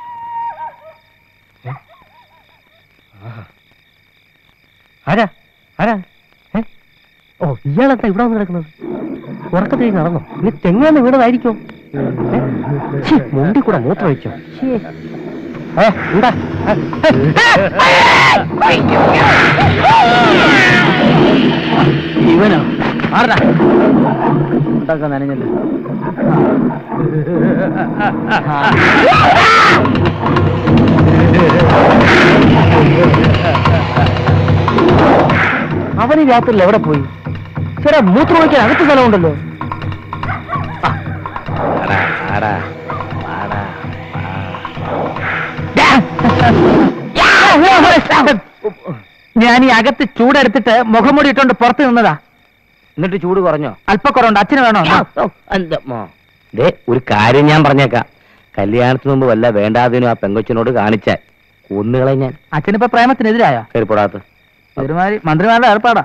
ആരാ ആരാ? ഓ, ഇയാളെന്താ ഇവിടെ വന്ന് കിടക്കുന്നത്? ഉറക്കത്തേക്ക് നടന്നോ? ഇനി തെങ്ങാന്ന് വീണതായിരിക്കോ? മുണ്ടി കൂടെ മൂത്രം വെച്ചോ? എന്താ ഇവനോ? ആരാ ഇതൊക്കെ നനഞ്ഞല്ലോ. അവന് രാത്രിയിൽ എവിടെ പോയി? ചേട്ടാ, മൂത്രം ഒഴിക്കാൻ അകത്ത് സ്ഥലമുണ്ടല്ലോ. ഞാൻ ഈ അകത്ത് ചൂടെടുത്തിട്ട് മുഖംമൂടി ഇട്ടോണ്ട് പുറത്ത് നിന്നതാ. എന്നിട്ട് ചൂട് കുറഞ്ഞോ? അല്പക്കുറവുണ്ട്. അച്ഛന് വേണോ? ഒരു കാര്യം ഞാൻ പറഞ്ഞേക്കാം. കല്യാണത്തിന് മുമ്പ് വല്ല വേണ്ടാതിനും ആ പെങ്കൊച്ചിനോട് കാണിച്ചാൽ കൊന്നുകളെ ഞാൻ. അച്ഛനിപ്പോ പ്രേമത്തിനെതിരായോ? കയറിപ്പോടാത്ത ഒരുമാതിരി മന്ത്രിമാരുടെ ഏർപ്പാടാ.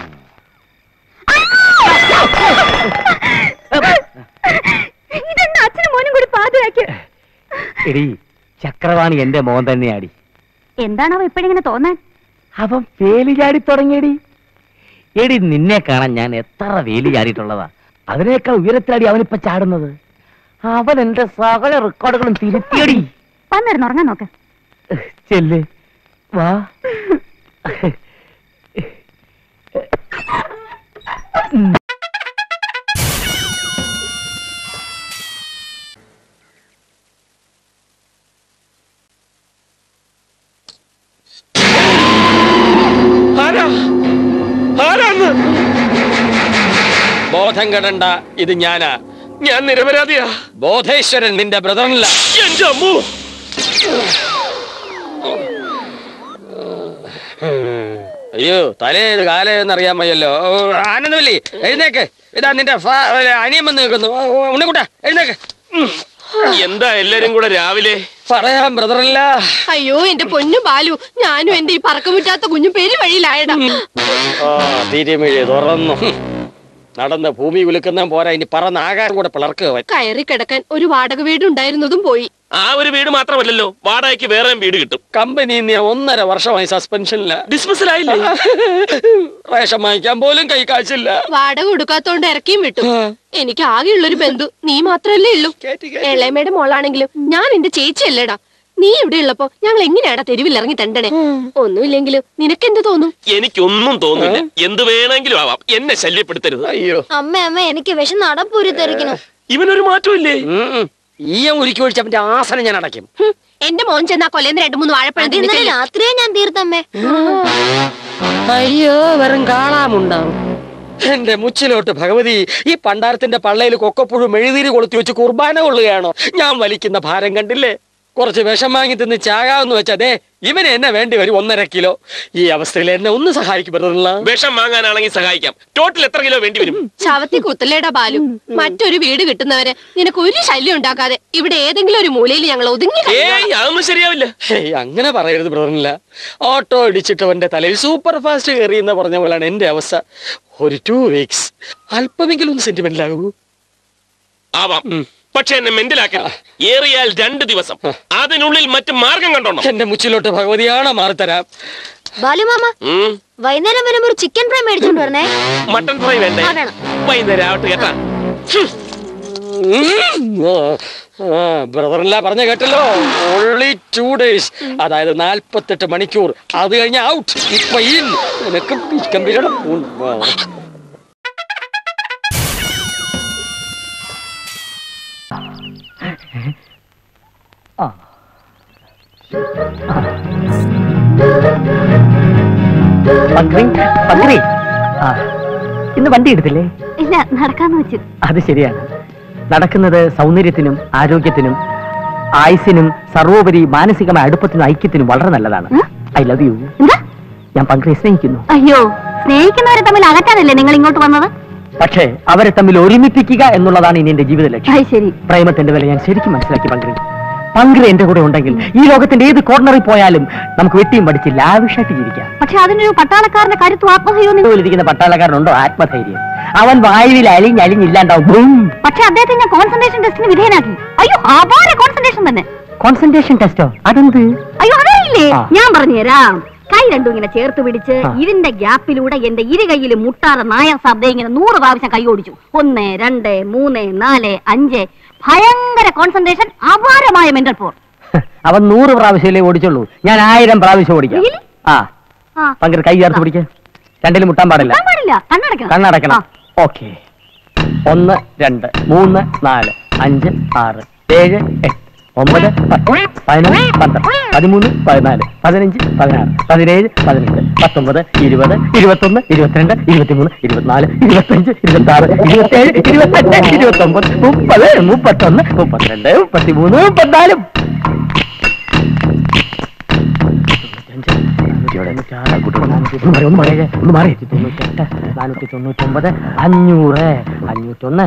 ഇതെന്താ അച്ഛനും മോനും കൂടി പാതിരാക്കി? എടി, ചക്രവാണി എന്റെ മോൻ തന്നെയാടി. എന്താണോ ഇപ്പഴിങ്ങനെ തോന്നാൻ? അവൻ വേലി ചാടി തുടങ്ങിയടി. എടി, നിന്നെ കാണാൻ ഞാൻ എത്ര വേലി ചാടിയിട്ടുള്ളതാ. അതിനേക്കാൾ ഉയരത്തിലാടി അവനിപ്പ ചാടുന്നത്. അവൻ എന്റെ സകല റെക്കോർഡുകളും തിരുത്തിയടി. വന്നിരുന്ന് ഉറങ്ങാൻ നോക്ക്. ചെല്ല് വാ. ബോധം കെടണ്ട, ഇത് ഞാനാ. ഞാൻ നിരപരാധിയാ. ബോധേശ്വരൻ നിന്റെ ബ്രദറല്ല. എന്റെ അമ്മു. അയ്യോ, തലേത് കാലേന്നറിയാൻ വയ്യല്ലോ. ആനന്ദവല്ലി, എഴുന്നേക്ക്. ഇതാ നിന്റെ അനിയൻ വന്ന് നിൽക്കുന്നു. ഉണ്ണിക്കുട്ട, എഴുന്നേക്ക്. എന്താ എല്ലാരും കൂടെ രാവിലെ? പറയാൻ ബ്രദറല്ല. അയ്യോ എന്റെ പൊന്നു ബാലു, ഞാനും എന്റെ ഈ പറക്കമുറ്റാത്ത കുഞ്ഞു പേര് വഴിയിലായടാ. തിരുമിഴി തുറന്നു നടന്ന് ഭൂമി കുലുക്കുന്ന പോരാ, ഇനി പറന്ന് ആകാരം കൂടെ പിളർക്കുക. കയറി കിടക്കാൻ ഒരു വാടക വീട് ഉണ്ടായിരുന്നതും പോയി. ആ ഒരു വീട് മാത്രമല്ലല്ലോ, വാടകയ്ക്ക് വേറെ വീട് കിട്ടും. കമ്പനി 1.5 വർഷമായി സസ്പെൻഷനില്ല. ഡിസ്മിസൽ ആയില്ലേ? റേഷൻ വാങ്ങിക്കാൻ പോലും കൈ കാശില്ല. വാടക കൊടുക്കാത്തോണ്ട് ഇറക്കിയും വിട്ടു. എനിക്ക് ആകെയുള്ളൊരു ബന്ധു നീ മാത്രല്ലേ ഉള്ളൂ. ഇളയമയുടെ മോളാണെങ്കിലും ഞാൻ എന്റെ ചേച്ചിയല്ലേടാ. നീ ഇവിടെ ഉള്ളപ്പോ ഞങ്ങൾ എങ്ങനെയാടാ തെരുവിൽ ഇറങ്ങി തണ്ടണേ? ഒന്നുമില്ലെങ്കിലും നിനക്കെന്ത് തോന്നും? എനിക്കൊന്നും തോന്നില്ല. എന്ത് വേണമെങ്കിലും ആവാം, എന്നെ ശല്യപ്പെടുത്തരുത്. അയ്യോ അമ്മ എനിക്ക് വിഷം നടപ്പൂരി തെറിക്കണം. ഇവനൊരു മാറ്റമില്ലേ? ഈയം ഉരുക്കി ഒഴിച്ച് അവന്റെ ആസനം ഞാൻ അടയ്ക്കും. എന്റെ മോൻ ചെന്നാ കൊല്ലേന്ന് 2-3 വാഴപ്പഴം രാത്രിയെ ഞാൻ തീർത്തമ്മേ. അയ്യോ വെറും കാണാമുണ്ടാവും. എന്റെ മുച്ചിലോട്ട് ഭഗവതി, ഈ പണ്ടാരത്തിന്റെ പള്ളയിൽ കൊക്കപ്പുഴു മെഴുതിരി കൊളുത്തി വെച്ച് കുർബാന കൊള്ളുകയാണോ? ഞാൻ വലിക്കുന്ന ഭാരം കണ്ടില്ലേ? കുറച്ച് വിഷം വാങ്ങി തിന്ന് ചാകാന്ന് വെച്ചതേ ഇവന് എന്നെ വേണ്ടി വരും 1.5 കിലോ. ഈ അവസ്ഥയിൽ എന്നെ ഒന്ന് സഹായിക്കപ്പെടുന്നില്ല. വിഷം വാങ്ങാനാണെങ്കിൽ സഹായിക്കാം. ടോട്ടൽ എത്ര കിലോ വേണ്ടി വരും? ചവത്തി കുത്തലേടാ ബാലു. മറ്റൊരു വീട് കിട്ടുന്നവരെ നിനക്ക് ഒരു ശല്യം ഉണ്ടാക്കാതെ ഇവിടെ ഏതെങ്കിലും ഒരു മൂലയിൽ ഞങ്ങൾ ഒതുങ്ങി. അതൊന്നും ശരിയാവില്ല. അങ്ങനെ പറയരുത് ബ്രദറില്ല. ഓട്ടോ ഇടിച്ചിട്ടവന്റെ തലയിൽ സൂപ്പർ ഫാസ്റ്റ് കയറി എന്ന് പറഞ്ഞ പോലാണ് എന്റെ അവസ്ഥ. ഒരു 2 വീക്സ് അല്പമെങ്കിലും ഒന്ന് സെന്റിമെന്റിലാകൂ. ആവാം, പക്ഷെ എന്നെ മെന്റലാക്കണം. ഏറിയാൽ 2 ദിവസം. അതിനുള്ളിൽ മറ്റു മാർഗം കണ്ടോണം. എന്റെ മുച്ചിലോട്ട് ഭഗവതിയാണ് മാറിത്തരാം. ബാലുമാമ വൈകുന്നേരം വരുമ്പോ ഒരു ചിക്കൻ ഫ്രൈ മേടിച്ചോണ്ട് വരണേ. മട്ടൺ ഫ്രൈ വേണ്ടേ? വൈകുന്നേരം ആവട്ടെ കേട്ടാ. ബ്രദറില്ല പറഞ്ഞ കേട്ടല്ലോ. ഓൺലി 2 days, അതായത് 48 മണിക്കൂർ. അത് കഴിഞ്ഞ ഔട്ട്. ഇപ്പൊ നിനക്ക് ചിക്കൻ ബിരിയാണി. ഇന്ന് വണ്ടി എടുത്തില്ലേ? ഇല്ല, നടക്കാന്ന് വെച്ചു. അത് ശരിയാണ്. നടക്കുന്നത് സൗന്ദര്യത്തിനും ആരോഗ്യത്തിനും ആയുസിനും സർവോപരി മാനസികമായ അടുപ്പത്തിനും ഐക്യത്തിനും വളരെ നല്ലതാണ്. I love you. ഞാൻ പങ്ക്രിയെ സ്നേഹിക്കുന്നു. അയ്യോ, സ്നേഹിക്കുന്നവരെ തമ്മിൽ അകറ്റാനല്ലേ നിങ്ങൾ ഇങ്ങോട്ട് വന്നത്? പക്ഷേ അവരെ തമ്മിൽ ഒരുമിപ്പിക്കുക എന്നുള്ളതാണ് ഇനി എന്റെ ജീവിത ലക്ഷ്യം. ശരി. പ്രേമത്തിന്റെ വില ഞാൻ ശരിക്കും മനസ്സിലാക്കി. പങ്ക് എന്റെ കൂടെ ഉണ്ടെങ്കിൽ ഈ ലോകത്തിന്റെ ഏത് കോർണറിൽ പോയാലും നമുക്ക് വെട്ടിയും പഠിച്ച് ലാവിഷായിട്ട് ജീവിക്കാം. പക്ഷെ അതിനൊരു പട്ടാളക്കാരന്റെ കാര്യത്തിൽ ആത്മധൈര്യം പട്ടാളക്കാരനുണ്ടോ? ആത്മധൈര്യം അവൻ വായുവിൽ അലിഞ്ഞില്ലാണ്ടാവും. പക്ഷെ അദ്ദേഹത്തെ ഞാൻ കോൺസെൻട്രേഷൻ ടെസ്റ്റിന് വിധേയനാക്കി. അയ്യോ, അപാര കോൺസെൻട്രേഷൻ തന്നെ. കോൺസെൻട്രേഷൻ ടെസ്റ്റോ? അതെന്ത്? അയ്യോ അതറിയില്ലേ? ഞാൻ പറഞ്ഞുതരാം. കൈ രണ്ടും ഇങ്ങനെ ചേർത്ത് പിടിച്ച് ഇതിന്റെ ഗ്യാപ്പിലൂടെ എന്റെ ഇരുകൈയിൽ മുട്ടാറ നായർ ശബ്ദം ഇങ്ങനെ 100 പ്രാവശ്യം കൈ ഓടിച്ചു. 1, 2, 3, 4, 5. ഭയങ്കര കോൺസെൻട്രേഷൻ, അപാരമായ മെന്റൽ പവർ. അവൻ 100 പ്രാവശ്യമല്ലേ ഓടിച്ചുള്ളൂ, ഞാൻ 1000 പ്രാവശ്യം ഓടിക്കാം. പങ്ക് കൈ ചേർത്ത് പിടിക്ക. രണ്ടിലും മുട്ടാൻ പാടില്ല. കണ്ണടക്കണം. ഓക്കെ. 1, 2, 3, 4, 5, 6, 7, 8, 9, 10, 11, 12, 13, 14, 15, 16, 17, 18, 19, 20, 21, 22, 23, 24, 25, 26, 27, 28, 29, 30, 31, 32, 33, 34. ഒന്ന് മാറി 98, 499, 500, 501,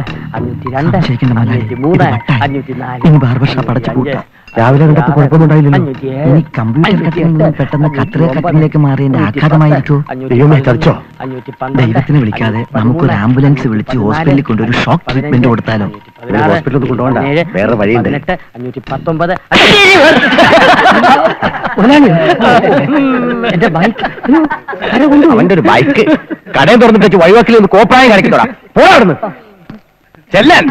502, 503, 504, രാവിലെ കണ്ടപ്പോ കുഴപ്പമൊന്നുണ്ടായില്ലല്ലോ. ഇനി കമ്പ്യൂട്ടർ കട്ടിങ്ങിൽ പെട്ടെന്ന് കത്രിക കട്ടിങ്ങിലേക്ക് മാറിയതിന്റെ ആഘാതമായിരിക്കോ? ദൈവത്തിനെ വിളിക്കാതെ നമുക്കൊരു ആംബുലൻസ് വിളിച്ച് ഹോസ്പിറ്റലിൽ കൊണ്ടൊരു ഷോക്ക് ട്രീറ്റ്മെന്റ് കൊടുത്താലോ? ഹോസ്പിറ്റലിൽ കൊണ്ടുപോകണ്ട, വേറെ വഴിയുണ്ട്. 519. എന്റെ ബൈക്ക്, അവന്റെ ഒരു ബൈക്ക് കടയും തുറന്നിട്ട് വഴിവാക്കിൽ നിന്ന് കോപ്രായം കാണിക്കത്തോടാ. പോടാ ചെല്ലാൻ.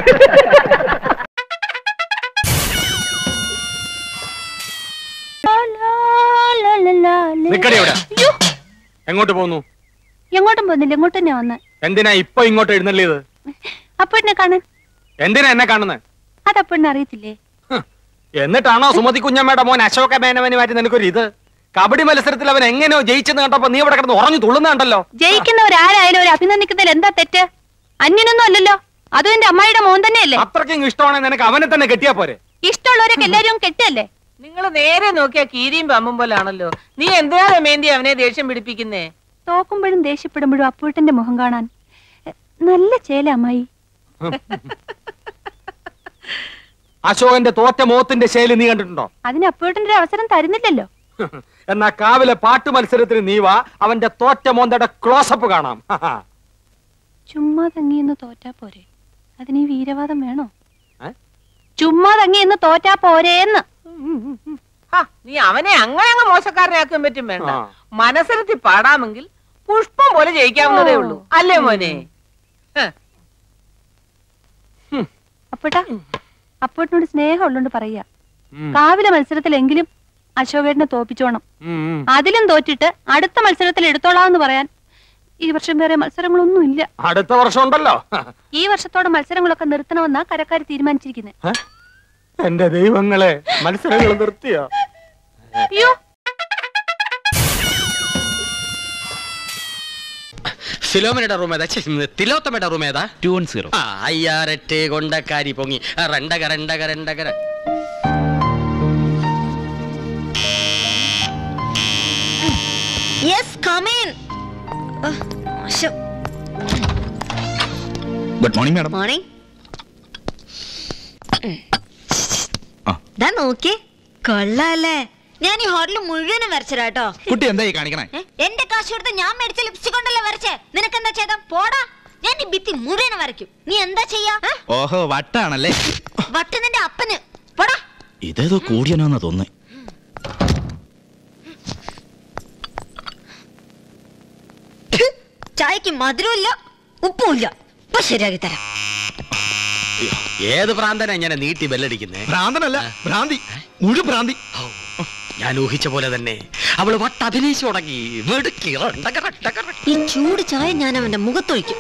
എങ്ങോട്ട് പോകുന്നു? എങ്ങോട്ടും പോകുന്നില്ല, ഇങ്ങോട്ട് തന്നെ വന്ന്. എന്തിനാ ഇപ്പൊ ഇങ്ങോട്ട് എഴുന്നള്ളിയത്? അപ്പഴിനെ കാണാൻ. എന്തിനാ എന്നെ കാണുന്നത്? അതപ്പഴിനെ അറിയത്തില്ലേ? എന്നിട്ടാണോ സുമതി കുഞ്ഞമ്മയുടെ മോൻ അശോക മേനവന് മാറ്റി നിനക്കൊരു ഇത്? കബഡി മത്സരത്തിൽ അവൻ എങ്ങനെയോ ജയിച്ചെന്ന് കണ്ടപ്പോ നീ ഇവിടെ കിടന്ന് ഉറഞ്ഞു തുള്ളുന്നുണ്ടല്ലോ. ജയിക്കുന്നവരാരായാലും ഒരു അഭിനന്ദിക്കുന്നതിൽ എന്താ തെറ്റ്? അന്യനൊന്നും അല്ലല്ലോ, അതും എന്റെ അമ്മായിയുടെ മോൻ തന്നെയല്ലേ. അത്രയ്ക്കും ഇഷ്ടമാണെങ്കിൽ നിനക്ക് അവനെ തന്നെ കെട്ടിയാ പോരെ? ഇഷ്ടമുള്ളവരൊക്കെ എല്ലാരും കെട്ടല്ലേ? നിങ്ങൾ നേരെ നോക്കിയാ കീരിയും പമ്പും പോലാണല്ലോ. നീ എന്തിനാ രമേന്തി അവനെ ദേഷ്യം പിടിപ്പിക്കുന്നേ? തോക്കുമ്പോഴും ദേഷ്യപ്പെടുമ്പോഴും അപ്പൂട്ടന്റെ മുഖം കാണാൻ നല്ല ചേല അമ്മായി. അശോകന്റെ തോറ്റ മോത്തിന്റെ ശൈലി നീ കണ്ടിട്ടുണ്ടോ? അതിന് അപ്പോഴത്തെ അവസരം തരുന്നില്ലല്ലോ. എന്നാ കാവിലെ പാട്ട് മത്സരത്തിന് നീ വാ, അവന്റെ തോറ്റ മോന്തയുടെ ക്ലോസപ്പ് കാണാം. ചുമ്മാ തങ്ങിയെന്ന് തോറ്റാ പോരെ, അതിന് ഈ വീരവാദം വേണോ? ചുമ്മാ തങ്ങിയെന്ന് തോറ്റാ പോരേന്ന്. നീ അവനെ അങ്ങനെ അങ്ങ് മോശക്കാരനാക്കാൻ പറ്റും വേണ്ട. മനസ്സിലെത്തി പാടാമെങ്കിൽ പുഷ്പം പോലെ ജയിക്കാവുന്നതേ ഉള്ളൂ, അല്ലേ മോനെ? അപ്പോട്ടാ, അപ്പോട്ടിനോട് സ്നേഹം ഉള്ളോണ്ട് പറയാ, കാവിലെ മത്സരത്തിലെങ്കിലും അശോകേട്ടനെ തോപ്പിച്ചോണം. അതിലും തോറ്റിട്ട് അടുത്ത മത്സരത്തിൽ എടുത്തോളാന്ന് പറയാൻ ഈ വർഷം വേറെ മത്സരങ്ങളൊന്നും ഇല്ല. അടുത്ത വർഷം ഉണ്ടല്ലോ. ഈ വർഷത്തോടെ മത്സരങ്ങളൊക്കെ നിർത്തണമെന്നാ കരക്കാര് തീരുമാനിച്ചിരിക്കുന്നത്. എന്റെ ദൈവങ്ങളെ, മത്സരങ്ങൾ നിർത്തിയോ? അയ്യോ, ഫിലോമിനയുടെ റൂം ഏതാ? തിലോത്തമയുടെ റൂം ഏതാ? 210. അയ്യാറെട്ട് കൊണ്ടക്കാരി പൊങ്ങി രണ്ടക രണ്ടക രണ്ടകര. Good morning madam. മോർണിംഗ്. നോക്കിയേ, കൊള്ളാല്ലേ? ഞാൻ ഈ ഹോട്ടൽ മുഴുവനും വരച്ചരാട്ടോ. കുട്ടി എന്തായി കാണിക്കണേ? എന്റെ കാശ് കൊടുത്ത് ഞാൻ മേടിച്ച ലിപ്സ്റ്റിക് കൊണ്ടല്ലേ വരച്ചേ. നിനക്കെന്താ ചെയ്ത? പോടാ, ഞാൻ ഈ ഭിത്തി മുഴുവനും വരയ്ക്കും. നീ എന്താ ചെയ്യാ? ഓഹോ, വട്ടാണല്ലേ? വട്ട് നിന്റെ അപ്പന്. പോടാ. ഇതേതോ കൂടിയനാന്നാ തോന്നുന്നേ. ചായക്ക് മധുരമില്ല, ഉപ്പുമില്ല. ഇപ്പൊ ശരിയാക്കി തരാം. ഏത് ഭ്രാന്തനാ ഇങ്ങനെ നീട്ടി ബെല്ലടിക്കുന്നേ? ഭ്രാന്തനല്ല, ഭ്രാന്തി, മുഴു ഭ്രാന്തി. ഞാൻ ഊഹിച്ച പോലെ തന്നെ അവള് വട്ട് അഭിനയിച്ചു തുടങ്ങി. ഈ ചൂട് ചായ ഞാൻ അവന്റെ മുഖത്തൊഴിക്കും.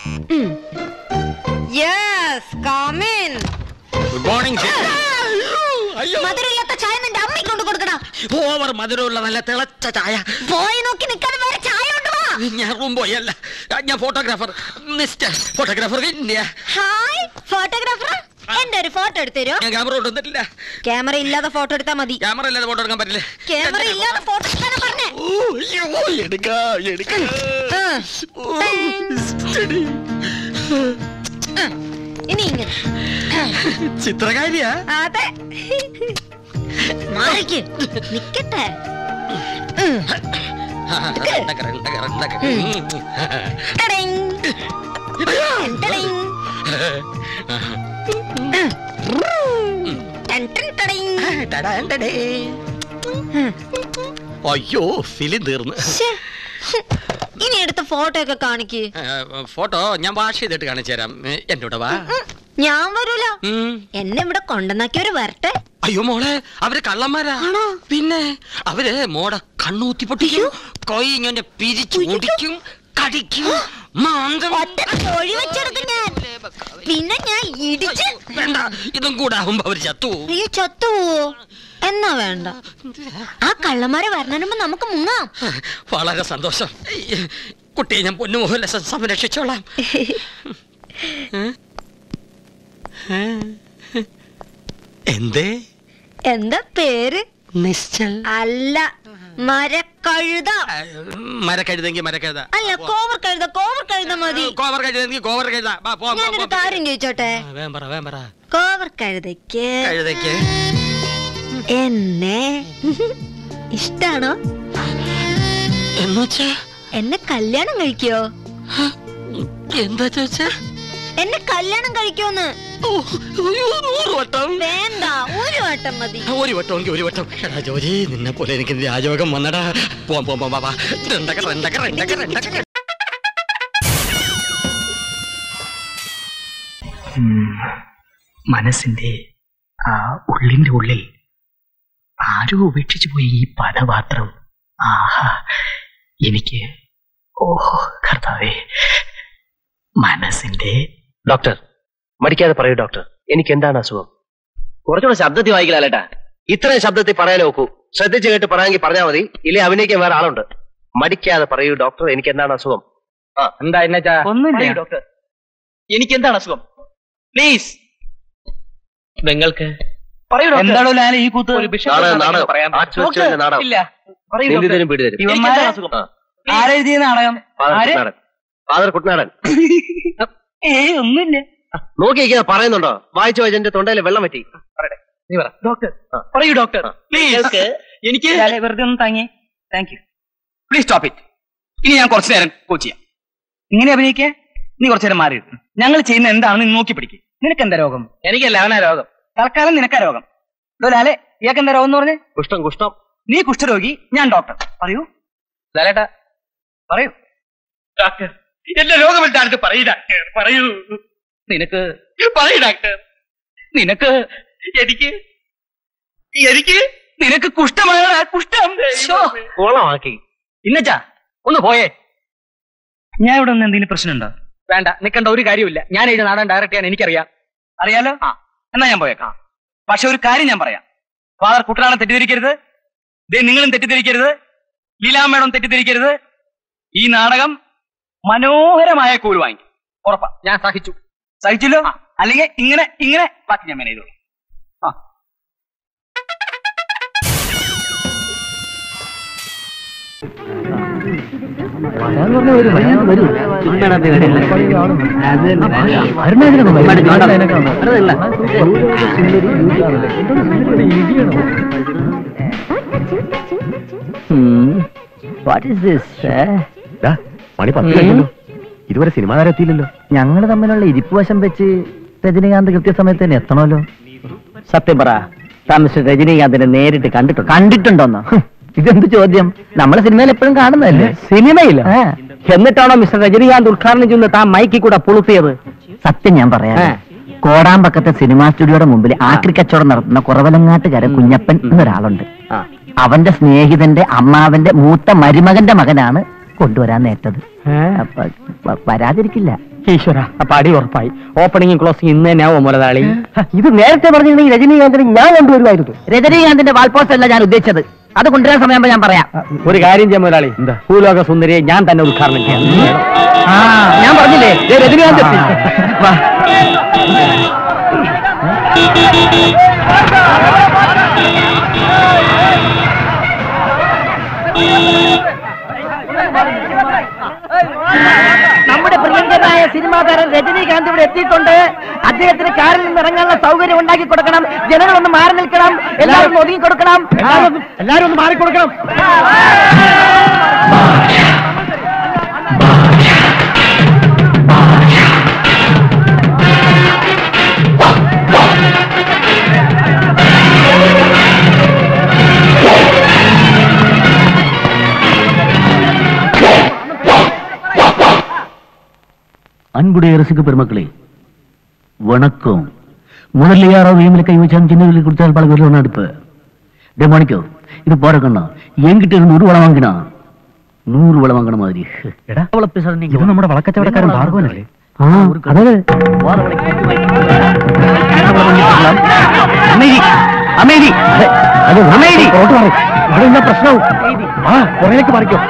Good morning. മധുരമില്ലാത്ത ചായ നിന്റെ അമ്മയ്ക്ക് കൊണ്ട് കൊടുക്കണ. ഓവർ മധുരമുള്ള നല്ല തിളച്ച ചായ. പോയി നോക്കി നിൽക്കാതെ വേറെ ചായ കൊണ്ടുവാ. ഞാൻ റൂം പോയല്ല, ഞാൻ photographer. Mister photographer India. Hi photographer, എന്റെ ഒരു ഫോട്ടോ എടുത്തരോ? ഞാൻ ക്യാമറ കൊണ്ടുവന്നിട്ടില്ല. ക്യാമറ ഇല്ലാതെ ഫോട്ടോ എടുത്താ മതി. ക്യാമറ ഇല്ലാതെ ഫോട്ടോ എടുക്കാൻ പറ്റില്ല. ക്യാമറ ഇല്ലാതെ ഫോട്ടോ എടുക്കാനാ പറഞ്ഞേ. ഇനി ഇങ്ങനെ ചിത്രകാരിയാ? അതെ. മാറിക്ക് നിക്കട്ടെ. അയ്യോ, ഫിലിം തീർന്നു. ഇനി എടുത്ത ഫോട്ടോ ഒക്കെ കാണിക്ക്. ഫോട്ടോ ഞാൻ വാഷ് ചെയ്തിട്ട് കാണിച്ചു തരാം. എന്റെ കൂടെ വാ. ഞാൻ വരൂല, എന്നെ ഇവിടെ കൊണ്ടുവന്നാക്കിയവര് വരട്ടെ. അയ്യോ മോളെ, അവര് കള്ളന്മാരാ. പിന്നെ അവര് മോടെ കണ്ണൂത്തി പൊട്ടിക്കും, കൊയ് ഇങ്ങനെ പിരിച്ചു മുടിക്കും, കടിക്കും, കോഴി വെച്ചെടുക്കും ഞാൻ. പിന്നെ ഞാൻ ഇടിച്ച്. വേണ്ട, ഇതും കൂടെ ആവുമ്പോ അവര് ചത്തു. അയ്യോ, ചത്തുവോ? എന്നാ വേണ്ട, ആ കള്ളന്മാരെ വരണുമ്പോ നമുക്ക് മുങ്ങാം. വളരെ സന്തോഷം. കുട്ടിയെ ഞാൻ പൊന്നുമോഹൻ സംരക്ഷിച്ചോളാം. എന്തേ? എന്താ പേര്? നിശ്ചൽ. അല്ല, മരക്കഴുത. മരക്കഴുതെങ്കിൽ മരക്കഴുത. അല്ല, കോവർ കഴുത. കോവർ കഴുത മതി. കോവർ കഴുതെങ്കിൽ കോവർ കഴുത. ഞാനൊരു കാര്യം ചോദിച്ചോട്ടെ? വേമ്പറ. കോവർ കഴുതയ്ക്ക് എന്നെ ഇഷ്ടാണോ? എന്നുവെച്ചാ എന്നെ കല്യാണം കഴിക്കോ? എന്താ ചോദിച്ചാ? എന്നെ കല്യാണം കഴിക്കോന്ന്? 100 വട്ടം വേണ്ട, 1 വട്ടം മതി. 1 വട്ടമെങ്കിൽ 1 വട്ടം. എടാ ജോജി, നിന്നെ പോലെ എനിക്ക് രാജയോഗം വന്നടാ. പോവാ. മനസ്സിന്റെ ആ ഉള്ളിന്റെ ഉള്ളിൽ ആരോ ഉപേക്ഷിച്ചു പോയി ഈ പദപാത്രം. ആഹാ, എനിക്ക് ഓഹോ കർത്താവേ, മനസ്സിന്റെ. ഡോക്ടർ, മടിക്കാതെ പറയൂ ഡോക്ടർ, എനിക്ക് എന്താണ് അസുഖം? കുറച്ചുകൂടെ ശബ്ദത്തിൽ വായിക്കലാലേട്ടാ. ഇത്രയും ശബ്ദത്തിൽ പറയാൻ നോക്കൂ. ശ്രദ്ധിച്ചു കേട്ട് പറയാമെങ്കിൽ പറഞ്ഞാൽ മതി, ഇല്ലേ അഭിനയിക്കാൻ വേറെ ആളുണ്ട്. മടിക്കാതെ പറയൂ ഡോക്ടർ, എനിക്ക് എന്താണ് അസുഖം? എന്താ എന്നുവെച്ചാ? ഒന്നുമില്ല ഡോക്ടർ, എനിക്ക് എന്താണ് അസുഖം? പ്ലീസ്. നിങ്ങൾക്ക് എന്താണോ ഞാൻ ഈ കൂത്ത്? ആരെഴുതിയ നാടകം? ഫാദർ കുട്ടനാടൻ. ഒന്നുമില്ല. നോക്കിയിരിക്കാ പറയുന്നുണ്ടോ? വായിച്ചു വായിച്ചെന്റെ തൊണ്ടയിലെ വെള്ളം പറ്റി. പറയട്ടെ, നീ പറ. ഡോക്ടർ പറയൂ ഡോക്ടർ. പ്ലീസ് എനിക്ക് വെറുതെ ഒന്ന് താങ്ങി. Thank you. Please stop it. ഇനി ഞാൻ കുറച്ചു നേരം കോച്ച് ചെയ്യാം. ഇങ്ങനെ അഭിനയിക്കേ? നീ കുറച്ചു നേരം മാറി. ഞങ്ങൾ ചെയ്യുന്ന എന്താണെന്ന് നീ നോക്കി പിടിക്കും. നിനക്ക് എന്താ രോഗം? എനിക്കല്ല, അവനാ രോഗം. തൽക്കാലം നിനക്കാ രോഗം. ലാലെ, ഇയാൾക്ക് എന്താ രോഗം എന്ന് പറഞ്ഞേ? കുഷ്ഠം. കുഷ്ഠം. നീ കുഷ്ഠരോഗി, ഞാൻ ഡോക്ടർ. പറയൂ ലാലേട്ടാ, പറയൂ. ഡോക്ടർ, എന്റെ രോഗം എന്താണെന്ന് പറയൂ ഡോക്ടർ. പറയൂ. നിനക്ക് പറയൂ ഡോക്ടർ. നിനക്ക് എനിക്ക് നിനക്ക് കുഷ്ഠമാണ്. കുഷ്ഠം കോളമാക്കി. ഇന്നച്ചാ ഒന്ന് പോയേ. ഞാൻ ഇവിടെ ഒന്ന് എന്തെങ്കിലും പ്രശ്നമുണ്ടോ? വേണ്ട, നിൽക്കേണ്ട ഒരു കാര്യമില്ല. ഞാൻ ഈ നാടൻ ഡയറക്റ്റ് ചെയ്യാൻ എനിക്കറിയാം. അറിയാലോ? എന്നാ ഞാൻ പോയേക്കാം. പക്ഷെ ഒരു കാര്യം ഞാൻ പറയാം. ഫാദർ കുട്ടനാളെ തെറ്റിദ്ധരിക്കരുത്. നിങ്ങളും തെറ്റിദ്ധരിക്കരുത്. ലീലാ മേഡം തെറ്റിദ്ധരിക്കരുത്. ഈ നാടകം മനോഹരമായ കൂലി വാങ്ങിക്കും. ഉറപ്പാ. ഞാൻ സഹിച്ചു. സഹിച്ചല്ലോ? അല്ലെങ്കിൽ ഇങ്ങനെ ബാക്കി ഞാൻ മാനേജ് ചെയ്തോളൂ. മണി 10 കഴിഞ്ഞല്ലോ. ഇതുവരെ സിനിമ താരം എത്തിയില്ലല്ലോ. ഞങ്ങൾ തമ്മിലുള്ള ഇരിപ്പ് വശം വെച്ച് രജനീകാന്ത് കൃത്യസമയത്ത് തന്നെ എത്തണമല്ലോ. സത്യം പറ, മിസ്റ്റർ രജനീകാന്തിനെ നേരിട്ട് കണ്ടിട്ടുണ്ടോന്നോ? ഇതെന്ത് ചോദ്യം? നമ്മളെ സിനിമയിൽ എപ്പോഴും കാണുന്നതല്ലേ? സിനിമയില്ല. എന്നിട്ടാണോ മിസ്റ്റർ രജനീകാന്ത് ഉദ്ഘാടനം ചെയ്യുന്ന താൻ മൈക്കിൽ കൂടെ പുളുത്തിയത്? സത്യം ഞാൻ പറയാം. കോടാമ്പക്കത്തെ സിനിമാ സ്റ്റുഡിയോയുടെ മുമ്പിൽ ആക്രി കച്ചവടം നടത്തുന്ന കുറവലങ്ങാട്ടുകാരൻ കുഞ്ഞപ്പൻ എന്നൊരാളുണ്ട്. അവന്റെ സ്നേഹിതന്റെ അമ്മാവന്റെ മൂത്ത മരുമകന്റെ മകനാണ് കൊണ്ടുവരാൻ നേട്ടത്. വരാതിരിക്കില്ല. ഈശ്വര, അപ്പൊ അടി ഉറപ്പായി. ഓപ്പണിംഗും ക്ലോസിംഗ് ഇന്ന് തന്നെയാവോ മുതലാളി? ഇത് നേരത്തെ പറഞ്ഞിട്ടുണ്ടെങ്കിൽ രജനീകാന്തിന് ഞാൻ കൊണ്ടുവരുമായിരുന്നു. രജനീകാന്തിന്റെ വാൾപോസ്റ്റർ അല്ല ഞാൻ ഉദ്ദേശിച്ചത്. അത് കൊണ്ടുവരാൻ സമയമാകുമ്പോ ഞാൻ പറയാം. ഒരു കാര്യം ചെയ്യാൻ മുതലാളി, ഭൂലോക സുന്ദരിയെ ഞാൻ തന്നെ ഉദ്ഘാടനം ചെയ്യാം. ഞാൻ പറഞ്ഞില്ലേ രജനീകാന്ത് എത്തി. നമ്മുടെ പ്രിയങ്കരനായ സിനിമാ താരം രജനീകാന്ത് ഇവിടെ എത്തിയിട്ടുണ്ട്. അദ്ദേഹത്തിന് കാറിൽ നിന്ന് ഇറങ്ങാനുള്ള സൗകര്യം ഉണ്ടാക്കി കൊടുക്കണം. ജനങ്ങളൊന്ന് മാറി നിൽക്കണം. എല്ലാവരും ഒതുങ്ങി കൊടുക്കണം. എല്ലാവരും ഒന്ന് മാറിക്കൊടുക്കണം. அன்புடைய அரசுக்கு பெருமக்களே வணக்கம். முதல்ல யாரோ வீமில கை வச்சான்னு சின்ன வீட்டுல கொடுத்தால் பல பேர்ல ஒண்ணு அடுப்பு. டே மாணிக்கோ, இது பாருக்கண்ணா, என்கிட்ட இருந்து 100 வளம் வாங்கினா 100 வளம் வாங்கின மாதிரி. இது നമ്മുടെ വളക്കച്ചവടക്കാരൻ ഭാർഗവനല്ലേ? അതെ. അമേരി അത് അമേരി ഇവിടെ എന്താ പ്രശ്നവും? പുറകിലേക്ക് മാറിക്കോ.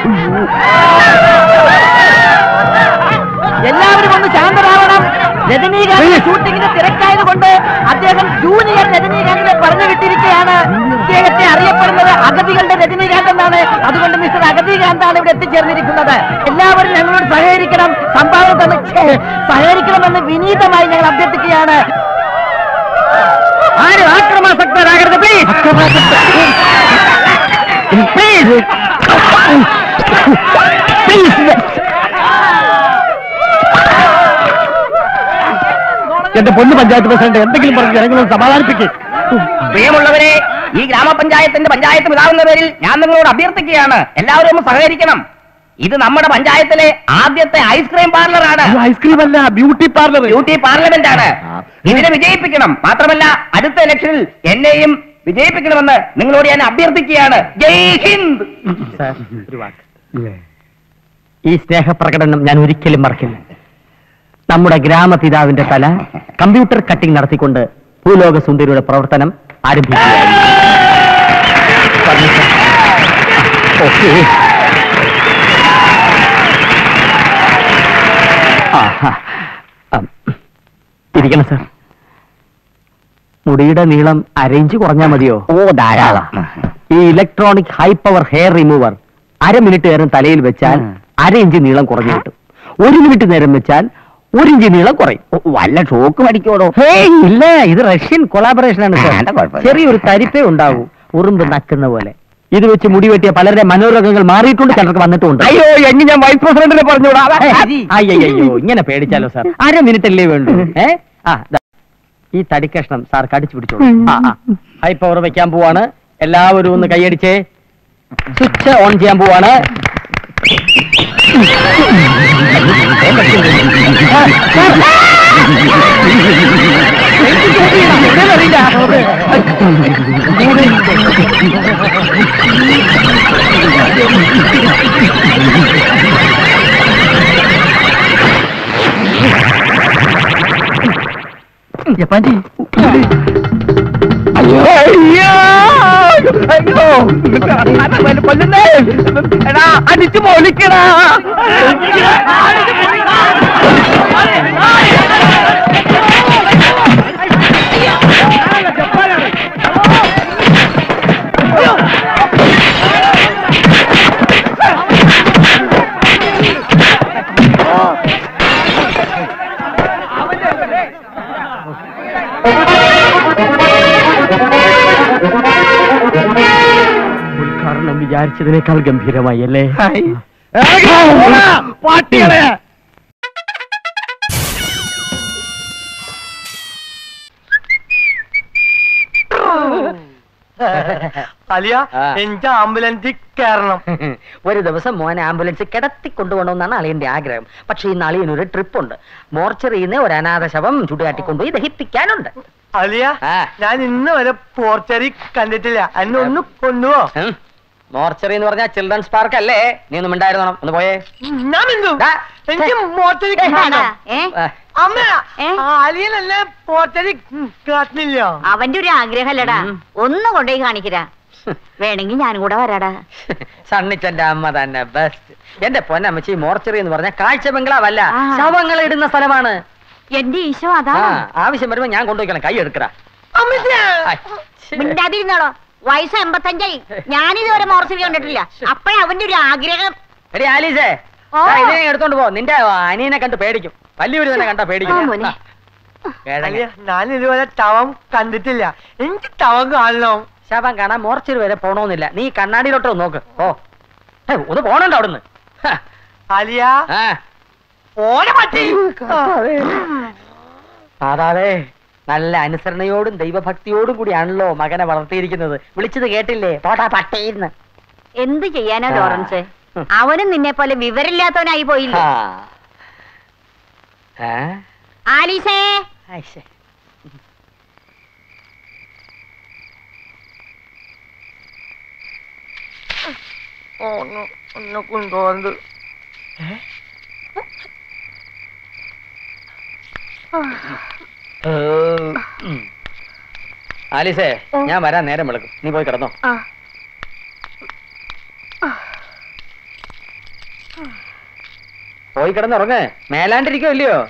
എല്ലാവരും ഒന്ന് ശാന്തരാവണം. രജനീകാന്ത് ഷൂട്ടിങ്ങിന് തിരക്കായതുകൊണ്ട് അദ്ദേഹം ജൂനിയർ രജനീകാന്തിനെ പറഞ്ഞു വിട്ടിരിക്കുകയാണ്. ഇദ്ദേഹത്തെ അറിയപ്പെടുന്നത് അഗതികളുടെ രജനീകാന്ത് എന്നാണ്. അതുകൊണ്ട് മിസ്റ്റർ അഗതികാന്താണ് ഇവിടെ എത്തിച്ചേർന്നിരിക്കുന്നത്. എല്ലാവരും ഞങ്ങളോട് സഹകരിക്കണം, സഹകരിക്കണമെന്ന് വിനീതമായി ഞങ്ങൾ അഭ്യർത്ഥിക്കുകയാണ്. ആരും ആക്രമാസക്തരാകരുത് പ്ലീസ്. Please please. എന്റെ പൊന്നു പഞ്ചായത്ത് പ്രസിഡന്റ് എന്തെങ്കിലും പറഞ്ഞ് ജനങ്ങളോട് സമാധാനിപ്പിക്കും. പ്രിയമുള്ളവരെ, ഈ ഗ്രാമപഞ്ചായത്തിന്റെ പഞ്ചായത്ത് പിതാവെന്ന പേരിൽ ഞാൻ നിങ്ങളോട് അഭ്യർത്ഥിക്കുകയാണ്. എല്ലാവരും ഒന്ന് സഹകരിക്കണം. ഇത് നമ്മുടെ പഞ്ചായത്തിലെ ആദ്യത്തെ ഐസ്ക്രീം പാർലറാണ്. ഐസ്ക്രീം അല്ല, ബ്യൂട്ടി പാർലർ. ബ്യൂട്ടി പാർലമെന്റ് ആണ്. ഇതിനെ വിജയിപ്പിക്കണം. മാത്രമല്ല അടുത്ത ഇലക്ഷനിൽ എന്നെയും വിജയിപ്പിക്കണമെന്ന് നിങ്ങളോട് ഞാൻ അഭ്യർത്ഥിക്കുകയാണ്. ജയ് ഹിന്ദ്. ഈ സ്നേഹപ്രകടനം ഞാൻ ഒരിക്കലും മറക്കില്ല. നമ്മുടെ ഗ്രാമപിതാവിന്റെ തല കമ്പ്യൂട്ടർ കട്ടിംഗ് നടത്തിക്കൊണ്ട് ഭൂലോക സുന്ദരിയുടെ പ്രവർത്തനം ആരംഭിക്കുകയായിരുന്നു. ഇരിക്കണം സാർ. മുടിയുടെ നീളം അരയിഞ്ച് കുറഞ്ഞാൽ മതിയോ? ഓ ധാരാളം. ഈ electronic high power hair remover 1/2 minute നേരം തലയിൽ വെച്ചാൽ 1/2 ഇഞ്ച് നീളം കുറഞ്ഞു കിട്ടും. 1 മിനിറ്റ് നേരം വെച്ചാൽ 1 ഇഞ്ച് നീളം കുറയും. വല്ല ഷോക്ക് മടിക്കോടോ? ഇല്ല, ഇത് റഷ്യൻ കൊളാബറേഷൻ ആണ് സാർ. ചെറിയൊരു തരിപ്പേ ഉണ്ടാവൂ, ഉറുമ്പ് നക്കുന്ന പോലെ. ഇത് വെച്ച് മുടി വെട്ടിയ പലരുടെ മനോരോഗങ്ങൾ മാറിയിട്ടുണ്ട്, ചിലർക്ക് വന്നിട്ടുണ്ട്. അയ്യോ, എങ്കിൽ ഞാൻ വൈസ് പ്രസിഡന്റിനെ പറഞ്ഞുകൂടാ? അയ്യോ, ഇങ്ങനെ പേടിച്ചാലോ സാർ? 1/2 മിനിറ്റ് അല്ലേ വേണ്ടു? ഈ തടിക്കഷ്ണം സാർ കടിച്ചു പിടിച്ചോളൂ. ഹൈ പവർ വെക്കാൻ പോവാണ്. എല്ലാവരും ഒന്ന് കൈയടിച്ചേ. സ്വിച്ച് ഓൺ ചെയ്യാൻ പോവാണ്. ജപ്പാൻജി, കൊല്ലുന്നേ, എടാ അടിച്ചു മോലിക്കടാ. ഉദ്ഘാടനം വിചാരിച്ചതിനേക്കാൾ ഗംഭീരമായി അല്ലേ? പാട്ടികളെ അലിയ, എനിക്ക് ആംബുലൻസിൽ കയറണം. ഒരു ദിവസം മോനെ ആംബുലൻസ് കിടത്തി കൊണ്ടുപോകണമെന്നാണ് അളിയന്റെ ആഗ്രഹം. പക്ഷെ ഇന്ന് അളിയനൊരു ട്രിപ്പ് ഉണ്ട്. മോർച്ചറിന്ന് ഒരു അനാഥ ശവം ചുടുകാട്ടിക്കൊണ്ടുപോയി ദഹിപ്പിക്കാനുണ്ട്. അലിയ, ഞാൻ ഇന്ന് വരെ പോർച്ചറി കണ്ടിട്ടില്ല. എന്നെ ഒന്ന് കൊണ്ടുപോ. മോർച്ചറി എന്ന് പറഞ്ഞാൽ ചിൽഡ്രൻസ് പാർക്ക് അല്ലേ? നീ ഒന്നും ഉണ്ടായിരുന്നോ? ഒന്ന് പോയേ. എനിക്ക് മോർച്ചറി അമ്മ, അലിയനല്ല പോർച്ചറി കാട്ടില്ല. അവന്റെ ഒരു ആഗ്രഹമല്ലടാ, ഒന്ന് കൊണ്ടുപോയി കാണിക്കരാ. വേണമെങ്കിൽ ഞാനും കൂടെ വരാടാ. സണ്ണിച്ചന്റെ അമ്മ തന്നെ ബെസ്റ്റ്. എന്റെ പൊന്നമ്മച്ചി, മോർച്ചറി എന്ന് പറഞ്ഞാൽ കാഴ്ച ബംഗ്ലാവല്ല, ശവങ്ങൾ ഇടുന്ന സ്ഥലമാണ്. എന്റെ ഈശോ, അതാ. ആവശ്യം വരുമ്പോ ഞാൻ കൊണ്ടുപോയിക്കണം. കൈ എടുക്കടാ. മിണ്ടാതിരുന്നോളോ, വയസ്സ് 85. ഞാനിതുവരെ മോർച്ചറി കണ്ടിട്ടില്ല. അപ്പഴ അവന്റെ ഒരു ആഗ്രഹം. എടി ആലീസേ, ഇതിനെ എടുത്തോണ്ട് പോ. നിന്റെ അനിയനെ കണ്ട് പേടിക്കും. വലിയൊരു തന്നെ കണ്ടാ പേടിക്കും. ഞാൻ ഇതുവരെ ശവം കണ്ടിട്ടില്ല. എനിക്ക് ശവം കാണണം. ശവം കാണാൻ മോർച്ചറി വരെ പോണോന്നില്ല. നീ കണ്ണാടിയിലോട്ടോ നോക്ക്. ഓ, ഒന്ന് പോണുണ്ടോ അവിടുന്ന്? അലിയ, ഓനെ പറ്റി. അതാവേ, നല്ല അനുസരണയോടും ദൈവഭക്തിയോടും കൂടിയാണല്ലോ മകനെ വളർത്തിയിരിക്കുന്നത്. വിളിച്ചത് കേട്ടില്ലേ? തോട്ടാ പട്ടേന്ന്. എന്ത് ചെയ്യാനാ ലോറൻസ്? അവനും നിന്നെ പോലെ വിവരമില്ലാത്തവനായി പോയില്ലേ? ആലീസേ, ഒന്ന് കൊണ്ടുപോകുന്നത്. ആലീസേ, ഞാൻ വരാൻ നേരം വിളക്കും. നീ പോയി കിടന്നോ. പോയി കിടന്നുറങ്ങ്. മേലാണ്ടിരിക്കോ ഇല്ലയോ?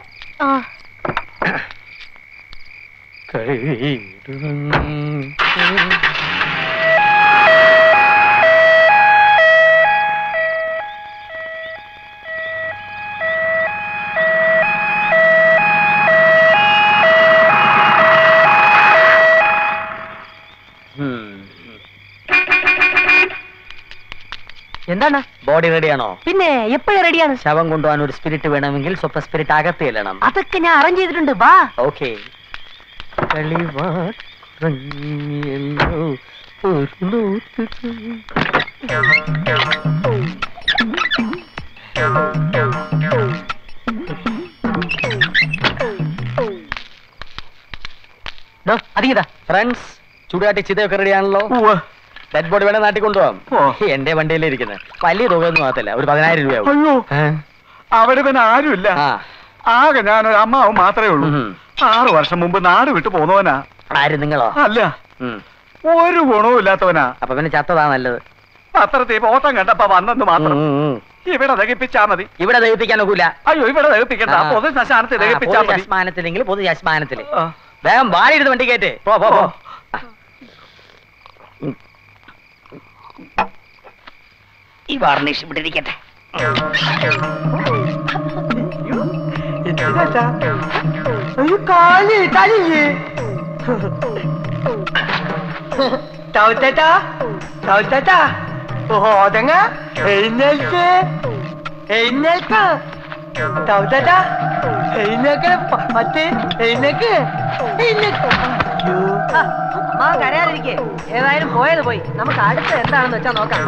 എന്താണ്? ബോഡി റെഡിയാണോ? പിന്നെ എപ്പോഴും റെഡിയാണ്. ശവം കൊണ്ടുപോകാൻ ഒരു സ്പിരിറ്റ് വേണമെങ്കിൽ സ്വപ്ന സ്പിരിറ്റ് അകത്ത് ചെല്ലണം. അതൊക്കെ ഞാൻ അറേഞ്ച് ചെയ്തിട്ടുണ്ട്. വാ. ഓക്കെ. ഫ്രണ്ട്സ്, ചൂടാട്ടി ചിതയൊക്കെ റെഡിയാണല്ലോ. ഡെഡ് ബോഡി വേണേ നാട്ടിൽ കൊണ്ടുപോകാം. എന്റെ വണ്ടിയിലേ ഇരിക്കുന്നത്. വലിയ തുകയൊന്നും ആകത്തില്ല, ഒരു 10,000 രൂപയാവും. അയ്യോ, അവിടെ പിന്നെ ആരുമില്ല. ആകെ ഞാനൊരു അമ്മാവും മാത്രമേ ഉള്ളൂ. 6 വർഷം മുമ്പ് നാട് വിട്ടു പോന്നവനാ. ആര്, നിങ്ങളോ? അല്ല, ഒരു ഗുണവും ഇല്ലാത്തവനാ. അപ്പൊ പിന്നെ ചത്തതാ നല്ലത്. പത്രത്തിൽ ഓട്ടം കണ്ടപ്പോ വന്നെന്ന് മാത്രം. ഇവിടെ ദഹിപ്പിച്ചാ മതി. ഇവിടെ ദഹിപ്പിക്കാൻ ഒക്കില്ല. അയ്യോ, ഇവിടെ ദഹിപ്പിക്കണ്ട. പൊതു ശ്മശാനത്തിൽ ദഹിപ്പിച്ചാ മതി. ശ്മശാനത്തിലെങ്കിൽ പൊതു ശ്മശാനത്തില്. വേഗം വാരിയിരുന്ന് വണ്ടി കയറ്റേ. പോ പോ പോ. ഈ വാർണിഷ് ഇവിടെ ഇരിക്കട്ടെ. കാലി തലിയേ ഓതങ്ങ എഴുന്നേൽക്ക് എഴുന്നേൽക്ക് എഴുന്നേക്ക് പത്ത് എഴുന്നേക്ക് കരയാതിരിക്കേ ഏതായാലും പോയത് പോയി നമുക്ക് അടുത്ത് എന്താണെന്ന് വെച്ചാ നോക്കാം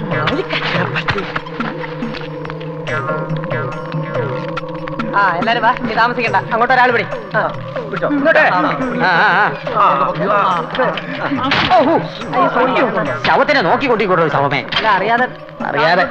എല്ലാരും വാ നീ താമസിക്കണ്ട അങ്ങോട്ട് ഒരാൾ പിടി ശവത്തിനെ നോക്കിക്കൊണ്ടിരിക്കോട്ടോ ശവമേ അറിയാതെ അറിയാതെ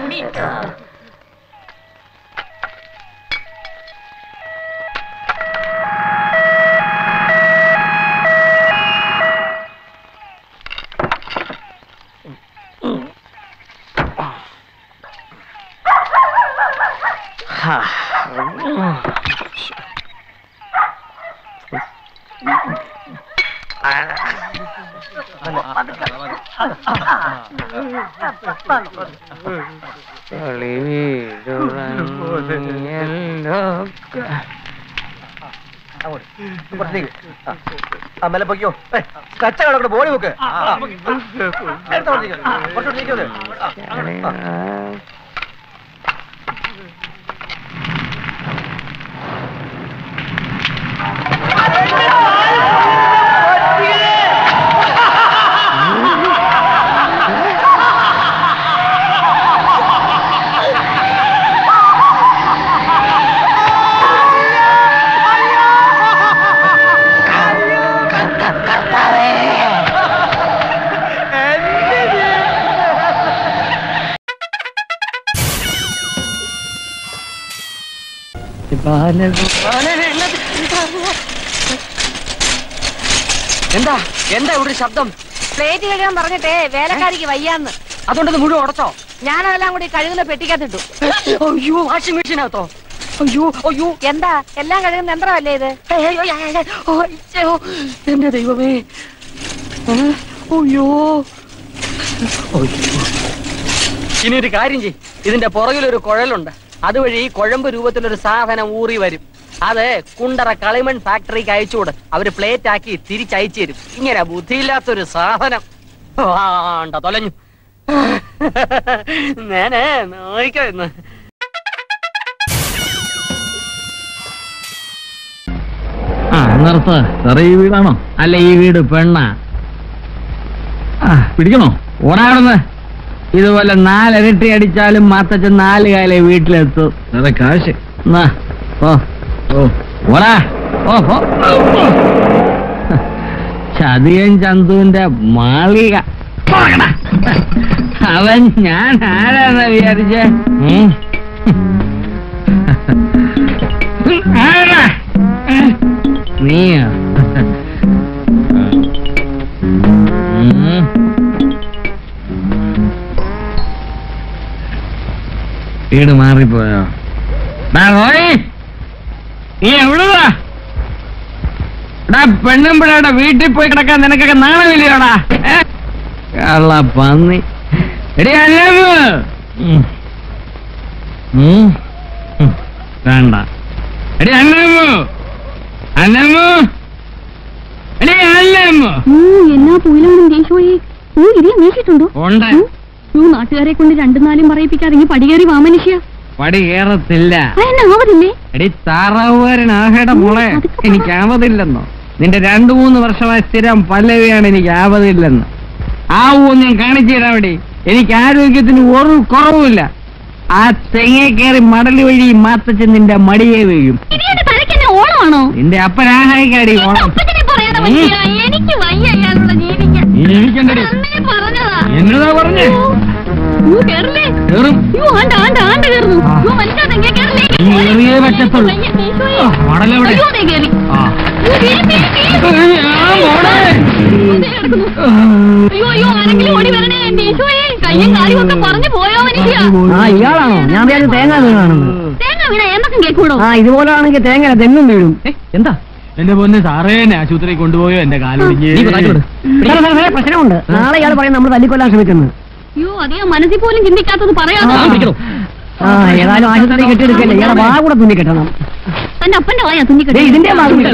അമ്മലെ പൊയ്ക്കോ കച്ചകളൊക്കെ ബോഡി വെക്ക് എന്താ എന്താ ഇവിടെ ശബ്ദം? പ്ലേറ്റ് കഴുകാൻ പറഞ്ഞിട്ടേ വേലക്കാരിക്ക് വയ്യാന്ന്. അതുകൊണ്ടത് മുഴുവൻ ഉടച്ചോ? ഞാനതെല്ലാം കൂടി കഴുകുന്ന പെട്ടിക്കകത്തിട്ടു. അയ്യോ വാഷിംഗ് മെഷീനകത്തോ? അയ്യോ അയ്യോ എന്താ എല്ലാം കഴുകുന്ന യന്ത്രമല്ലേ ഇത്? എന്റെ ദൈവമേ അയ്യോ ഇനി ഒരു കാര്യം ചെയ്യ്, ഇതിന്റെ പുറകിലൊരു കുഴലുണ്ട്, അതുവഴി കുഴമ്പ് രൂപത്തിലൊരു സാധനം ഊറി വരും. അത് കുണ്ടറ കളിമൺ ഫാക്ടറിക്ക് അയച്ചുകൂടെ, അവര് പ്ലേറ്റ് ആക്കി തിരിച്ചയച്ചു തരും. ഇങ്ങനെ ബുദ്ധിയില്ലാത്തൊരു സാധനം വേണ്ട തൊലഞ്ഞു. ഞാനേ നോയിക്കുന്നു. നിർത്ത്. സാറേ ഈ വീടാണോ? അല്ല ഈ വീട് പെണ്ണാ. പിടിക്കണോ? ഓടാടുന്ന്. ഇതുപോലെ 4 ഇരട്ടി അടിച്ചാലും മാത്തച്ഛൻ 4 കാലേ വീട്ടിലെത്തും. സാറേ കാശ് ഓടാ. ചതിയൻ ചന്തുവിന്റെ മാളിക. അവൻ ഞാൻ ആരാന്ന് വിചാരിച്ചേ? നീയാ? വീട് മാറിപ്പോയോ? നീ എവിടുവാ? പെണ്ണുമ്പിടാ വീട്ടിൽ പോയി കിടക്കാൻ നിനക്കൊക്കെ നാണമില്ലയോടാ? കള്ള പന്നി. എടി അല്ലമ്മ വേണ്ട. എടി അല്ലമ്മ അല്ലമ്മ എടി അല്ലമ്മ. എല്ലാ പൂയിലാണും ദേശോയെ ഇതിൽ നീക്കിട്ടുണ്ടോ? ഉണ്ട്. നാട്ടുകാരെ കൊണ്ട് 2-4 പറയിപ്പിക്കാതെ ഇനി പടികേറി വാ മനുഷ്യ. പടി കയറത്തില്ല. ആവതില്ലേ? എടി താറാവുകാരനാകേടെ മോളെ, എനിക്ക് ആവതില്ലെന്നോ? നിന്റെ 2-3 വർഷമായി സ്ഥിരം പല്ലവിയാണ് എനിക്ക് ആവതില്ലെന്ന്. ആവൂന്ന് ഞാൻ കാണിച്ചു തരാം. അവിടെ എനിക്ക് ആരോഗ്യത്തിന് ഒരു കുറവുമില്ല. ആ തെങ്ങേ കയറി മടല് വഴി മാത്തച്ഛൻ നിന്റെ മടിയെ വീഴും. ഓണമാണോ നിന്റെ അപ്പനാഹായിക്കാടി ഓണം. എനിക്ക് വയ്യ അയാളുള്ള ജീവിക്കാൻ. എന്നതാ പറഞ്ഞേ? പറ്റത്തുള്ളൂ. മടലെവിടെ? ഇയാളാണോ? ഞാൻ വിചാരിച്ചു തേങ്ങ വീണാണെന്ന്. ഇതുപോലാണെങ്കിൽ തേങ്ങ തെങ്ങും വീഴും. എന്താ എന്റെ പൊന്ന് സാറേ, ആശുപത്രി കൊണ്ടുപോയോ? എന്റെ കാലൊടിഞ്ഞ് പ്രശ്നമുണ്ട്. നാളെ ഇയാൾ പറയും നമ്മൾ തല്ലിക്കൊല്ലാൻ ശ്രമിക്കുന്നു. അയ്യോ അധികം മനസ്സിൽ പോലും ചിന്തിക്കാത്തത് പറയാതെ. ഏതായാലും ആശുപത്രി കെട്ടിയെടുക്കല്ലേ, ഇയാളെ വാ കൂടെ തുന്നി കെട്ടണം. തന്റെ അവന്റെ അപ്പന്റെ വായ തുന്നിക്കട്ടെ. ഇതിന്റെ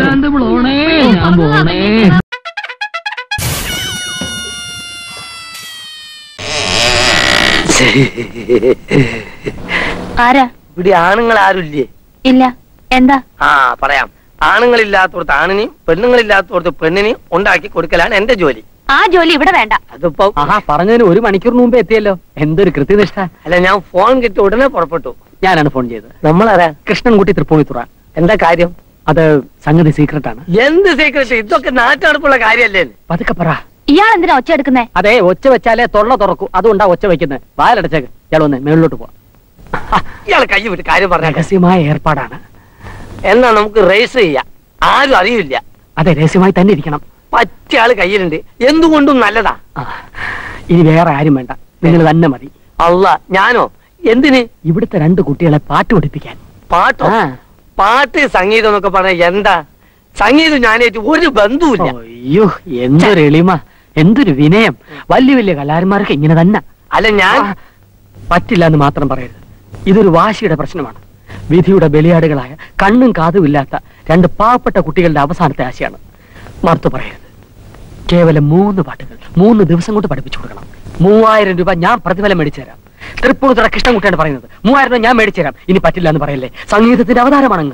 ആരാ? ഇവിടെ ആണുങ്ങൾ ആരുമില്ലേ? ഇല്ല. എന്താ? ആ പറയാം. ആണുങ്ങളില്ലാത്തോടത്ത് ആണിനെയും പെണ്ണുങ്ങളില്ലാത്തോടത്ത് പെണ്ണിനെയും ഉണ്ടാക്കി കൊടുക്കലാണ് എന്റെ ജോലി. ആ ജോലി ഇവിടെ വേണ്ട. അതിപ്പോ പറഞ്ഞതിന് 1 മണിക്കൂർ മുമ്പേ എത്തിയല്ലോ. എന്തൊരു കൃത്യനിഷ്ഠ. അല്ല, ഞാൻ ഫോൺ കിട്ടി ഉടനെ പുറപ്പെട്ടു. ഞാനാണ് ഫോൺ ചെയ്തത്. നമ്മളാരാ? കൃഷ്ണൻകുട്ടി തൃപ്പൂണിത്തുറ. എന്താ കാര്യം? അത് സംഗതി സീക്രട്ടാണ്. എന്ത് സീക്രട്ട്? ഇതൊക്കെ നാട്ടടപ്പുള്ള കാര്യല്ലേ? പതുക്കെ പറ. ഇയാൾ എന്തിനാ ഒച്ച എടുക്കുന്നേ? അതെ, ഒച്ച വെച്ചാലേ തൊള്ള തുറക്കൂ. അതുകൊണ്ടാ ഒച്ച വെക്കുന്നത്. വായലടച്ചേക്ക്. ഇയാൾ വന്ന് മേളിലോട്ട് പോവാ. ഇയാൾ കൈ വിട്ട് കാര്യം പറഞ്ഞ രഹസ്യമായ ഏർപ്പാടാണ്. എന്നാ നമുക്ക് റേസ് ചെയ്യാം. ആരും അറിയില്ല. അതെ, രഹസ്യമായി തന്നെ ഇരിക്കണം. പറ്റിയ ആള് കയ്യിലുണ്ട്. എന്തുകൊണ്ടും നല്ലതാ. ഇനി വേറെ ആരും വേണ്ട, നിങ്ങൾ തന്നെ മതി. അല്ല, ഞാനോ? എന്തിന്? ഇവിടുത്തെ 2 കുട്ടികളെ പാട്ട് പഠിപ്പിക്കാൻ. പാട്ടോ? പാട്ട് സംഗീതം എന്നൊക്കെ പറഞ്ഞ എന്താ? സംഗീതം ഞാനേറ്റ് ഒരു ബന്ധുവില്ല. അയ്യോ, എന്തൊരു എളിമ, എന്തൊരു വിനയം. വലിയ വലിയ കലാകാരന്മാർക്ക് ഇങ്ങനെ തന്നെ. അല്ല, ഞാൻ പറ്റില്ല എന്ന് മാത്രം പറയരുത്. ഇതൊരു വാശിയുടെ പ്രശ്നമാണ്. വിധിയുടെ ബലിയാടുകളായ കണ്ണും കാതും ഇല്ലാത്ത 2 പാവപ്പെട്ട കുട്ടികളുടെ അവസാനത്തെ ആശയാണ്. മറുത്തു പറയരുത്. കേവലം 3 പാട്ടുകൾ 3 ദിവസം കൊണ്ട് പഠിപ്പിച്ചു കൊടുക്കണം. 3000 രൂപ ഞാൻ പ്രതിഫലം മേടിച്ചു തരാം. തൃപ്പൂണിത്തുറ കൃഷ്ണൻകുട്ടിയാണ് പറയുന്നത്. 3000 രൂപ ഞാൻ മേടിച്ചു തരാം. ഇനി പറ്റില്ല എന്ന് പറയല്ലേ. സംഗീതത്തിന്റെ അവതാരമാണെന്ന്.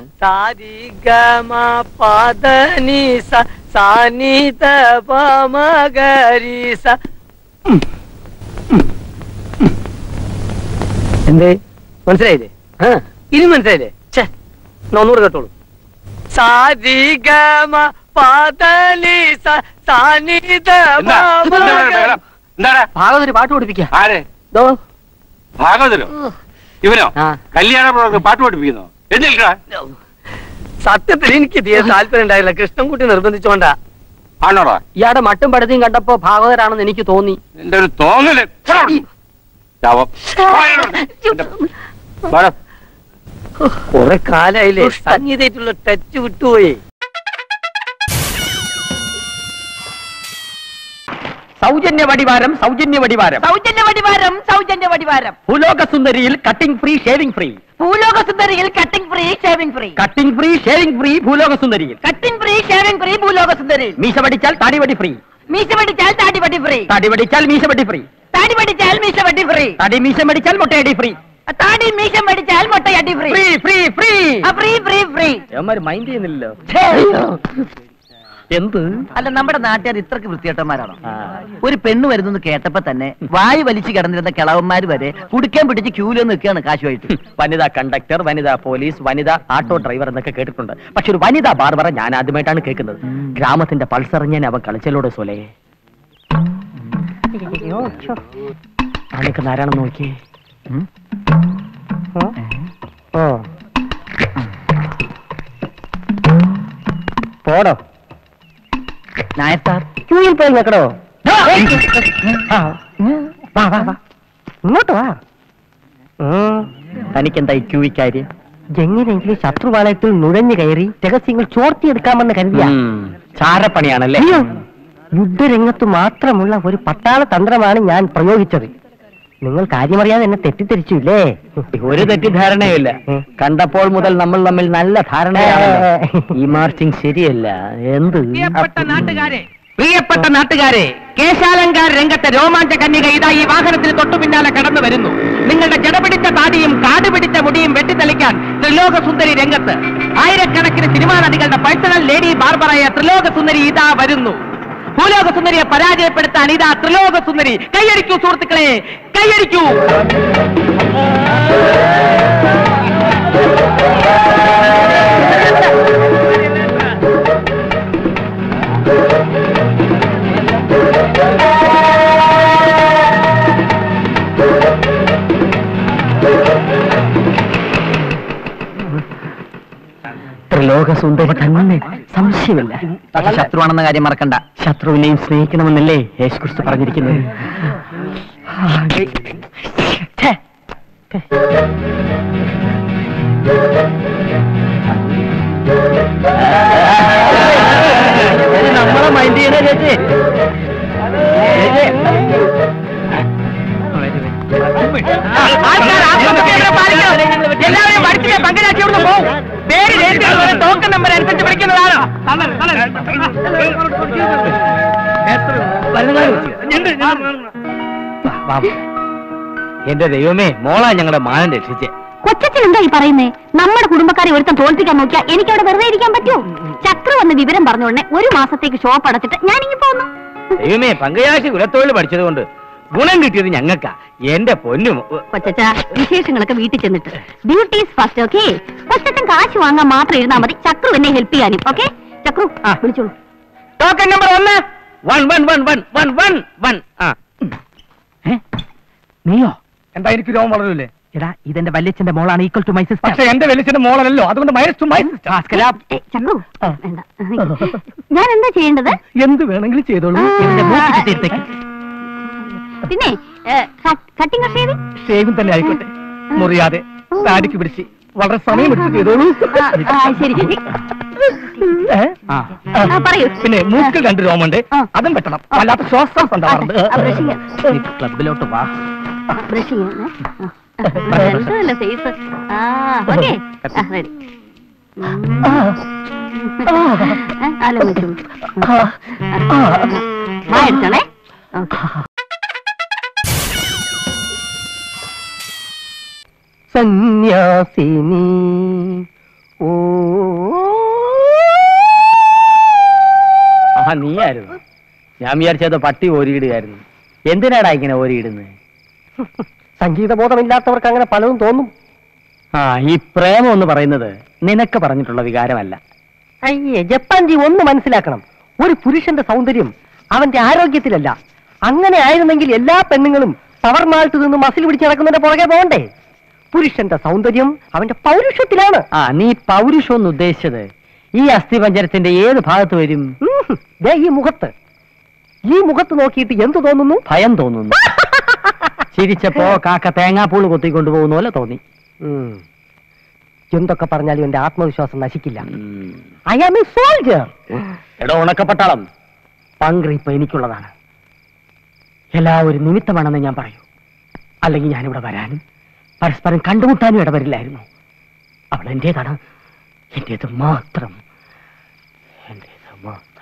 എന്തേ, മനസ്സിലായില്ലേ? ഇനി മനസ്സിലായില്ലേ? ഒന്നുകൂടെ കേട്ടോളൂ. ഭാഗവതര് പാട്ട് പഠിപ്പിക്കാം. ഭാഗവതരോ? ഇവനോ? കല്യാണ പാട്ട് പഠിപ്പിക്കുന്നോ? സത്യത്തിൽ എനിക്ക് തീരെ താല്പര്യം ഉണ്ടായില്ല. കൃഷ്ണൻകുട്ടി നിർബന്ധിച്ചോണ്ടാ. ആണോടാ? ഇയാളുടെ മട്ടും പടുത്തിയും കണ്ടപ്പോ ഭാഗവതരാണെന്ന് എനിക്ക് തോന്നി. എന്റെ ഒരു തോന്നല്. കുറെ കാലായില്ലേ സംഗീതമായിട്ടുള്ള ടച്ച് വിട്ടുപോയി. സൗജന്യ വടിവാരം, സൗജന്യ വടിവാരം, സൗജന്യ വടിവാരം, സൗജന്യ വടിവാരം. ഭൂലോകസുന്ദരിയിൽ കട്ടിംഗ് ഫ്രീ, ഷേവിംഗ് ഫ്രീ. ഭൂലോകസുന്ദരിയിൽ cutting free, shaving free. Cutting free, shaving free ഭൂലോകസുന്ദരിയിൽ. കട്ടിംഗ് ഫ്രീ, ഷേവിംഗ് ഫ്രീ ഭൂലോകസുന്ദരിയിൽ. മീശ പഠിച്ചാൽ താടിവടി ഫ്രീ. മീശ പഠിച്ചാൽ താടിവടി ഫ്രീ. താടി പഠിച്ചാൽ മീശ വടി ഫ്രീ. താടി പഠിച്ചാൽ മീശ വടി ഫ്രീ. താടി മീശ പഠിച്ചാൽ മുട്ടയടി ഫ്രീ. താടി മീശ പഠിച്ചാൽ മുട്ടയടി free. Free free free free free free. അവന്മാര് മൈൻഡ് ചെയ്യുന്നില്ലല്ലോ. എന്ത്? അല്ല, നമ്മുടെ നാട്ടുകാർ ഇത്രക്ക് വൃത്തികെട്ടന്മാരാണോ? ഒരു പെണ്ണ് വരുന്നെന്ന് കേട്ടപ്പോ തന്നെ വായു വലിച്ചു കിടന്നിരുന്ന കിളവന്മാര് വരെ കുടിക്കാൻ പിടിച്ച് ക്യൂല് നിൽക്കുകയാണ് കാശുമായിട്ട്. വനിതാ കണ്ടക്ടർ, വനിതാ പോലീസ്, വനിതാ ആട്ടോ ഡ്രൈവർ എന്നൊക്കെ കേട്ടിട്ടുണ്ട്. പക്ഷെ ഒരു വനിതാ ബാർബറ ഞാൻ ആദ്യമായിട്ടാണ് കേൾക്കുന്നത്. ഗ്രാമത്തിന്റെ പൾസറിഞ്ഞാൻ അവൻ കളിച്ചലോടെ സോലേ. ആണിക്കുന്ന ആരാണെന്ന് നോക്കിയേ. പോടോ നായത്താർ, ക്യൂയിൽ പോയി നിൽക്കടോ. ഇങ്ങോട്ട് വാ. തനിക്കെന്താ ഈ ക്യൂ കാര്യം? എങ്ങനെയെങ്കിലും ശത്രുപാളയത്തിൽ നുഴഞ്ഞു കയറി രഹസ്യങ്ങൾ ചോർത്തിയെടുക്കാമെന്ന് കരുതിയ ചാരപ്പണിയാണല്ലേ? യുദ്ധരംഗത്ത് മാത്രമുള്ള ഒരു പട്ടാള തന്ത്രമാണ് ഞാൻ പ്രയോഗിച്ചത്. നിങ്ങൾ കാര്യമറിയാതെ എന്നെ തെറ്റിദ്ധരിച്ചില്ലേ? ഒരു തെറ്റിദ്ധാരണയുമില്ല. കണ്ടപ്പോൾ മുതൽ നമ്മൾ തമ്മിൽ നല്ല ധാരണയാണ്. ഈ മാർച്ചിങ് ശരിയല്ല. എന്ത്? പ്രിയപ്പെട്ട നാട്ടുകാരെ, കേശാലങ്കാര രംഗത്തെ രോമാഞ്ച കന്യക ഇതാ ഈ വാഹനത്തിന് തൊട്ടു പിന്നാലെ കടന്നു വരുന്നു. നിങ്ങളുടെ ജടപിടിച്ച താടിയും കാടുപിടിച്ച മുടിയും വെട്ടിത്തെളിക്കാൻ ത്രിലോക സുന്ദരി രംഗത്ത്. ആയിരക്കണക്കിന് സിനിമാ നടികളുടെ പേഴ്സണൽ ലേഡി ബാർബറായ ത്രിലോക സുന്ദരി ഇതാ വരുന്നു. ഭൂലോക സുന്ദരിയെ പരാജയപ്പെടുത്താൻ ഇതാ ത്രിലോക സുന്ദരി. കൈയടിക്കൂ സുഹൃത്തുക്കളെ, കൈയടിക്കൂ. ത്രിലോക സുന്ദരി തന്നെ, സംശയമില്ല. പക്ഷെ ശത്രുവാണെന്ന കാര്യം മറക്കണ്ട. ശത്രുവിനെയും സ്നേഹിക്കണമെന്നല്ലേ യേശുക്രിസ്തു പറഞ്ഞിരിക്കുന്നത്? നമ്മളെ മൈൻഡ് ചെയ്യണേ ചേച്ചി. എല്ലാവരും പഠിച്ചിട്ട് പങ്കരാക്കി പോകും. പേര് നമ്പർ അനുസരിച്ച് വിളിക്കുന്നതാണോ? എന്റെ ദൈവമേ, മോളാ ഞങ്ങളുടെ മാനം രക്ഷിച്ചേ. കൊച്ചച്ഛൻ എന്താ ഈ പറയുന്നേ? നമ്മുടെ കുടുംബക്കാരെ ഒരുത്തം തോൽപ്പിക്കാൻ നോക്കിയാ എനിക്ക് അവിടെ വെറുതെ ഇരിക്കാൻ പറ്റുമോ? ചക്ര വന്ന് വിവരം പറഞ്ഞോടനെ 1 മാസത്തേക്ക് ഷോപ്പ് അടച്ചിട്ട് ഞാനിങ്ങി പോന്നു. ദൈവമേ, പങ്കജാക്ഷി കുലത്തൊഴിൽ പഠിച്ചത് കൊണ്ട് ഗുണം കിട്ടിയത് ഞങ്ങൾക്കാ. എന്റെ പൊന്നും കൊച്ചച്ച, വിശേഷങ്ങളൊക്കെ വീട്ടിൽ ചെന്നിട്ട് ഡ്യൂട്ടീസ് ഫസ്റ്റ്. ഓക്കെ, കൊച്ചച്ഛൻ കാശ് വാങ്ങാൻ മാത്രം ഇരുന്നാ മതി. ചക്രു എന്നെ ഹെൽപ്പ് ചെയ്യാനും. ഓക്കെ ചക്രു, വിളിച്ചോളൂ. Token number 1. നീയോ? എന്താ എനിക്ക് രോഗം വളരൂലേ? എടാ, ഇതെന്റെ വല്യച്ഛന്റെ മോളാണ്, ഈക്വൽ ടു മൈ സിസ്റ്റർ. പക്ഷേ എന്റെ വല്യച്ഛന്റെ മോളല്ലോ, അതുകൊണ്ട് minus to my sister. Chakru, വേണ്ട. ഞാൻ എന്താ ചെയ്യേണ്ടത്? എന്ത് വേണമെങ്കിലും ചെയ്തോളൂ. പിന്നെ കട്ടിംഗ് ഷേവിംഗ് തന്നെ ആയിക്കോട്ടെ, മുറിയാതെ താടിക്ക് പിടിച്ച് വളരെ സമയം എടുത്ത് ചെയ്തോളൂ. ശരി, പറയൂ. പിന്നെ മൂക്കിൽ 2 രോമുണ്ട്, അതും വെട്ടണം. വല്ലാത്ത ശ്വാസം ഉണ്ടാവാറുണ്ട്. ക്ലബിലോട്ട് വാ. Face okay, ready. ആലോചിച്ചു വായെടുത്തോളേ. സന്യാസിനി ഓ നീയായിരുന്നു. ഞാൻ വിചാരിച്ചത് പട്ടി ഓരിയിടുകയായിരുന്നു. എന്തിനാടാ ഇങ്ങനെ ഓരിയിടുന്നത്? സംഗീതബോധമില്ലാത്തവർക്ക് അങ്ങനെ പലതും തോന്നും. ഈ പ്രേമം എന്ന് പറയുന്നത് നിനക്ക് പറഞ്ഞിട്ടുള്ള വികാരമല്ല. അയ്യേ, ജപ്പാൻജി ഒന്ന് മനസ്സിലാക്കണം. ഒരു പുരുഷന്റെ സൗന്ദര്യം അവന്റെ ആരോഗ്യത്തിലല്ല. അങ്ങനെ ആയിരുന്നെങ്കിൽ എല്ലാ പെണ്ണുങ്ങളും പവർ മാൾട്ട് നിന്ന് മസിൽ പിടിച്ച് നടക്കുന്നതിന്റെ പുറകെ പോകണ്ടേ? പുരുഷന്റെ സൗന്ദര്യം അവന്റെ പൗരുഷത്തിലാണ്. നീ പൗരുഷം എന്ന് ഉദ്ദേശിച്ചത് ഈ അസ്ഥിപഞ്ജരത്തിന്റെ ഏത് ഭാഗത്ത് വരും? ഈ മുഖത്ത് നോക്കിയിട്ട് എന്ത് തോന്നുന്നു? ഭയം തോന്നുന്നു. ചിരിച്ചപ്പോ കാക്ക തേങ്ങാപ്പൂള് കൊത്തിക്കൊണ്ടുപോകുന്ന പോലെ തോന്നി. എന്തൊക്കെ പറഞ്ഞാലും എന്റെ ആത്മവിശ്വാസം നശിക്കില്ല. I am a soldier. എടോ ഉണക്കപ്പട്ടാളം, പങ്ക് ഇപ്പൊ എനിക്കുള്ളതാണ്. എല്ലാം ഒരു നിമിത്തമാണെന്ന് ഞാൻ പറയൂ. അല്ലെങ്കിൽ ഞാനിവിടെ വരാനും പരസ്പരം കണ്ടുമുട്ടാനും ഇടവരില്ലായിരുന്നു. അവൾ എന്റേതാണ്, എന്റേത് മാത്രം, എന്റേത് മാത്രം.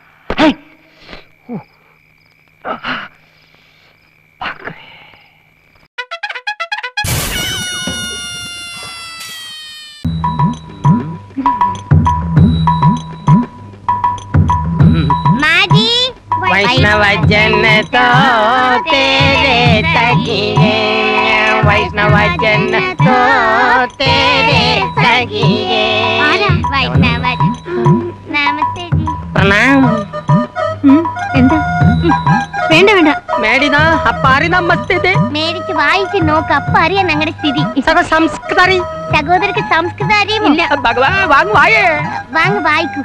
वैष्णव जन तो तेरे सखिए, वैष्णव जन तो तेरे सखिए। वैष्णव नमस्ते जी. प्रणाम. എന്താ? വേണ്ട വേണ്ട, മേടിനാ അപ്പാറി നമസ്തേ. മേടിച്ച് വായിച്ച് നോക്ക്, അപ്പ അറിയാം ഞങ്ങളുടെ സ്ഥിതി. സംസ്കൃതി സഹോദരക്ക് സംസ്കൃത അറിയുമോ? ഭഗവാ വാങ്ങ് വായേ, വാങ്ങ് വായിക്കൂ.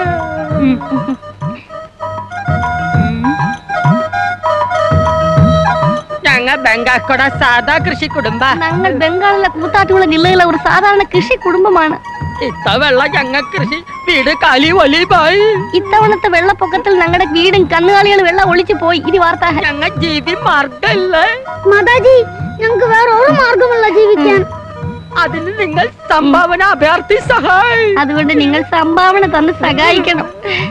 ഞങ്ങൾ ബംഗാൾക്കോട സാധാ കൃഷി കുടുംബ. ഞങ്ങൾ ബംഗാളിലെ കൂത്താട്ടുകുളം ജില്ലയിലെ ഒരു സാധാരണ കൃഷി കുടുംബമാണ്. ഇത്തവണ ഞങ്ങൾ കൃഷി വീട് കാലി ഒലിവായി. ഇത്തവണത്തെ വെള്ളപ്പൊക്കത്തിൽ ഞങ്ങളുടെ വീടും കന്നുകാലികൾ വെള്ളം ഒളിച്ചു പോയി. ഇത് വാർത്ത. ഞങ്ങൾ ജീവി മാർഗല്ലേ മാതാജി, ഞങ്ങൾക്ക് വേറെ ഒരു മാർഗമല്ല ജീവിക്കാൻ. അതിന് നിങ്ങൾ സംഭാവന അഭ്യർത്ഥി സഹായി. അതുകൊണ്ട് നിങ്ങൾ സംഭാവന തന്ന് സഹായിക്കണം.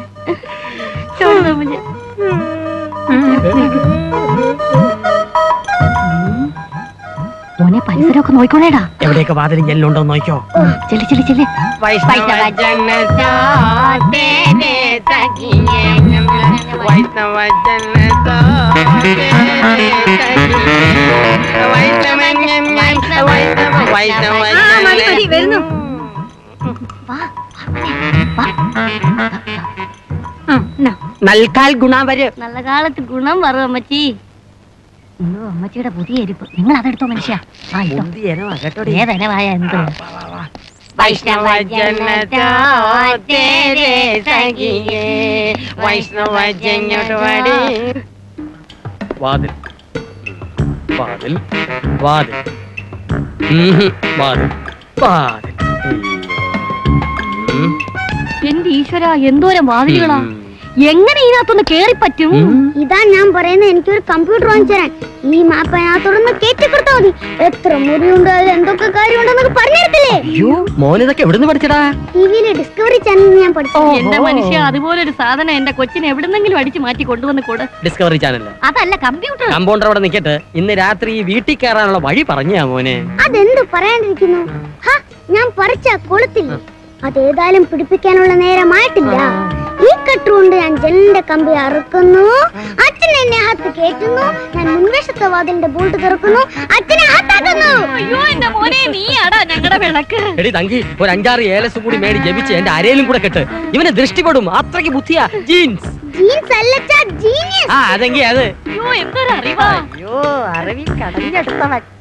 മോനെ പരിസരമൊക്കെ നോക്കണേടാ. എവിടെയൊക്കെ വാതിലും ജെല്ലുണ്ടോ നോക്കോ. ചെല്ലി ചെല്ലി ചെല്ലി. वैष्णव जन तो तेरे सखिए, वैष्णव जन तो तेरे सखिए, वैष्णव വരുന്നു. നൽകാൽ ഗുണം വരും. നല്ല കാലത്ത് ഗുണം വരും അമ്മച്ചി. അയ്യോ, അമ്മച്ചിയുടെ പുതിയ എരിപ്പ്. നിങ്ങൾ അതെടുത്തോ മനുഷ്യ. ഏതനവായ എന്ത്? वैष्णव जन तो तेरे सखिए, वैष्णव जन वड़ी. വാതിൽ വാതിൽ വാതിൽ വാതിൽ വാതിൽ. എന്റെ ഈശ്വര, എന്തോരം വാതിലുകളാ! എങ്ങനെ ഇതിനകത്തൊന്ന് കേറി പറ്റും? ഇതാ ഞാൻ പറയുന്നത്, എനിക്കൊരു കമ്പ്യൂട്ടർ വാങ്ങിച്ചു തരാൻ. ഈ മാപ്പ് അതിനകത്തോടൊന്ന് കേറ്റിക്കൊടുത്താ മതി. എത്ര മുറിയുണ്ട്, അതിൽ എന്തൊക്കെ കാര്യമുണ്ടെന്നൊക്കെ പറഞ്ഞിടത്തില്ലേ? അയ്യോ മോനിതൊക്കെ എവിടുന്ന് പഠിച്ചടാ? ടിവിയിലെ ഡിസ്കവറി ചാനലിൽ ഞാൻ പഠിച്ചു. എന്റെ മനുഷ്യ, അതുപോലെ ഒരു സാധനം എന്റെ കൊച്ചിനെ എവിടുന്നെങ്കിലും അടിച്ചു മാറ്റി കൊണ്ടുവന്ന് കൂടെ. ഡിസ്കവറി ചാനല് അതല്ല, കമ്പ്യൂട്ടർ. കമ്പൗണ്ടർ അവിടെ നിക്കട്ടെ. ഇന്ന് രാത്രി വീട്ടിൽ കയറാനുള്ള വഴി പറഞ്ഞാ മോനെ. അതെന്ത് പറയാണ്ടിരിക്കുന്നു? ഞാൻ പറിച്ച കൊളുത്തില്ല. അതേതായാലും പിടിപ്പിക്കാനുള്ള നേരമായിട്ടില്ല. ഈ കട്ടുകൊണ്ട് ഞാൻ ജനലിന്റെ കമ്പി അറുക്കുന്നു. അച്ഛൻ എന്നെ അകത്ത് കയറ്റുന്നു. ഞാൻ മുൻവശത്തെ വാതിലിന്റെ ബോൾട്ട് തുറക്കുന്നു. അച്ഛനെ അകത്താക്കുന്നു. അയ്യോ എന്റെ മോനെ, നീയാടാ ഞങ്ങളുടെ വിളക്ക്. എടി തങ്കി, ഒരു 5-6 ഏലസ് കൂടി മേടി ജപിച്ച് എന്റെ അരയിലും കൂടെ കെട്ട്. ഇവനെ ദൃഷ്ടിപ്പെടും, അത്രയ്ക്ക് ബുദ്ധിയാ. ജീൻസ് അല്ല, ജീനിയസ്. അതെങ്കി അത്. അയ്യോ എന്തൊരു അറിവാ. അയ്യോ അറിവിൽ കടഞ്ഞെടുത്തവൻ.